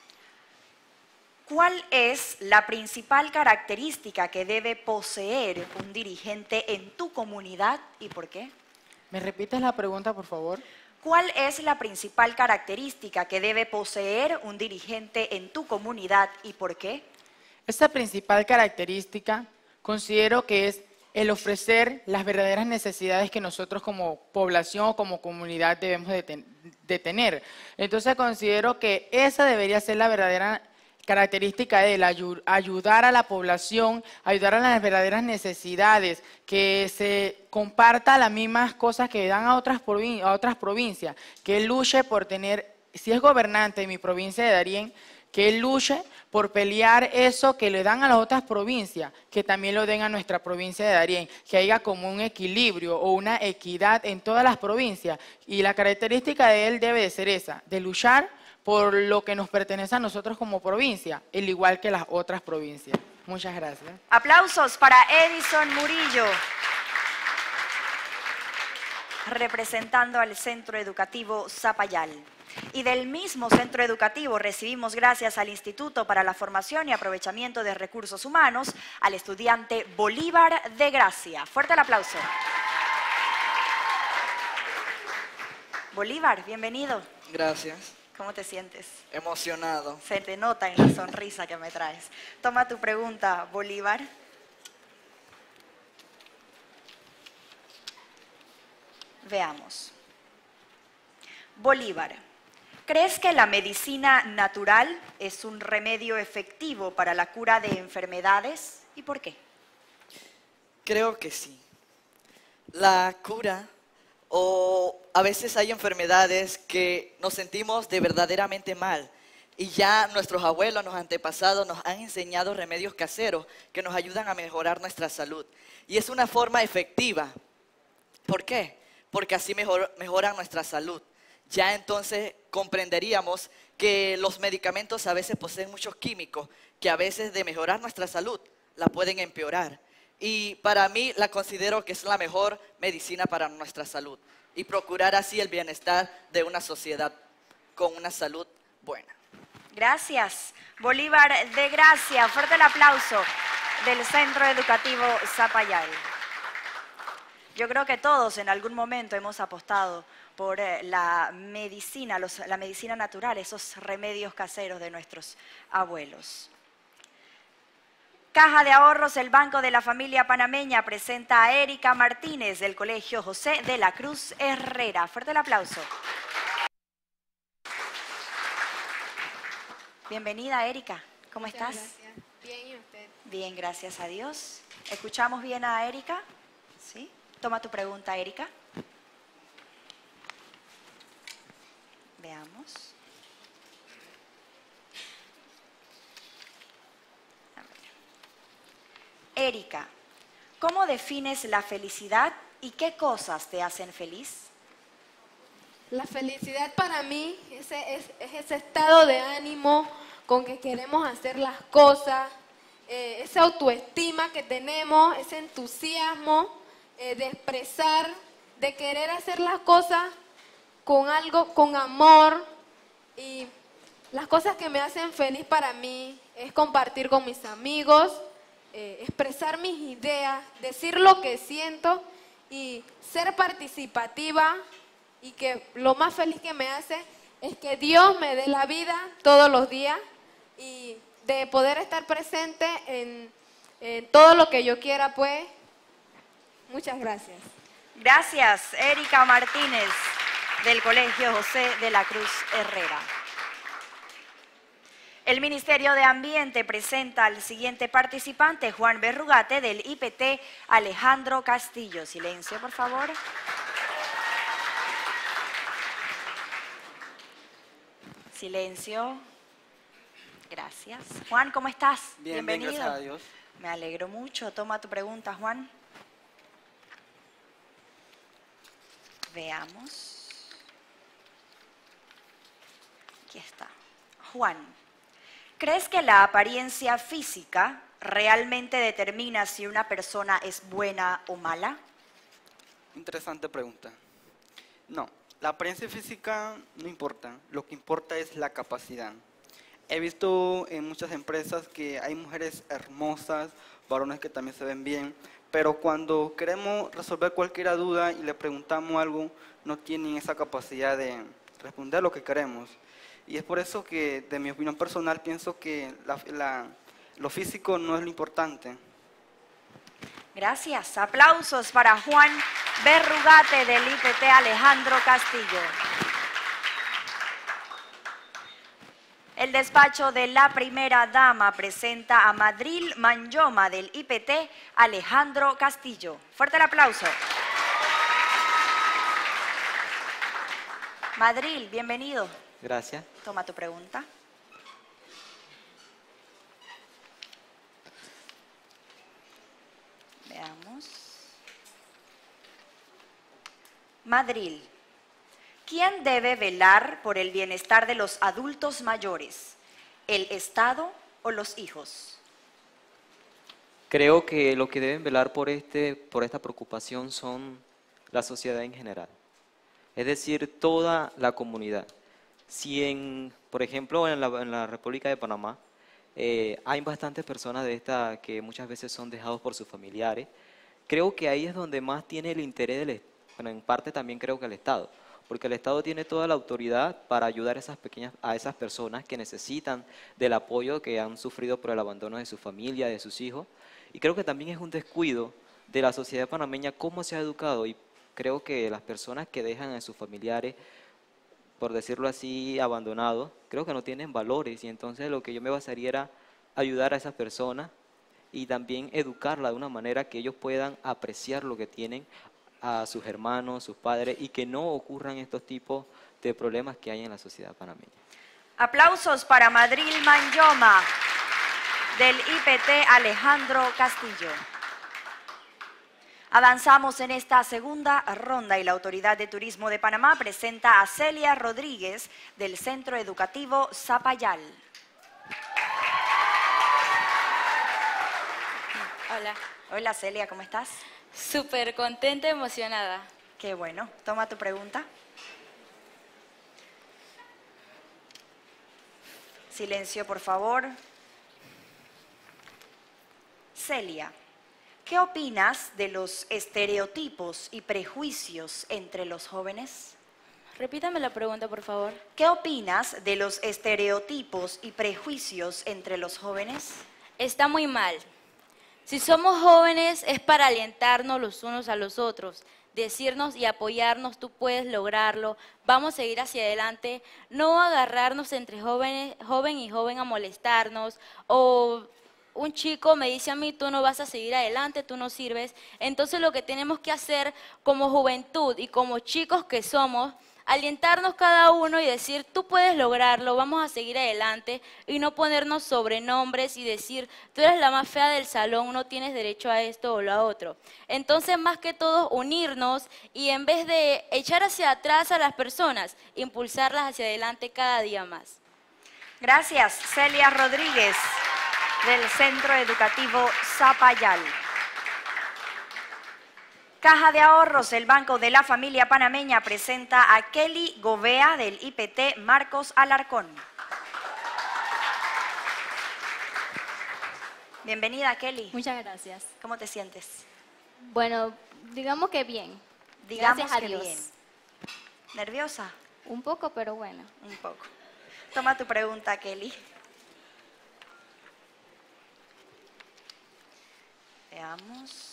¿cuál es la principal característica que debe poseer un dirigente en tu comunidad y por qué? ¿Me repites la pregunta, por favor? ¿Cuál es la principal característica que debe poseer un dirigente en tu comunidad y por qué? Esta principal característica considero que es el ofrecer las verdaderas necesidades que nosotros como población o como comunidad debemos de, ten, de tener. Entonces considero que esa debería ser la verdadera característica de él, ayudar a la población, ayudar a las verdaderas necesidades, que se comparta las mismas cosas que dan a otras, provin a otras provincias, que él luche por tener, si es gobernante de mi provincia de Darién, que él luche por pelear eso que le dan a las otras provincias, que también lo den a nuestra provincia de Darién, que haya como un equilibrio o una equidad en todas las provincias. Y la característica de él debe de ser esa, de luchar por lo que nos pertenece a nosotros como provincia, al igual que las otras provincias. Muchas gracias. Aplausos para Edison Murillo, representando al Centro Educativo Zapayal. Y del mismo centro educativo recibimos, gracias al Instituto para la Formación y Aprovechamiento de Recursos Humanos, al estudiante Bolívar de Gracia. Fuerte el aplauso. Bolívar, bienvenido. Gracias. ¿Cómo te sientes? Emocionado. Se te nota en la sonrisa que me traes. Toma tu pregunta, Bolívar. Veamos. Bolívar, ¿crees que la medicina natural es un remedio efectivo para la cura de enfermedades? ¿Y por qué? Creo que sí. La cura O a veces hay enfermedades que nos sentimos de verdaderamente mal. Y ya nuestros abuelos, los antepasados nos han enseñado remedios caseros que nos ayudan a mejorar nuestra salud. Y es una forma efectiva. ¿Por qué? Porque así mejor, mejoran nuestra salud. Ya entonces comprenderíamos que los medicamentos a veces poseen muchos químicos que a veces de mejorar nuestra salud la pueden empeorar. Y para mí la considero que es la mejor medicina para nuestra salud. Y procurar así el bienestar de una sociedad con una salud buena. Gracias. Bolívar de Gracia. Fuerte el aplauso del Centro Educativo Zapayal. Yo creo que todos en algún momento hemos apostado por la medicina, los, la medicina natural, esos remedios caseros de nuestros abuelos. Caja de Ahorros, el Banco de la Familia Panameña presenta a Erika Martínez del Colegio José de la Cruz Herrera. Fuerte el aplauso. Bienvenida, Erika. ¿Cómo Muchas estás? Gracias. Bien, ¿y usted? Bien, gracias a Dios. ¿Escuchamos bien a Erika? Sí. Toma tu pregunta, Erika. Veamos. A ver. Erika, ¿cómo defines la felicidad y qué cosas te hacen feliz? La felicidad para mí es, es, es ese estado de ánimo con que queremos hacer las cosas, eh, esa autoestima que tenemos, ese entusiasmo eh, de expresar, de querer hacer las cosas con algo, con amor. Y las cosas que me hacen feliz para mí es compartir con mis amigos, eh, expresar mis ideas, decir lo que siento y ser participativa. Y que lo más feliz que me hace es que Dios me dé la vida todos los días y de poder estar presente en, en todo lo que yo quiera, pues. Muchas gracias. Gracias, Erika Martínez, del Colegio José de la Cruz Herrera. El Ministerio de Ambiente presenta al siguiente participante, Juan Berrugate, del I P T Alejandro Castillo. Silencio, por favor. Silencio. Gracias. Juan, ¿cómo estás? Bien, Bienvenido. bien, gracias a Dios. Me alegro mucho. Toma tu pregunta, Juan. Veamos. Aquí está. Juan, ¿crees que la apariencia física realmente determina si una persona es buena o mala? Interesante pregunta. No. La apariencia física no importa, lo que importa es la capacidad. He visto en muchas empresas que hay mujeres hermosas, varones que también se ven bien, pero cuando queremos resolver cualquier duda y le preguntamos algo, no tienen esa capacidad de responder lo que queremos. Y es por eso que, de mi opinión personal, pienso que la, la, lo físico no es lo importante. Gracias. Aplausos para Juan Berrugate del I P T Alejandro Castillo. El despacho de la primera dama presenta a Madril Manyoma del I P T Alejandro Castillo. Fuerte el aplauso. Madril, bienvenido. Gracias. Toma tu pregunta. Veamos. Madril, ¿quién debe velar por el bienestar de los adultos mayores? ¿El Estado o los hijos? Creo que lo que deben velar por, este, por esta preocupación son la sociedad en general. Es decir, toda la comunidad. Si, en, por ejemplo, en la, en la República de Panamá, eh, hay bastantes personas de esta que muchas veces son dejados por sus familiares, creo que ahí es donde más tiene el interés del Estado. Bueno, en parte también creo que el Estado, porque el Estado tiene toda la autoridad para ayudar a esas, pequeñas, a esas personas que necesitan del apoyo, que han sufrido por el abandono de su familia, de sus hijos. Y creo que también es un descuido de la sociedad panameña cómo se ha educado, y creo que las personas que dejan a sus familiares, por decirlo así, abandonados, creo que no tienen valores, y entonces lo que yo me basaría era ayudar a esas personas y también educarla de una manera que ellos puedan apreciar lo que tienen, a sus hermanos, sus padres, y que no ocurran estos tipos de problemas que hay en la sociedad panameña. Aplausos para Madril Manyoma, del I P T Alejandro Castillo. Avanzamos en esta segunda ronda y la Autoridad de Turismo de Panamá presenta a Celia Rodríguez del Centro Educativo Zapayal. Hola. Hola Celia, ¿cómo estás? Súper contenta, emocionada. Qué bueno. Toma tu pregunta. Silencio, por favor. Celia, ¿qué opinas de los estereotipos y prejuicios entre los jóvenes? Repítame la pregunta, por favor. ¿Qué opinas de los estereotipos y prejuicios entre los jóvenes? Está muy mal. Si somos jóvenes es para alentarnos los unos a los otros, decirnos y apoyarnos, tú puedes lograrlo, vamos a seguir hacia adelante, no agarrarnos entre jóvenes, joven y joven a molestarnos, o un chico me dice a mí, tú no vas a seguir adelante, tú no sirves. Entonces lo que tenemos que hacer como juventud y como chicos que somos, alentarnos cada uno y decir, tú puedes lograrlo, vamos a seguir adelante, y no ponernos sobrenombres y decir, tú eres la más fea del salón, no tienes derecho a esto o lo otro. Entonces, más que todo, unirnos y en vez de echar hacia atrás a las personas, impulsarlas hacia adelante cada día más. Gracias, Celia Rodríguez, del Centro Educativo Zapayal. Caja de Ahorros, el Banco de la Familia Panameña presenta a Kelly Govea del I P T Marcos Alarcón. Bienvenida, Kelly. Muchas gracias. ¿Cómo te sientes? Bueno, digamos que bien. Digamos Gracias a que Dios. bien. ¿Nerviosa? Un poco, pero bueno. Un poco. Toma tu pregunta, Kelly. Veamos.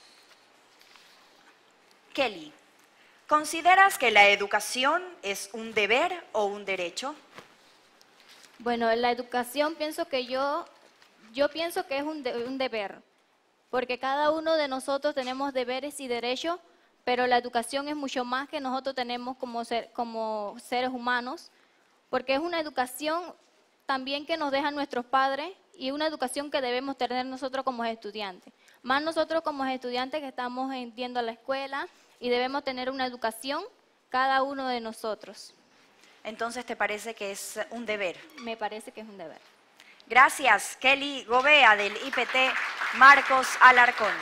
Kelly, ¿consideras que la educación es un deber o un derecho? Bueno, la educación pienso que yo, yo pienso que es un, de- un deber, porque cada uno de nosotros tenemos deberes y derechos, pero la educación es mucho más que nosotros tenemos como, ser- como seres humanos, porque es una educación también que nos dejan nuestros padres y una educación que debemos tener nosotros como estudiantes. Más nosotros como estudiantes que estamos en- yendo a la escuela y debemos tener una educación cada uno de nosotros. Entonces, ¿te parece que es un deber? Me parece que es un deber. Gracias, Kelly Govea del I P T Marcos Alarcón.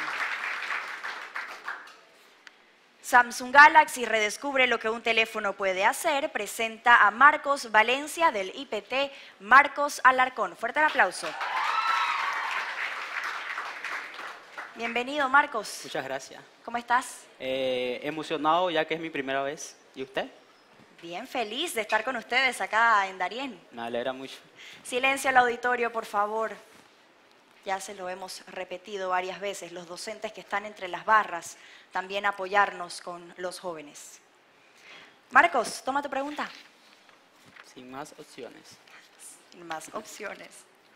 Samsung Galaxy redescubre lo que un teléfono puede hacer. Presenta a Marcos Valencia del I P T Marcos Alarcón. Fuerte el aplauso. Bienvenido, Marcos. Muchas gracias. ¿Cómo estás? Eh, emocionado ya que es mi primera vez. ¿Y usted? Bien, feliz de estar con ustedes acá en Darién. Me alegra mucho. Silencio al auditorio, por favor. Ya se lo hemos repetido varias veces. Los docentes que están entre las barras, también apoyarnos con los jóvenes. Marcos, toma tu pregunta. Sin más opciones. Sin más opciones.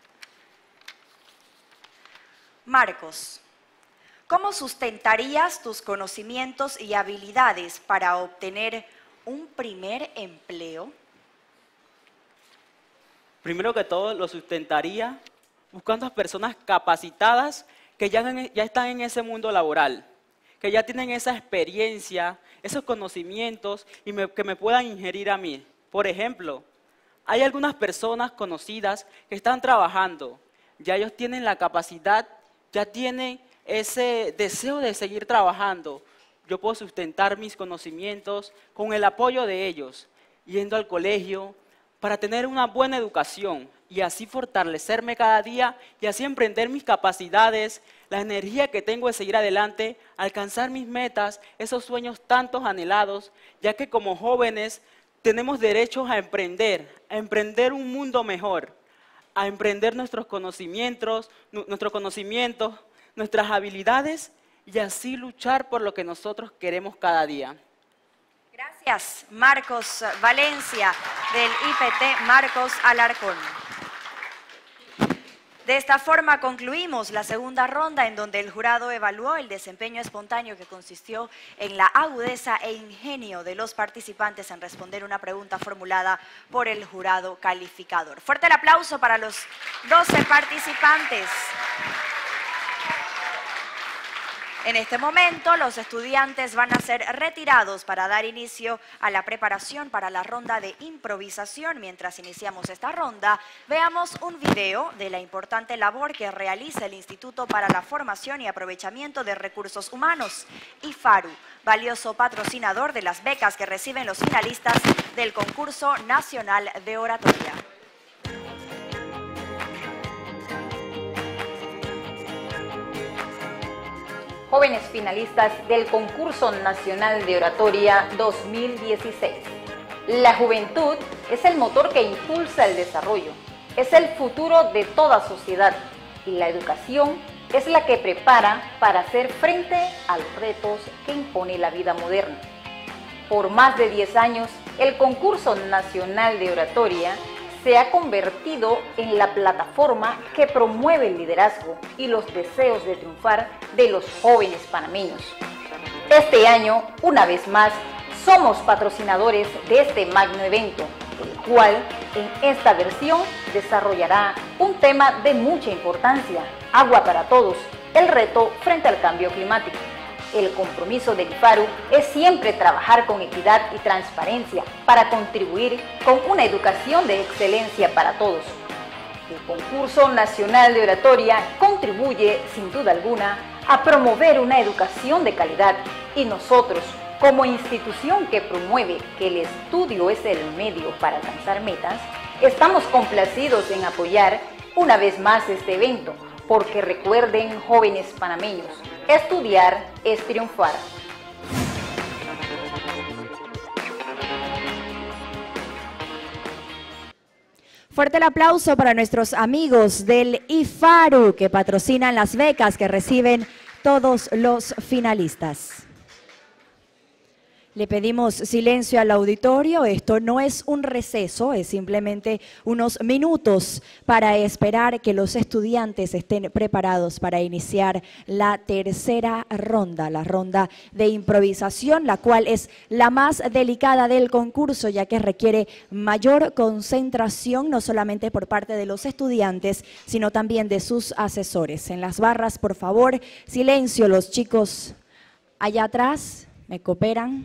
Marcos, ¿cómo sustentarías tus conocimientos y habilidades para obtener un primer empleo? Primero que todo, lo sustentaría buscando a personas capacitadas que ya, en- ya están en ese mundo laboral, que ya tienen esa experiencia, esos conocimientos y me- que me puedan ingerir a mí. Por ejemplo, hay algunas personas conocidas que están trabajando, ya ellos tienen la capacidad, ya tienen ese deseo de seguir trabajando. Yo puedo sustentar mis conocimientos con el apoyo de ellos, yendo al colegio para tener una buena educación y así fortalecerme cada día y así emprender mis capacidades, la energía que tengo de seguir adelante, alcanzar mis metas, esos sueños tantos anhelados, ya que como jóvenes tenemos derechos a emprender, a emprender un mundo mejor, a emprender nuestros conocimientos, nu- nuestros conocimientos, nuestras habilidades y así luchar por lo que nosotros queremos cada día. Gracias, Marcos Valencia, del I P T Marcos Alarcón. De esta forma concluimos la segunda ronda en donde el jurado evaluó el desempeño espontáneo que consistió en la agudeza e ingenio de los participantes en responder una pregunta formulada por el jurado calificador. Fuerte el aplauso para los doce participantes. En este momento, los estudiantes van a ser retirados para dar inicio a la preparación para la ronda de improvisación. Mientras iniciamos esta ronda, veamos un video de la importante labor que realiza el Instituto para la Formación y Aprovechamiento de Recursos Humanos, IFARU, valioso patrocinador de las becas que reciben los finalistas del Concurso Nacional de Oratoria. Jóvenes finalistas del Concurso Nacional de Oratoria dos mil dieciséis. La juventud es el motor que impulsa el desarrollo, es el futuro de toda sociedad y la educación es la que prepara para hacer frente a los retos que impone la vida moderna. Por más de diez años, el Concurso Nacional de Oratoria se ha convertido en la plataforma que promueve el liderazgo y los deseos de triunfar de los jóvenes panameños. Este año, una vez más, somos patrocinadores de este magno evento, el cual en esta versión desarrollará un tema de mucha importancia: agua para todos, el reto frente al cambio climático. El compromiso del IFARU es siempre trabajar con equidad y transparencia para contribuir con una educación de excelencia para todos. El Concurso Nacional de Oratoria contribuye, sin duda alguna, a promover una educación de calidad y nosotros, como institución que promueve que el estudio es el medio para alcanzar metas, estamos complacidos en apoyar una vez más este evento, porque recuerden, jóvenes panameños, estudiar es triunfar. Fuerte el aplauso para nuestros amigos del IFARU que patrocinan las becas que reciben todos los finalistas. Le pedimos silencio al auditorio. Esto no es un receso, es simplemente unos minutos para esperar que los estudiantes estén preparados para iniciar la tercera ronda, la ronda de improvisación, la cual es la más delicada del concurso, ya que requiere mayor concentración, no solamente por parte de los estudiantes, sino también de sus asesores. En las barras, por favor, silencio, los chicos allá atrás. ¿Me cooperan?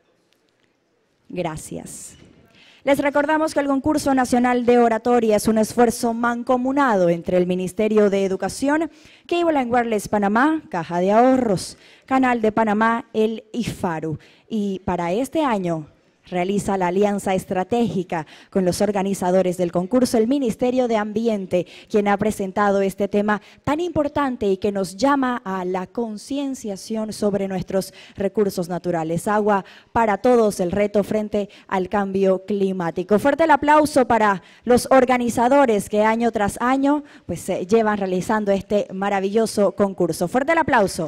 Gracias. Les recordamos que el Concurso Nacional de Oratoria es un esfuerzo mancomunado entre el Ministerio de Educación, Cable and Wireless Panamá, Caja de Ahorros, Canal de Panamá, el IFARU. Y para este año realiza la alianza estratégica con los organizadores del concurso, el Ministerio de Ambiente, quien ha presentado este tema tan importante y que nos llama a la concienciación sobre nuestros recursos naturales. Agua para todos, el reto frente al cambio climático. Fuerte el aplauso para los organizadores que año tras año pues, eh, llevan realizando este maravilloso concurso. Fuerte el aplauso.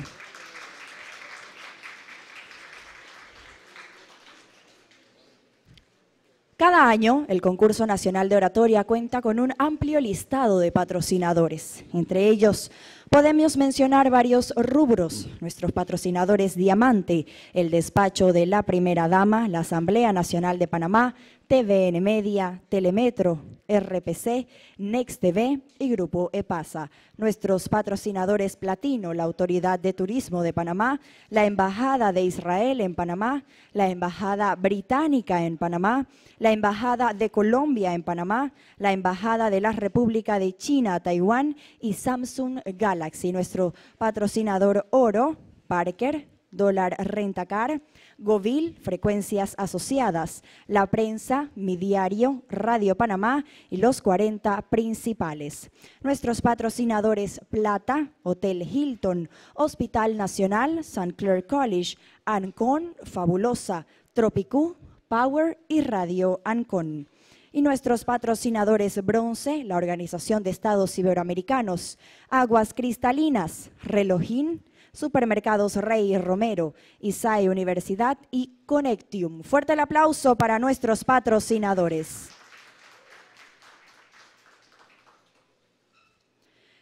Cada año, el Concurso Nacional de Oratoria cuenta con un amplio listado de patrocinadores. Entre ellos, podemos mencionar varios rubros. Nuestros patrocinadores Diamante, el despacho de la Primera Dama, la Asamblea Nacional de Panamá, T V N Media, Telemetro, R P C, Next T V y Grupo EPASA. Nuestros patrocinadores Platino, la Autoridad de Turismo de Panamá, la Embajada de Israel en Panamá, la Embajada Británica en Panamá, la Embajada de Colombia en Panamá, la Embajada de la República de China, Taiwán y Samsung Galaxy. Nuestro patrocinador Oro, Parker, Dólar Rentacar, Govil, Frecuencias Asociadas, La Prensa, Mi Diario, Radio Panamá y los cuarenta principales. Nuestros patrocinadores Plata, Hotel Hilton, Hospital Nacional, Saint Clair College, Ancon, Fabulosa, Tropicú, Power y Radio Ancon. Y nuestros patrocinadores Bronce, la Organización de Estados Iberoamericanos, Aguas Cristalinas, Relojín, Supermercados Rey y Romero, I S A E Universidad y Connectium. Fuerte el aplauso para nuestros patrocinadores.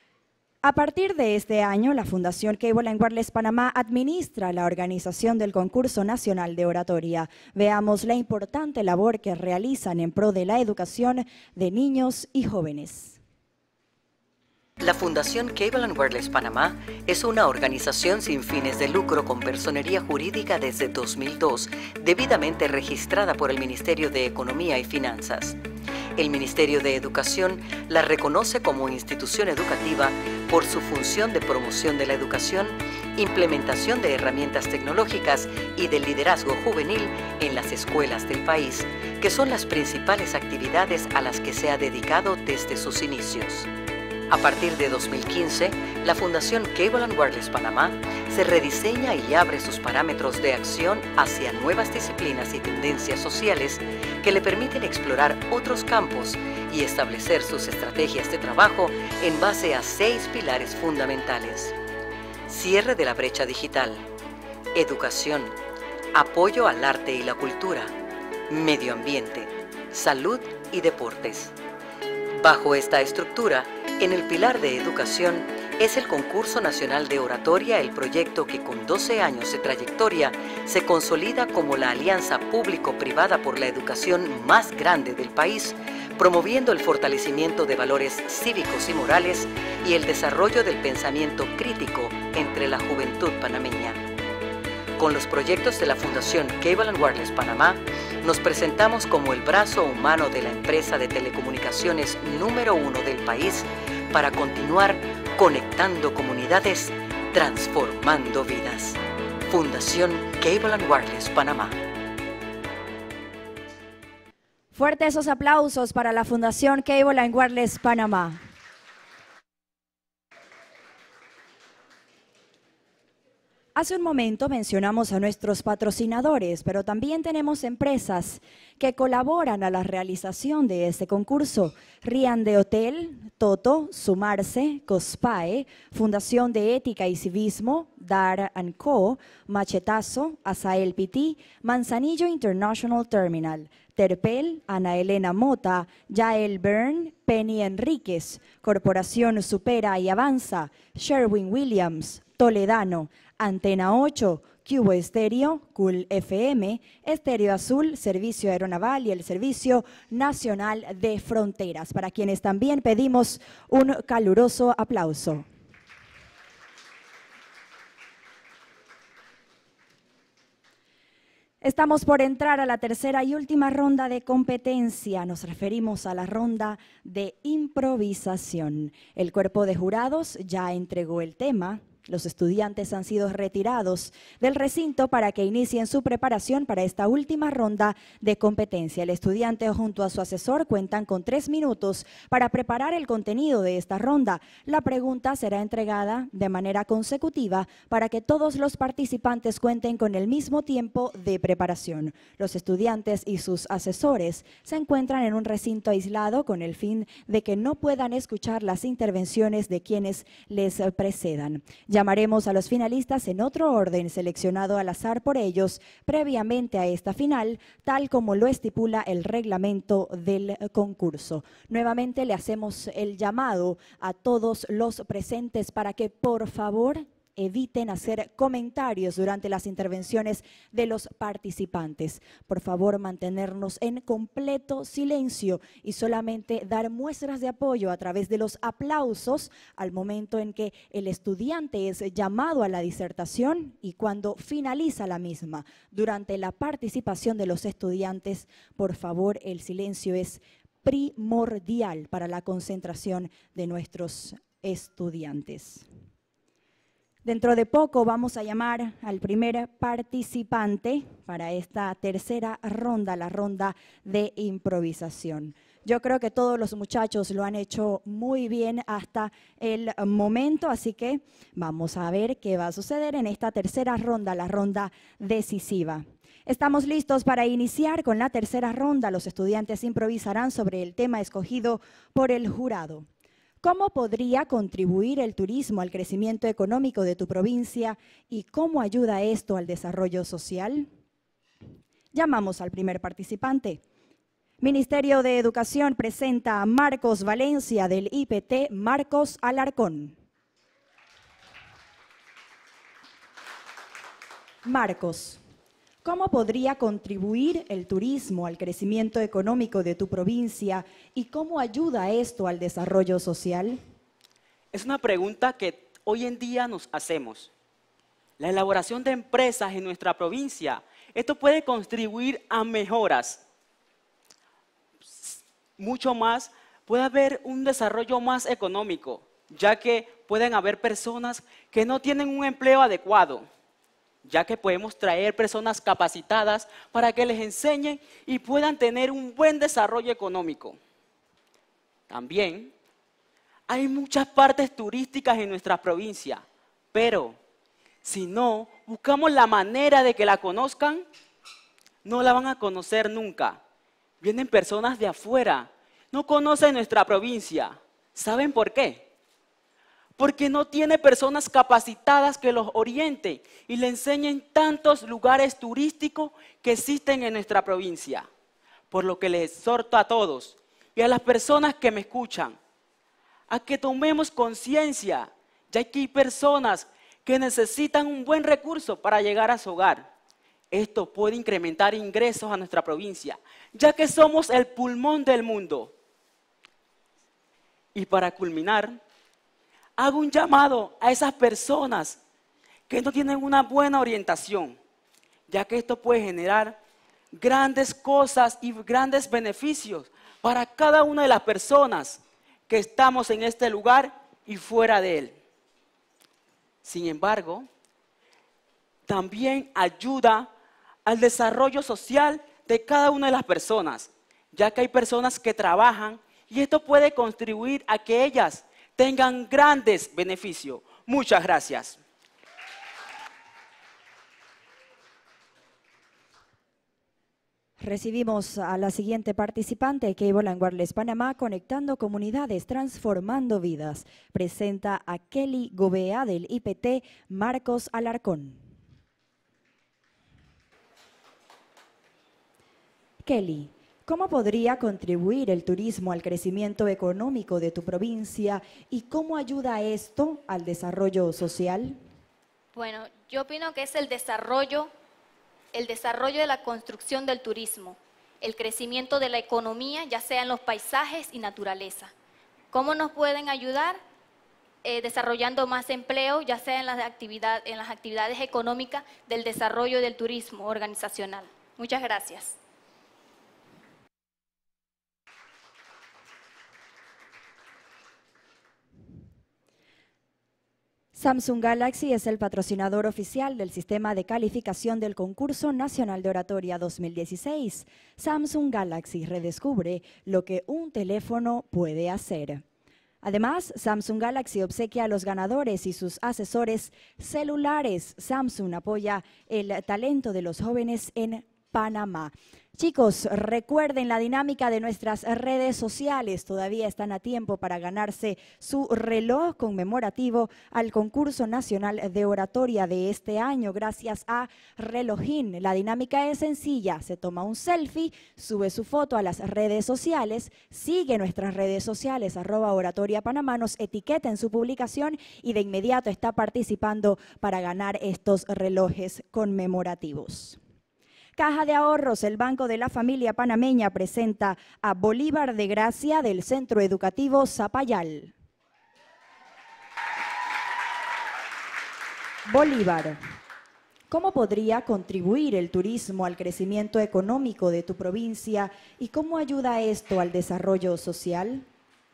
A partir de este año, la Fundación Cable and Wireless Panamá administra la organización del Concurso Nacional de Oratoria. Veamos la importante labor que realizan en pro de la educación de niños y jóvenes. La Fundación Cable and Wireless Panamá es una organización sin fines de lucro con personería jurídica desde dos mil dos, debidamente registrada por el Ministerio de Economía y Finanzas. El Ministerio de Educación la reconoce como institución educativa por su función de promoción de la educación, implementación de herramientas tecnológicas y del liderazgo juvenil en las escuelas del país, que son las principales actividades a las que se ha dedicado desde sus inicios. A partir de dos mil quince, la Fundación Cable and Wireless Panamá se rediseña y abre sus parámetros de acción hacia nuevas disciplinas y tendencias sociales que le permiten explorar otros campos y establecer sus estrategias de trabajo en base a seis pilares fundamentales: cierre de la brecha digital, educación, apoyo al arte y la cultura, medio ambiente, salud y deportes. Bajo esta estructura, en el pilar de educación, es el Concurso Nacional de Oratoria el proyecto que con doce años de trayectoria se consolida como la alianza público-privada por la educación más grande del país, promoviendo el fortalecimiento de valores cívicos y morales y el desarrollo del pensamiento crítico entre la juventud panameña. Con los proyectos de la Fundación Cable and Wireless Panamá, nos presentamos como el brazo humano de la empresa de telecomunicaciones número uno del país para continuar conectando comunidades, transformando vidas. Fundación Cable and Wireless Panamá. Fuertes esos aplausos para la Fundación Cable and Wireless Panamá. Hace un momento mencionamos a nuestros patrocinadores, pero también tenemos empresas que colaboran a la realización de este concurso. Rian de Hotel, Toto, Sumarse, Cospae, Fundación de Ética y Civismo, Dar and Co, Machetazo, Asael Pití, Manzanillo International Terminal, Terpel, Ana Elena Mota, Yael Byrne, Penny Enríquez, Corporación Supera y Avanza, Sherwin Williams, Toledano, Antena ocho, Cubo Estéreo, Cool F M, Estéreo Azul, Servicio Aeronaval y el Servicio Nacional de Fronteras, para quienes también pedimos un caluroso aplauso. Estamos por entrar a la tercera y última ronda de competencia. Nos referimos a la ronda de improvisación. El cuerpo de jurados ya entregó el tema. Los estudiantes han sido retirados del recinto para que inicien su preparación para esta última ronda de competencia. El estudiante junto a su asesor cuentan con tres minutos para preparar el contenido de esta ronda. La pregunta será entregada de manera consecutiva para que todos los participantes cuenten con el mismo tiempo de preparación. Los estudiantes y sus asesores se encuentran en un recinto aislado con el fin de que no puedan escuchar las intervenciones de quienes les precedan. Llamaremos a los finalistas en otro orden seleccionado al azar por ellos previamente a esta final, tal como lo estipula el reglamento del concurso. Nuevamente le hacemos el llamado a todos los presentes para que por favor eviten hacer comentarios durante las intervenciones de los participantes. Por favor, mantenernos en completo silencio y solamente dar muestras de apoyo a través de los aplausos al momento en que el estudiante es llamado a la disertación y cuando finaliza la misma. Durante la participación de los estudiantes, por favor, el silencio es primordial para la concentración de nuestros estudiantes. Dentro de poco vamos a llamar al primer participante para esta tercera ronda, la ronda de improvisación. Yo creo que todos los muchachos lo han hecho muy bien hasta el momento, así que vamos a ver qué va a suceder en esta tercera ronda, la ronda decisiva. Estamos listos para iniciar con la tercera ronda. Los estudiantes improvisarán sobre el tema escogido por el jurado. ¿Cómo podría contribuir el turismo al crecimiento económico de tu provincia y cómo ayuda esto al desarrollo social? Llamamos al primer participante. Ministerio de Educación presenta a Marcos Valencia del I P T Marcos Alarcón. Marcos, ¿cómo podría contribuir el turismo al crecimiento económico de tu provincia y cómo ayuda esto al desarrollo social? Es una pregunta que hoy en día nos hacemos. La elaboración de empresas en nuestra provincia, esto puede contribuir a mejoras. Mucho más, puede haber un desarrollo más económico, ya que pueden haber personas que no tienen un empleo adecuado, ya que podemos traer personas capacitadas para que les enseñen y puedan tener un buen desarrollo económico. También hay muchas partes turísticas en nuestra provincia, pero si no buscamos la manera de que la conozcan, no la van a conocer nunca. Vienen personas de afuera, no conocen nuestra provincia. ¿Saben por qué? Porque no tiene personas capacitadas que los orienten y le enseñen tantos lugares turísticos que existen en nuestra provincia. Por lo que les exhorto a todos y a las personas que me escuchan a que tomemos conciencia, ya que hay personas que necesitan un buen recurso para llegar a su hogar. Esto puede incrementar ingresos a nuestra provincia, ya que somos el pulmón del mundo. Y para culminar, hago un llamado a esas personas que no tienen una buena orientación, ya que esto puede generar grandes cosas y grandes beneficios para cada una de las personas que estamos en este lugar y fuera de él. Sin embargo, también ayuda al desarrollo social de cada una de las personas, ya que hay personas que trabajan y esto puede contribuir a que ellas tengan grandes beneficios. Muchas gracias. Recibimos a la siguiente participante, Cable and Wireless Panamá, conectando comunidades, transformando vidas. Presenta a Kelly Gobea del I P T Marcos Alarcón. Kelly, ¿cómo podría contribuir el turismo al crecimiento económico de tu provincia y cómo ayuda esto al desarrollo social? Bueno, yo opino que es el desarrollo el desarrollo de la construcción del turismo, el crecimiento de la economía, ya sea en los paisajes y naturaleza. ¿Cómo nos pueden ayudar? Eh, desarrollando más empleo, ya sea en las, actividad, en las actividades económicas del desarrollo del turismo organizacional. Muchas gracias. Samsung Galaxy es el patrocinador oficial del sistema de calificación del Concurso Nacional de Oratoria dos mil dieciséis. Samsung Galaxy redescubre lo que un teléfono puede hacer. Además, Samsung Galaxy obsequia a los ganadores y sus asesores celulares. Samsung apoya el talento de los jóvenes en Panamá. Chicos, recuerden la dinámica de nuestras redes sociales. Todavía están a tiempo para ganarse su reloj conmemorativo al concurso nacional de oratoria de este año gracias a Relojín. La dinámica es sencilla. Se toma un selfie, sube su foto a las redes sociales, sigue nuestras redes sociales, arroba oratoria Panamá, nos etiqueta en su publicación y de inmediato está participando para ganar estos relojes conmemorativos. Caja de Ahorros, el Banco de la Familia Panameña, presenta a Bolívar de Gracia del Centro Educativo Zapayal. Bolívar, ¿cómo podría contribuir el turismo al crecimiento económico de tu provincia y cómo ayuda esto al desarrollo social?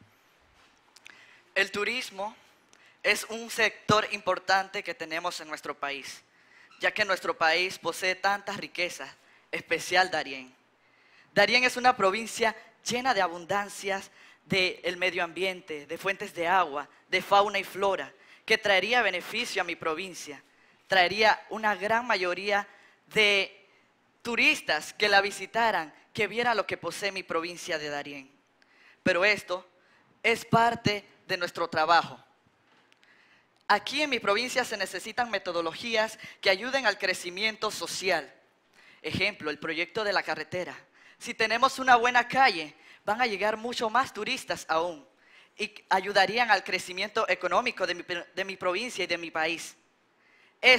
El turismo es un sector importante que tenemos en nuestro país, ya que nuestro país posee tantas riquezas, especial Darién. Darién es una provincia llena de abundancias del medio ambiente, de fuentes de agua, de fauna y flora, que traería beneficio a mi provincia, traería una gran mayoría de turistas que la visitaran, que vieran lo que posee mi provincia de Darién. Pero esto es parte de nuestro trabajo. Aquí en mi provincia se necesitan metodologías que ayuden al crecimiento social. Ejemplo, el proyecto de la carretera. Si tenemos una buena calle, van a llegar mucho más turistas aún y ayudarían al crecimiento económico de mi, de mi provincia y de mi país. Esto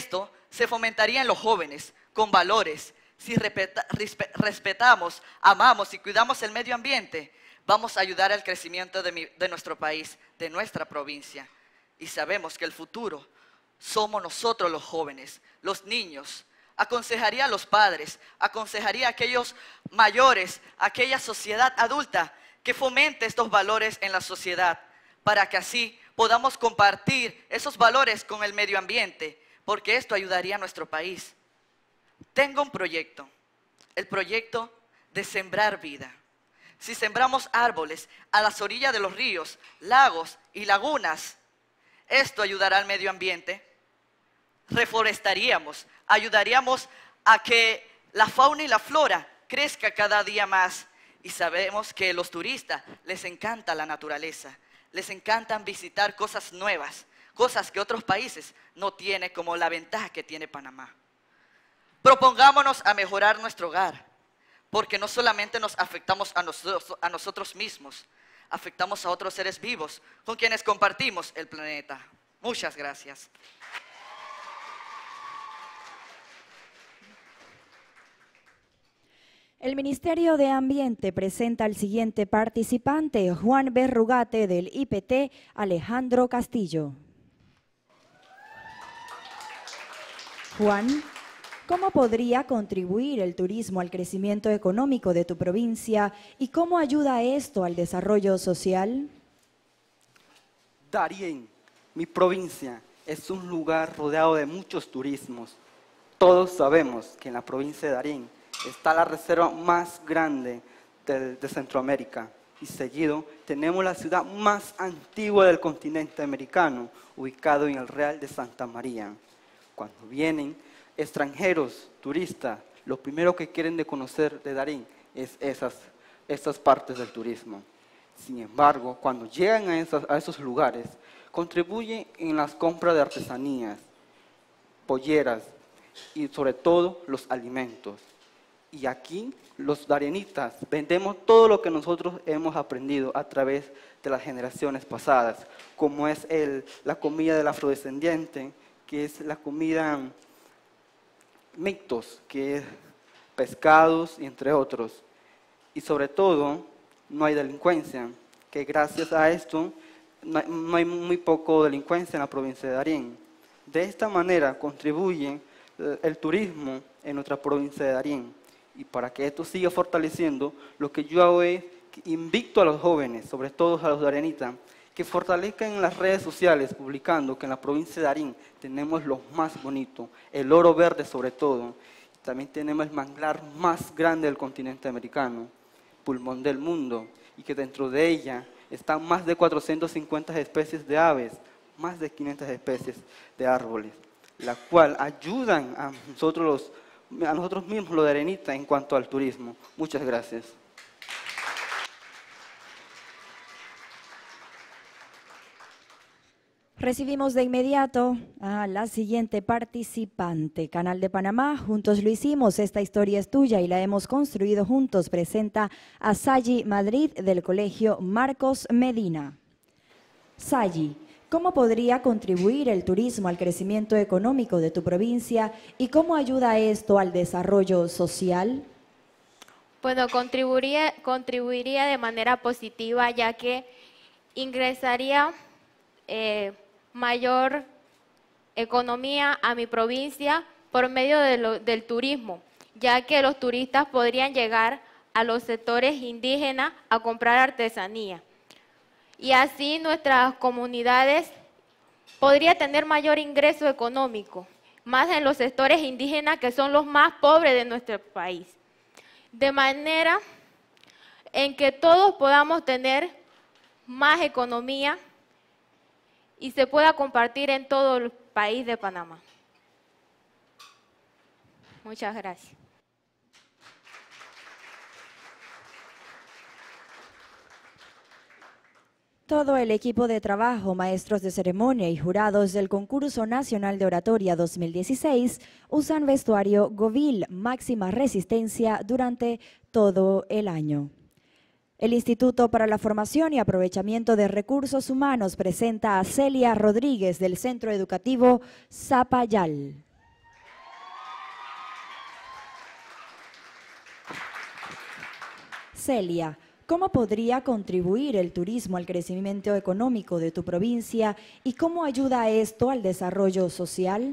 se fomentaría en los jóvenes con valores. Si respeta, respe, respetamos, amamos y cuidamos el medio ambiente, vamos a ayudar al crecimiento de, mi, de nuestro país, de nuestra provincia. Y sabemos que el futuro somos nosotros los jóvenes, los niños. Aconsejaría a los padres, aconsejaría a aquellos mayores, a aquella sociedad adulta que fomente estos valores en la sociedad, para que así podamos compartir esos valores con el medio ambiente, porque esto ayudaría a nuestro país. Tengo un proyecto, el proyecto de sembrar vida. Si sembramos árboles a las orillas de los ríos, lagos y lagunas, esto ayudará al medio ambiente. Reforestaríamos, ayudaríamos a que la fauna y la flora crezca cada día más. Y sabemos que a los turistas les encanta la naturaleza, les encantan visitar cosas nuevas, cosas que otros países no tienen, como la ventaja que tiene Panamá. Propongámonos a mejorar nuestro hogar, porque no solamente nos afectamos a nosotros, a nosotros mismos, afectamos a otros seres vivos con quienes compartimos el planeta. Muchas gracias. El Ministerio de Ambiente presenta al siguiente participante, Juan Berrugate, del I P T Alejandro Castillo. Juan, ¿cómo podría contribuir el turismo al crecimiento económico de tu provincia y cómo ayuda esto al desarrollo social? Darién, mi provincia, es un lugar rodeado de muchos turismos. Todos sabemos que en la provincia de Darién está la reserva más grande de, de Centroamérica y seguido tenemos la ciudad más antigua del continente americano, ubicado en el Real de Santa María. Cuando vienen extranjeros, turistas, lo primero que quieren de conocer de Darién es esas, esas partes del turismo. Sin embargo, cuando llegan a, esas, a esos lugares, contribuyen en las compras de artesanías, polleras y sobre todo los alimentos. Y aquí los darienitas vendemos todo lo que nosotros hemos aprendido a través de las generaciones pasadas, como es el, la comida del afrodescendiente, que es la comida mixtos, que es pescados y entre otros. Y sobre todo, no hay delincuencia, que gracias a esto no hay muy poco delincuencia en la provincia de Darién. De esta manera contribuye el turismo en nuestra provincia de Darién. Y para que esto siga fortaleciendo, lo que yo hago es que invito a los jóvenes, sobre todo a los darienitas, que fortalezcan en las redes sociales, publicando que en la provincia de Darién tenemos lo más bonito, el oro verde sobre todo. También tenemos el manglar más grande del continente americano, pulmón del mundo, y que dentro de ella están más de cuatrocientas cincuenta especies de aves, más de quinientas especies de árboles, la cual ayudan a nosotros los a nosotros mismos los darienitas en cuanto al turismo. Muchas gracias. Recibimos de inmediato a la siguiente participante. Canal de Panamá, juntos lo hicimos, esta historia es tuya y la hemos construido juntos. Presenta a Sayi Madrid del Colegio Marcos Medina. Sayi, ¿cómo podría contribuir el turismo al crecimiento económico de tu provincia y cómo ayuda esto al desarrollo social? Bueno, contribuiría, contribuiría de manera positiva, ya que ingresaría eh, mayor economía a mi provincia por medio de lo, del turismo, ya que los turistas podrían llegar a los sectores indígenas a comprar artesanía. Y así nuestras comunidades podrían tener mayor ingreso económico, más en los sectores indígenas que son los más pobres de nuestro país. De manera en que todos podamos tener más economía y se pueda compartir en todo el país de Panamá. Muchas gracias. Todo el equipo de trabajo, maestros de ceremonia y jurados del Concurso Nacional de Oratoria dos mil dieciséis usan vestuario Govil máxima resistencia durante todo el año. El Instituto para la Formación y Aprovechamiento de Recursos Humanos presenta a Celia Rodríguez del Centro Educativo Zapayal. Celia, ¿cómo podría contribuir el turismo al crecimiento económico de tu provincia y cómo ayuda esto al desarrollo social?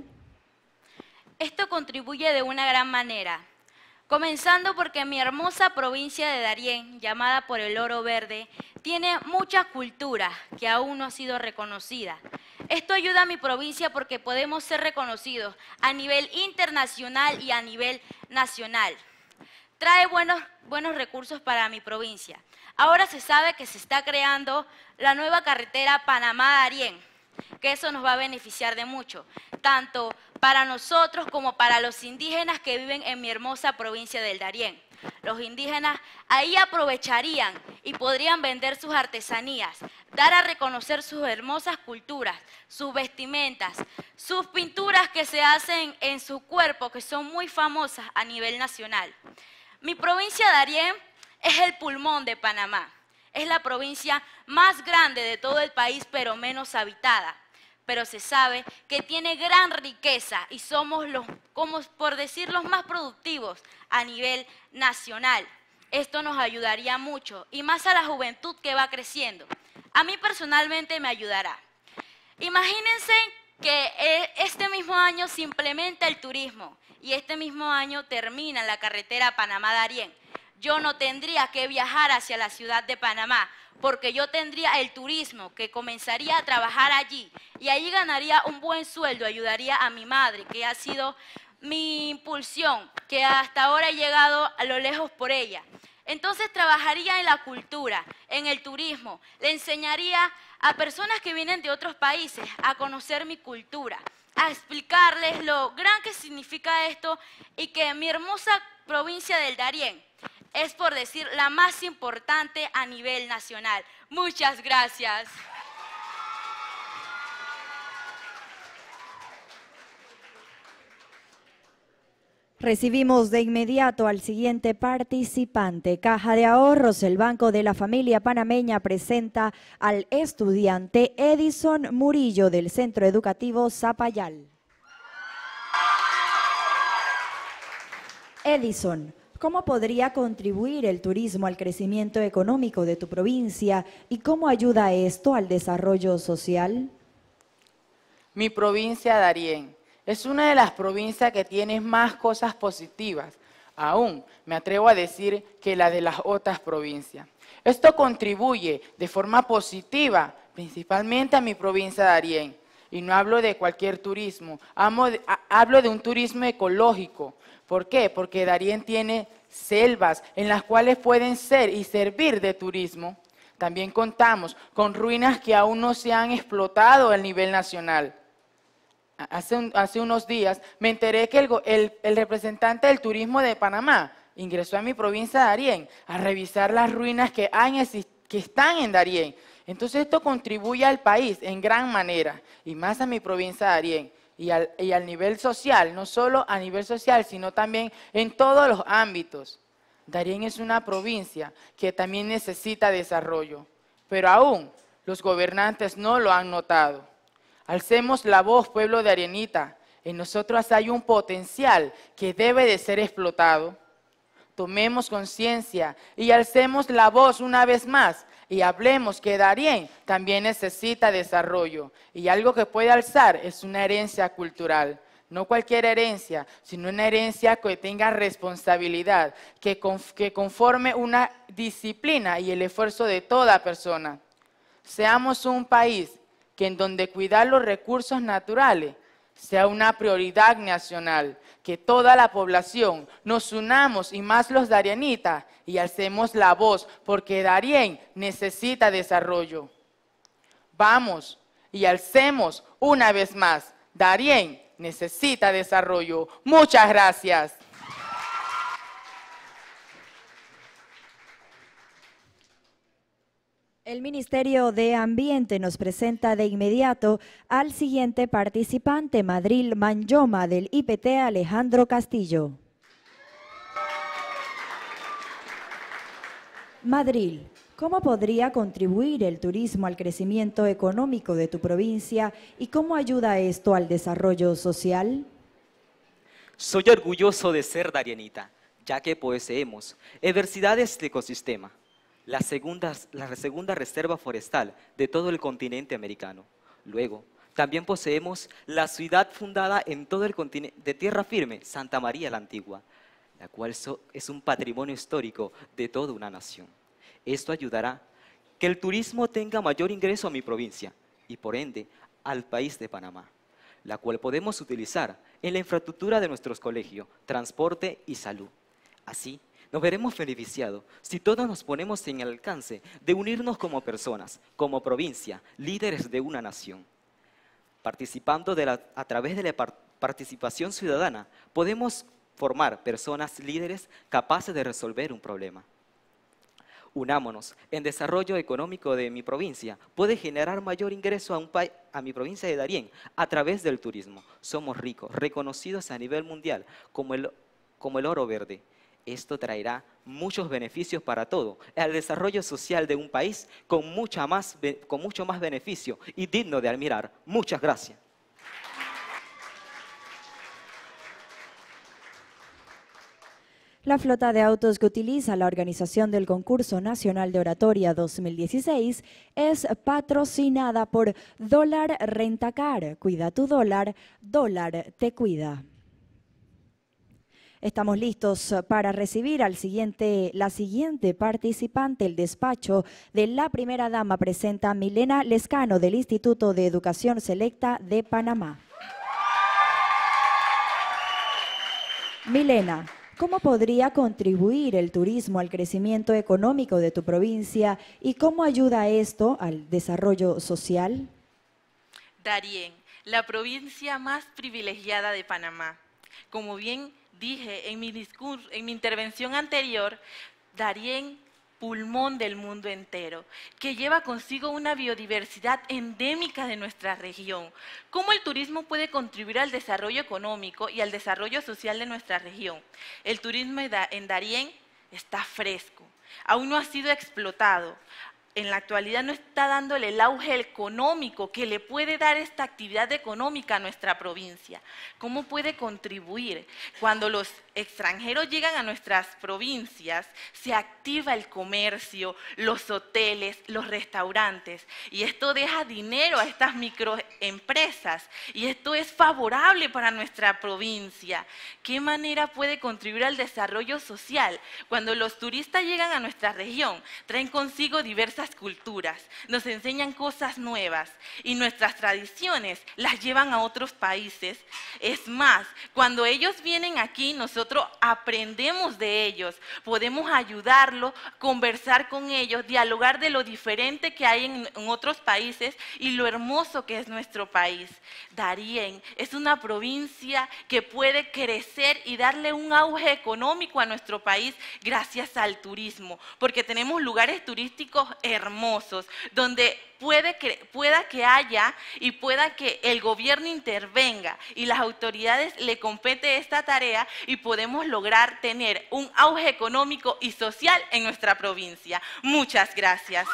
Esto contribuye de una gran manera, comenzando porque mi hermosa provincia de Darién, llamada por el oro verde, tiene mucha cultura que aún no ha sido reconocida. Esto ayuda a mi provincia porque podemos ser reconocidos a nivel internacional y a nivel nacional. Trae buenos, buenos recursos para mi provincia. Ahora se sabe que se está creando la nueva carretera Panamá-Darién, que eso nos va a beneficiar de mucho, tanto para nosotros como para los indígenas que viven en mi hermosa provincia del Darién. Los indígenas ahí aprovecharían y podrían vender sus artesanías, dar a reconocer sus hermosas culturas, sus vestimentas, sus pinturas que se hacen en su cuerpo, que son muy famosas a nivel nacional. Mi provincia de Darién es el pulmón de Panamá. Es la provincia más grande de todo el país, pero menos habitada. Pero se sabe que tiene gran riqueza y somos los, como por decir, los más productivos a nivel nacional. Esto nos ayudaría mucho y más a la juventud que va creciendo. A mí personalmente me ayudará. Imagínense que este mismo año se implementa el turismo y este mismo año termina la carretera Panamá-Darién. Yo no tendría que viajar hacia la ciudad de Panamá, porque yo tendría el turismo que comenzaría a trabajar allí y allí ganaría un buen sueldo, ayudaría a mi madre, que ha sido mi impulsión, que hasta ahora he llegado a lo lejos por ella. Entonces trabajaría en la cultura, en el turismo, le enseñaría a personas que vienen de otros países a conocer mi cultura, a explicarles lo gran que significa esto y que mi hermosa provincia del Darién es, por decir, la más importante a nivel nacional. Muchas gracias. Recibimos de inmediato al siguiente participante. Caja de Ahorros, el Banco de la Familia Panameña presenta al estudiante Edison Murillo del Centro Educativo Zapayal. Edison, ¿cómo podría contribuir el turismo al crecimiento económico de tu provincia y cómo ayuda esto al desarrollo social? Mi provincia, Darién, es una de las provincias que tiene más cosas positivas. Aún me atrevo a decir que la de las otras provincias. Esto contribuye de forma positiva, principalmente a mi provincia de Darién. Y no hablo de cualquier turismo, hablo de un turismo ecológico. ¿Por qué? Porque Darién tiene selvas en las cuales pueden ser y servir de turismo. También contamos con ruinas que aún no se han explotado a nivel nacional. Hace, un, hace unos días me enteré que el, el, el representante del turismo de Panamá ingresó a mi provincia de Darién a revisar las ruinas que, han, que están en Darién. Entonces esto contribuye al país en gran manera y más a mi provincia de Darién. Y al, y al nivel social, no solo a nivel social, sino también en todos los ámbitos. Darién es una provincia que también necesita desarrollo, pero aún los gobernantes no lo han notado. Alcemos la voz, pueblo de Arienita, en nosotros hay un potencial que debe de ser explotado. Tomemos conciencia y alcemos la voz una vez más y hablemos que Darién también necesita desarrollo. Y algo que puede alzar es una herencia cultural. No cualquier herencia, sino una herencia que tenga responsabilidad, que, que conforme una disciplina y el esfuerzo de toda persona. Seamos un país que en donde cuidar los recursos naturales sea una prioridad nacional, que toda la población nos unamos y más los darienitas y alcemos la voz, porque Darién necesita desarrollo. Vamos y alcemos una vez más, Darién necesita desarrollo. Muchas gracias. El Ministerio de Ambiente nos presenta de inmediato al siguiente participante, Madril Manyoma, del I P T Alejandro Castillo. Madril, ¿cómo podría contribuir el turismo al crecimiento económico de tu provincia y cómo ayuda esto al desarrollo social? Soy orgulloso de ser darienita. ya que poseemos diversidades de ecosistema, la segunda, la segunda reserva forestal de todo el continente americano. Luego, también poseemos la ciudad fundada en todo el continente de tierra firme, Santa María la Antigua, la cual so, es un patrimonio histórico de toda una nación. Esto ayudará que el turismo tenga mayor ingreso a mi provincia y por ende al país de Panamá, la cual podemos utilizar en la infraestructura de nuestros colegios, transporte y salud. Así, nos veremos beneficiados si todos nos ponemos en el alcance de unirnos como personas, como provincia, líderes de una nación. Participando de la, a través de la participación ciudadana, podemos formar personas líderes capaces de resolver un problema. Unámonos en desarrollo económico de mi provincia. Puede generar mayor ingreso a, un a mi provincia de Darién a través del turismo. Somos ricos, reconocidos a nivel mundial como el, como el oro verde. Esto traerá muchos beneficios para todo, el desarrollo social de un país con, mucha más, con mucho más beneficio y digno de admirar. Muchas gracias. La flota de autos que utiliza la organización del Concurso Nacional de Oratoria dos mil dieciséis es patrocinada por Dólar Rentacar. Cuida tu dólar, dólar te cuida. Estamos listos para recibir al siguiente, la siguiente participante. El despacho de la primera dama presenta a Milena Lescano del Instituto de Educación Selecta de Panamá. Milena, ¿cómo podría contribuir el turismo al crecimiento económico de tu provincia y cómo ayuda esto al desarrollo social? Darién, la provincia más privilegiada de Panamá. Como bien dije en mi discurso, en mi intervención anterior, Darién, pulmón del mundo entero, que lleva consigo una biodiversidad endémica de nuestra región. ¿Cómo el turismo puede contribuir al desarrollo económico y al desarrollo social de nuestra región? El turismo en Darién está fresco, aún no ha sido explotado. En la actualidad no está dándole el auge económico que le puede dar esta actividad económica a nuestra provincia. ¿Cómo puede contribuir? Cuando los extranjeros llegan a nuestras provincias, se activa el comercio, los hoteles, los restaurantes, y esto deja dinero a estas microempresas, y esto es favorable para nuestra provincia. ¿Qué manera puede contribuir al desarrollo social? Cuando los turistas llegan a nuestra región, traen consigo diversas culturas, nos enseñan cosas nuevas y nuestras tradiciones las llevan a otros países. Es más, cuando ellos vienen aquí, nosotros aprendemos de ellos, podemos ayudarlos, conversar con ellos, dialogar de lo diferente que hay en, en otros países y lo hermoso que es nuestro país. Darién es una provincia que puede crecer y darle un auge económico a nuestro país gracias al turismo, porque tenemos lugares turísticos hermosos, donde puede que, pueda que haya y pueda que el gobierno intervenga y las autoridades le compete esta tarea y podemos lograr tener un auge económico y social en nuestra provincia. Muchas gracias.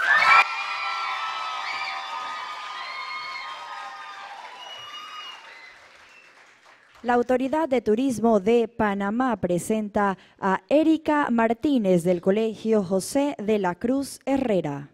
La Autoridad de Turismo de Panamá presenta a Erika Martínez del Colegio José de la Cruz Herrera.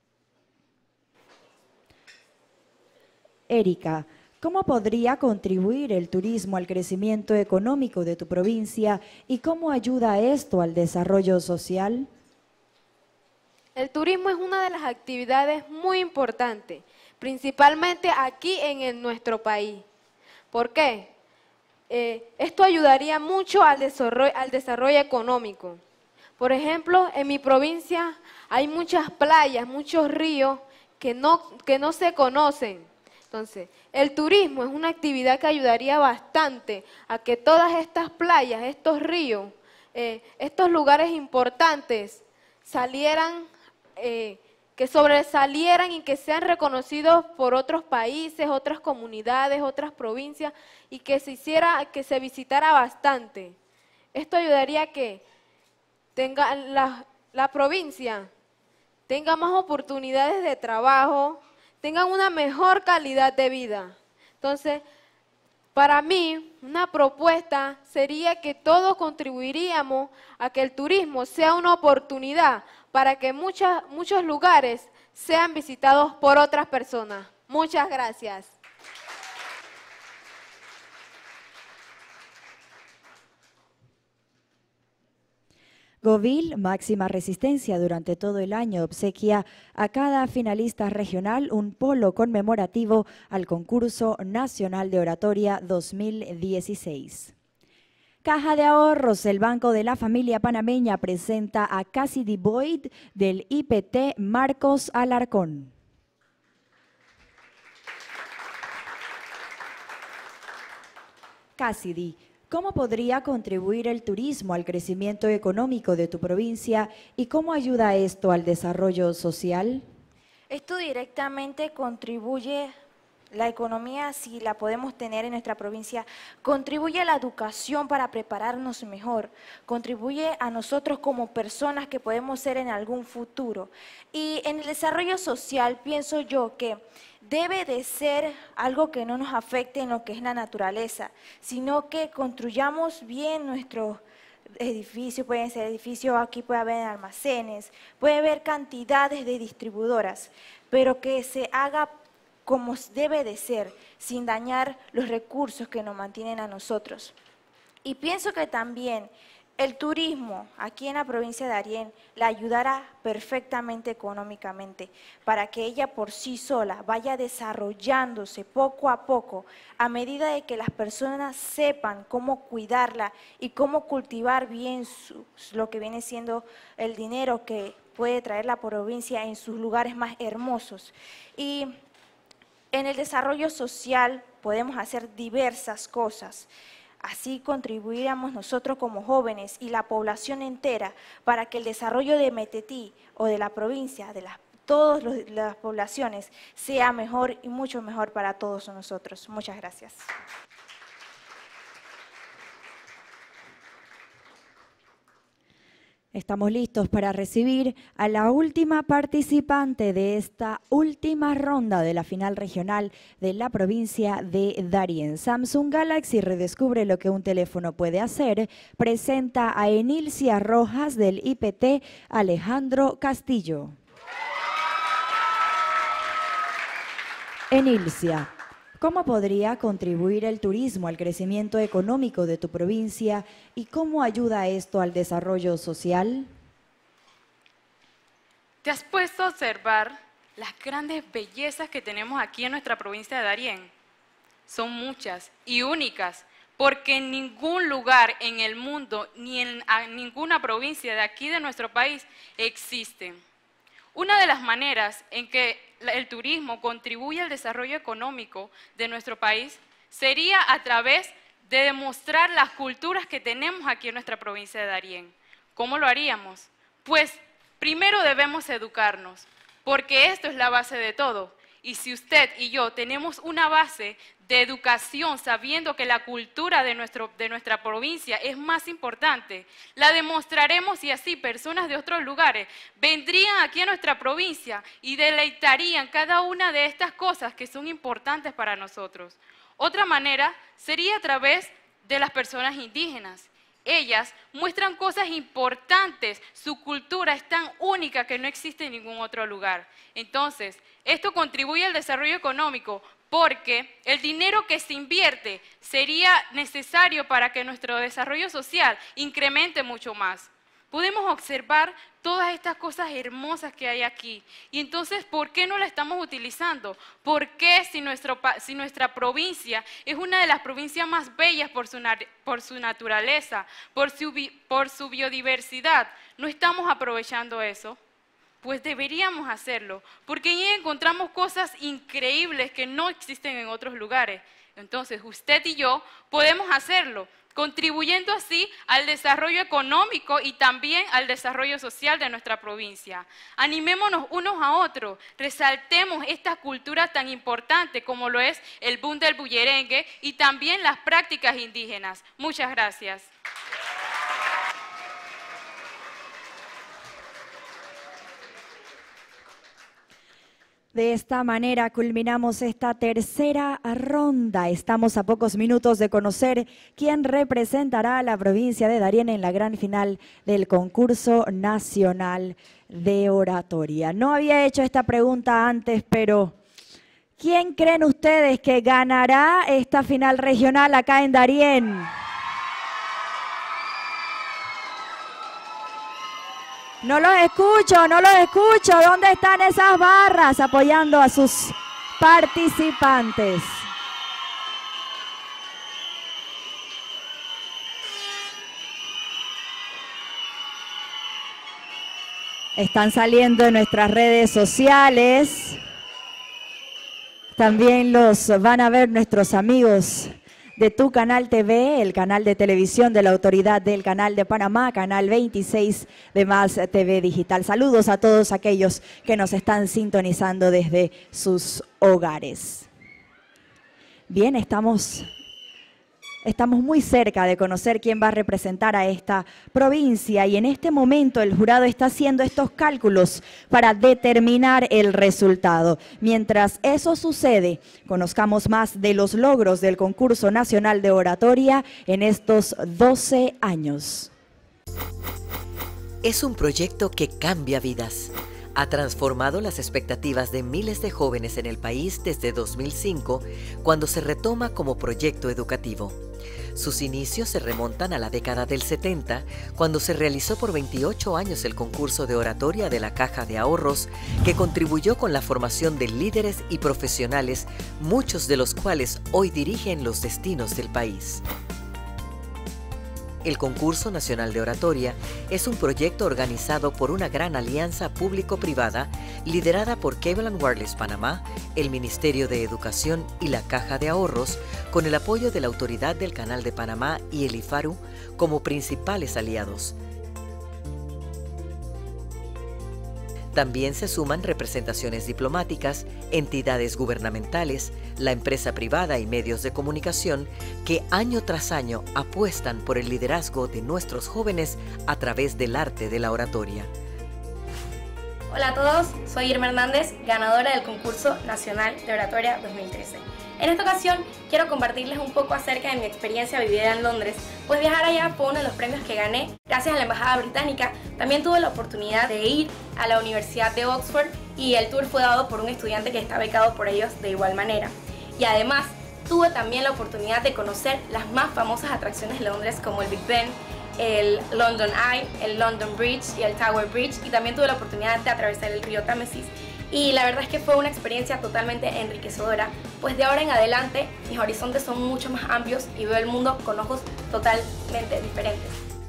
Erika, ¿cómo podría contribuir el turismo al crecimiento económico de tu provincia y cómo ayuda esto al desarrollo social? El turismo es una de las actividades muy importantes, principalmente aquí en el, nuestro país. ¿Por qué? Eh, esto ayudaría mucho al desarrollo, al desarrollo económico. Por ejemplo, en mi provincia hay muchas playas, muchos ríos que no, que no se conocen. Entonces, el turismo es una actividad que ayudaría bastante a que todas estas playas, estos ríos, eh, estos lugares importantes salieran, eh, que sobresalieran y que sean reconocidos por otros países, otras comunidades, otras provincias y que se hiciera, que se visitara bastante. Esto ayudaría a que tenga la, la provincia tenga más oportunidades de trabajo, tengan una mejor calidad de vida. Entonces, Para mí, una propuesta sería que todos contribuiríamos a que el turismo sea una oportunidad para que muchas, muchos lugares sean visitados por otras personas. Muchas gracias. Govil, máxima resistencia durante todo el año, obsequia a cada finalista regional un polo conmemorativo al concurso nacional de oratoria dos mil dieciséis. Caja de Ahorros, el Banco de la Familia Panameña, presenta a Cassidy Boyd del I P T Marcos Alarcón. Cassidy, ¿cómo podría contribuir el turismo al crecimiento económico de tu provincia y cómo ayuda esto al desarrollo social? Esto directamente contribuye, la economía, si la podemos tener en nuestra provincia, contribuye a la educación para prepararnos mejor, contribuye a nosotros como personas que podemos ser en algún futuro. Y en el desarrollo social pienso yo que debe de ser algo que no nos afecte en lo que es la naturaleza, sino que construyamos bien nuestros edificios, pueden ser edificios, aquí puede haber almacenes, puede haber cantidades de distribuidoras, pero que se haga como debe de ser, sin dañar los recursos que nos mantienen a nosotros. Y pienso que también el turismo aquí en la provincia de Darién la ayudará perfectamente económicamente para que ella por sí sola vaya desarrollándose poco a poco a medida de que las personas sepan cómo cuidarla y cómo cultivar bien su, lo que viene siendo el dinero que puede traer la provincia en sus lugares más hermosos. Y en el desarrollo social podemos hacer diversas cosas. Así contribuiríamos nosotros como jóvenes y la población entera para que el desarrollo de Metetí o de la provincia, de las, todas los, las poblaciones, sea mejor y mucho mejor para todos nosotros. Muchas gracias. Estamos listos para recibir a la última participante de esta última ronda de la final regional de la provincia de Darién. Samsung Galaxy redescubre lo que un teléfono puede hacer. Presenta a Enilcia Rojas del I P T Alejandro Castillo. Enilcia, ¿cómo podría contribuir el turismo al crecimiento económico de tu provincia y cómo ayuda esto al desarrollo social? ¿Te has puesto a observar las grandes bellezas que tenemos aquí en nuestra provincia de Darién? Son muchas y únicas, porque en ningún lugar en el mundo ni en ninguna provincia de aquí de nuestro país existen. Una de las maneras en que el turismo contribuye al desarrollo económico de nuestro país sería a través de demostrar las culturas que tenemos aquí en nuestra provincia de Darién. ¿Cómo lo haríamos? Pues primero debemos educarnos, porque esto es la base de todo. Y si usted y yo tenemos una base de educación sabiendo que la cultura de, nuestro, de nuestra provincia es más importante, la demostraremos y así personas de otros lugares vendrían aquí a nuestra provincia y deleitarían cada una de estas cosas que son importantes para nosotros. Otra manera sería a través de las personas indígenas. Ellas muestran cosas importantes, su cultura es tan única que no existe en ningún otro lugar. Entonces, esto contribuye al desarrollo económico porque el dinero que se invierte sería necesario para que nuestro desarrollo social incremente mucho más. Podemos observar todas estas cosas hermosas que hay aquí. Y entonces, ¿por qué no la estamos utilizando? ¿Por qué si, nuestro, si nuestra provincia es una de las provincias más bellas por su, por su naturaleza, por su, por su biodiversidad, no estamos aprovechando eso? Pues deberíamos hacerlo, porque en ella encontramos cosas increíbles que no existen en otros lugares. Entonces, usted y yo podemos hacerlo, contribuyendo así al desarrollo económico y también al desarrollo social de nuestra provincia. Animémonos unos a otros, resaltemos esta cultura tan importante como lo es el boom del bullerengue y también las prácticas indígenas. Muchas gracias. De esta manera culminamos esta tercera ronda. Estamos a pocos minutos de conocer quién representará a la provincia de Darién en la gran final del concurso nacional de oratoria. No había hecho esta pregunta antes, pero ¿quién creen ustedes que ganará esta final regional acá en Darién? No los escucho, no los escucho. ¿Dónde están esas barras apoyando a sus participantes? Están saliendo en nuestras redes sociales. También los van a ver nuestros amigos de Tu Canal T V, el canal de televisión de la Autoridad del Canal de Panamá, canal veintiséis de Más T V Digital. Saludos a todos aquellos que nos están sintonizando desde sus hogares. Bien, estamos... Estamos muy cerca de conocer quién va a representar a esta provincia y en este momento el jurado está haciendo estos cálculos para determinar el resultado. Mientras eso sucede, conozcamos más de los logros del Concurso Nacional de Oratoria en estos doce años. Es un proyecto que cambia vidas. Ha transformado las expectativas de miles de jóvenes en el país desde dos mil cinco, cuando se retoma como proyecto educativo. Sus inicios se remontan a la década del setenta, cuando se realizó por veintiocho años el concurso de oratoria de la Caja de Ahorros, que contribuyó con la formación de líderes y profesionales, muchos de los cuales hoy dirigen los destinos del país. El Concurso Nacional de Oratoria es un proyecto organizado por una gran alianza público-privada liderada por Cable and Wireless Panamá, el Ministerio de Educación y la Caja de Ahorros, con el apoyo de la Autoridad del Canal de Panamá y el IFARU como principales aliados. También se suman representaciones diplomáticas, entidades gubernamentales, la empresa privada y medios de comunicación que año tras año apuestan por el liderazgo de nuestros jóvenes a través del arte de la oratoria. Hola a todos, soy Irma Hernández, ganadora del Concurso Nacional de Oratoria dos mil trece. En esta ocasión quiero compartirles un poco acerca de mi experiencia vivida en Londres, pues viajar allá fue uno de los premios que gané. Gracias a la Embajada Británica también tuve la oportunidad de ir a la Universidad de Oxford y el tour fue dado por un estudiante que está becado por ellos de igual manera. Y además tuve también la oportunidad de conocer las más famosas atracciones de Londres como el Big Ben, el London Eye, el London Bridge y el Tower Bridge, y también tuve la oportunidad de atravesar el río Támesis. Y la verdad es que fue una experiencia totalmente enriquecedora, pues de ahora en adelante mis horizontes son mucho más amplios y veo el mundo con ojos totalmente diferentes.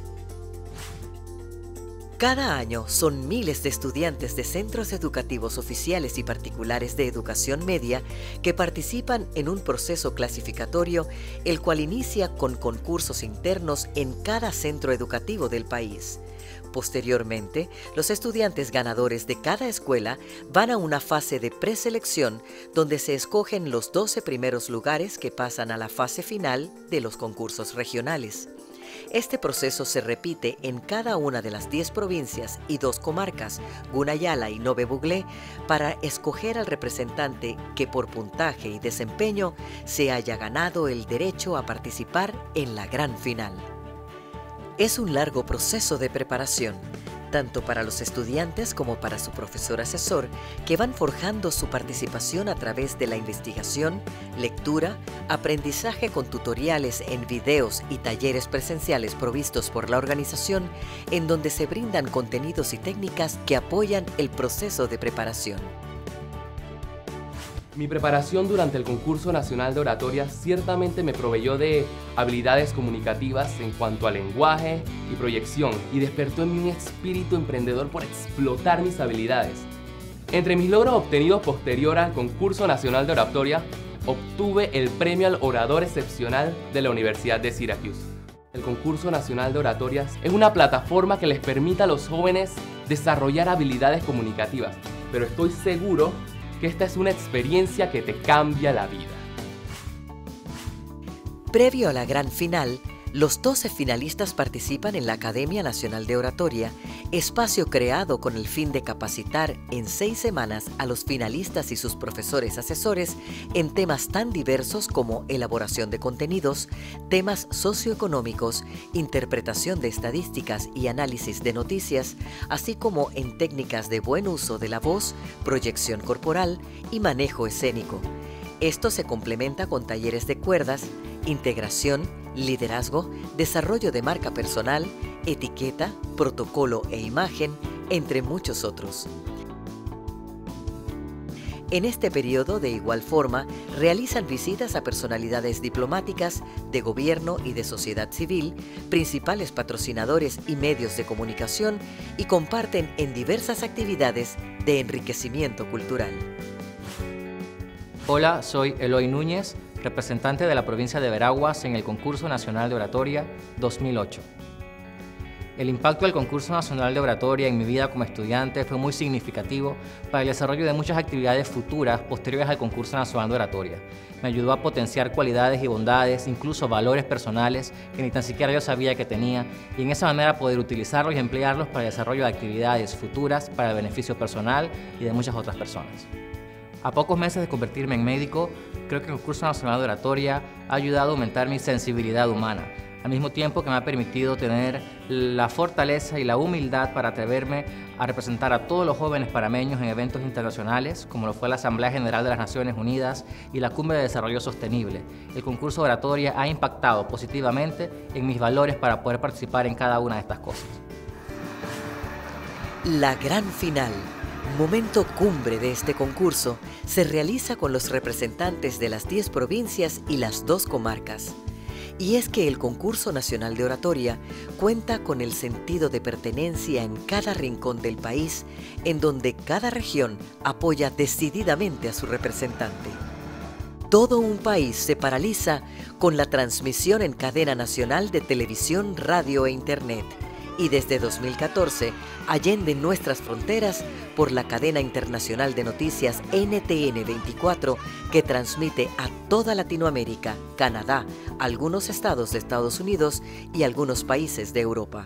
Cada año son miles de estudiantes de centros educativos oficiales y particulares de educación media que participan en un proceso clasificatorio, el cual inicia con concursos internos en cada centro educativo del país. Posteriormente, los estudiantes ganadores de cada escuela van a una fase de preselección donde se escogen los doce primeros lugares que pasan a la fase final de los concursos regionales. Este proceso se repite en cada una de las diez provincias y dos comarcas, Gunayala y Nove Buglé, para escoger al representante que por puntaje y desempeño se haya ganado el derecho a participar en la gran final. Es un largo proceso de preparación, tanto para los estudiantes como para su profesor asesor, que van forjando su participación a través de la investigación, lectura, aprendizaje con tutoriales en videos y talleres presenciales provistos por la organización, en donde se brindan contenidos y técnicas que apoyan el proceso de preparación. Mi preparación durante el Concurso Nacional de Oratoria ciertamente me proveyó de habilidades comunicativas en cuanto a lenguaje y proyección y despertó en mí un espíritu emprendedor por explotar mis habilidades. Entre mis logros obtenidos posterior al Concurso Nacional de Oratoria, obtuve el Premio al Orador Excepcional de la Universidad de Syracuse. El Concurso Nacional de Oratorias es una plataforma que les permite a los jóvenes desarrollar habilidades comunicativas, pero estoy seguro que esta es una experiencia que te cambia la vida. Previo a la gran final, Los doce finalistas participan en la Academia Nacional de Oratoria, espacio creado con el fin de capacitar en seis semanas a los finalistas y sus profesores asesores en temas tan diversos como elaboración de contenidos, temas socioeconómicos, interpretación de estadísticas y análisis de noticias, así como en técnicas de buen uso de la voz, proyección corporal y manejo escénico. Esto se complementa con talleres de cuerdas, integración, liderazgo, desarrollo de marca personal, etiqueta, protocolo e imagen, entre muchos otros. En este periodo, de igual forma, realizan visitas a personalidades diplomáticas, de gobierno y de sociedad civil, principales patrocinadores y medios de comunicación, y comparten en diversas actividades de enriquecimiento cultural. Hola, soy Eloy Núñez, representante de la provincia de Veraguas en el Concurso Nacional de Oratoria dos mil ocho. El impacto del Concurso Nacional de Oratoria en mi vida como estudiante fue muy significativo para el desarrollo de muchas actividades futuras posteriores al Concurso Nacional de Oratoria. Me ayudó a potenciar cualidades y bondades, incluso valores personales que ni tan siquiera yo sabía que tenía, y en esa manera poder utilizarlos y emplearlos para el desarrollo de actividades futuras para el beneficio personal y de muchas otras personas. A pocos meses de convertirme en médico, creo que el Concurso Nacional de Oratoria ha ayudado a aumentar mi sensibilidad humana, al mismo tiempo que me ha permitido tener la fortaleza y la humildad para atreverme a representar a todos los jóvenes panameños en eventos internacionales, como lo fue la Asamblea General de las Naciones Unidas y la Cumbre de Desarrollo Sostenible. El concurso de oratoria ha impactado positivamente en mis valores para poder participar en cada una de estas cosas. La gran final, momento cumbre de este concurso, se realiza con los representantes de las diez provincias y las dos comarcas. Y es que el Concurso Nacional de Oratoria cuenta con el sentido de pertenencia en cada rincón del país, en donde cada región apoya decididamente a su representante. Todo un país se paraliza con la transmisión en cadena nacional de televisión, radio e internet. Y desde dos mil catorce, allende nuestras fronteras, por la cadena internacional de noticias N T N veinticuatro, que transmite a toda Latinoamérica, Canadá, algunos estados de Estados Unidos y algunos países de Europa.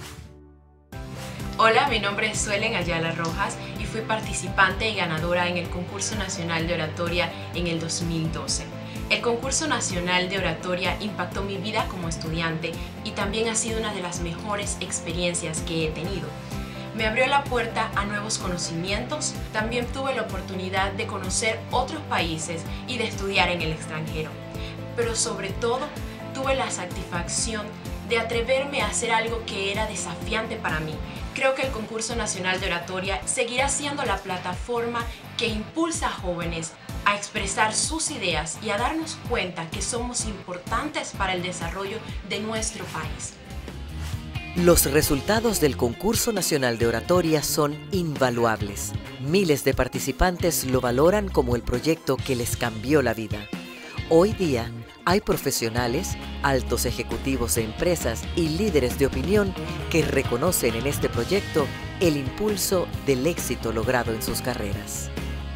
Hola, mi nombre es Suelen Ayala Rojas y fui participante y ganadora en el Concurso Nacional de Oratoria en el dos mil doce. El Concurso Nacional de Oratoria impactó mi vida como estudiante y también ha sido una de las mejores experiencias que he tenido. Me abrió la puerta a nuevos conocimientos, también tuve la oportunidad de conocer otros países y de estudiar en el extranjero. Pero sobre todo, tuve la satisfacción de atreverme a hacer algo que era desafiante para mí. Creo que el Concurso Nacional de Oratoria seguirá siendo la plataforma que impulsa a jóvenes a expresar sus ideas y a darnos cuenta que somos importantes para el desarrollo de nuestro país. Los resultados del Concurso Nacional de Oratoria son invaluables. Miles de participantes lo valoran como el proyecto que les cambió la vida. Hoy día hay profesionales, altos ejecutivos de empresas y líderes de opinión que reconocen en este proyecto el impulso del éxito logrado en sus carreras.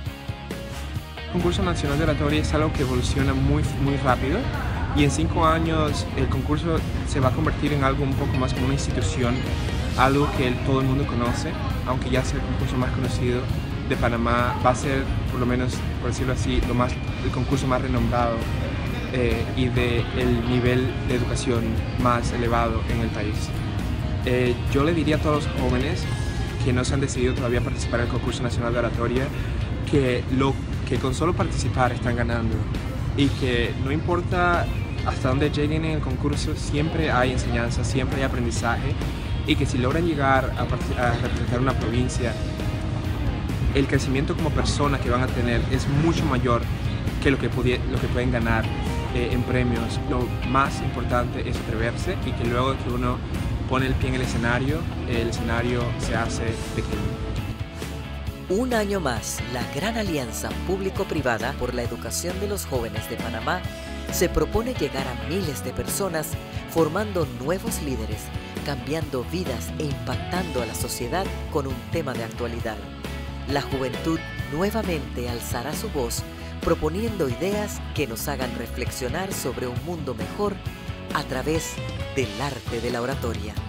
El Concurso Nacional de Oratoria es algo que evoluciona muy, muy rápido, y en cinco años el concurso se va a convertir en algo un poco más como una institución, algo que todo el mundo conoce, aunque ya sea el concurso más conocido de Panamá, va a ser, por lo menos, por decirlo así, lo más, el concurso más renombrado eh, y del nivel de educación más elevado en el país. Eh, yo le diría a todos los jóvenes que no se han decidido todavía participar en el Concurso Nacional de Oratoria que, lo, que con solo participar están ganando, y que no importa hasta dónde lleguen en el concurso, siempre hay enseñanza, siempre hay aprendizaje, y que si logran llegar a, a representar una provincia, el crecimiento como persona que van a tener es mucho mayor que lo que, lo que pueden ganar eh, en premios. Lo más importante es atreverse, y que luego que uno pone el pie en el escenario, el escenario se hace pequeño. Un año más, la Gran Alianza Público-Privada por la Educación de los Jóvenes de Panamá se propone llegar a miles de personas, formando nuevos líderes, cambiando vidas e impactando a la sociedad con un tema de actualidad. La juventud nuevamente alzará su voz, proponiendo ideas que nos hagan reflexionar sobre un mundo mejor a través del arte de la oratoria.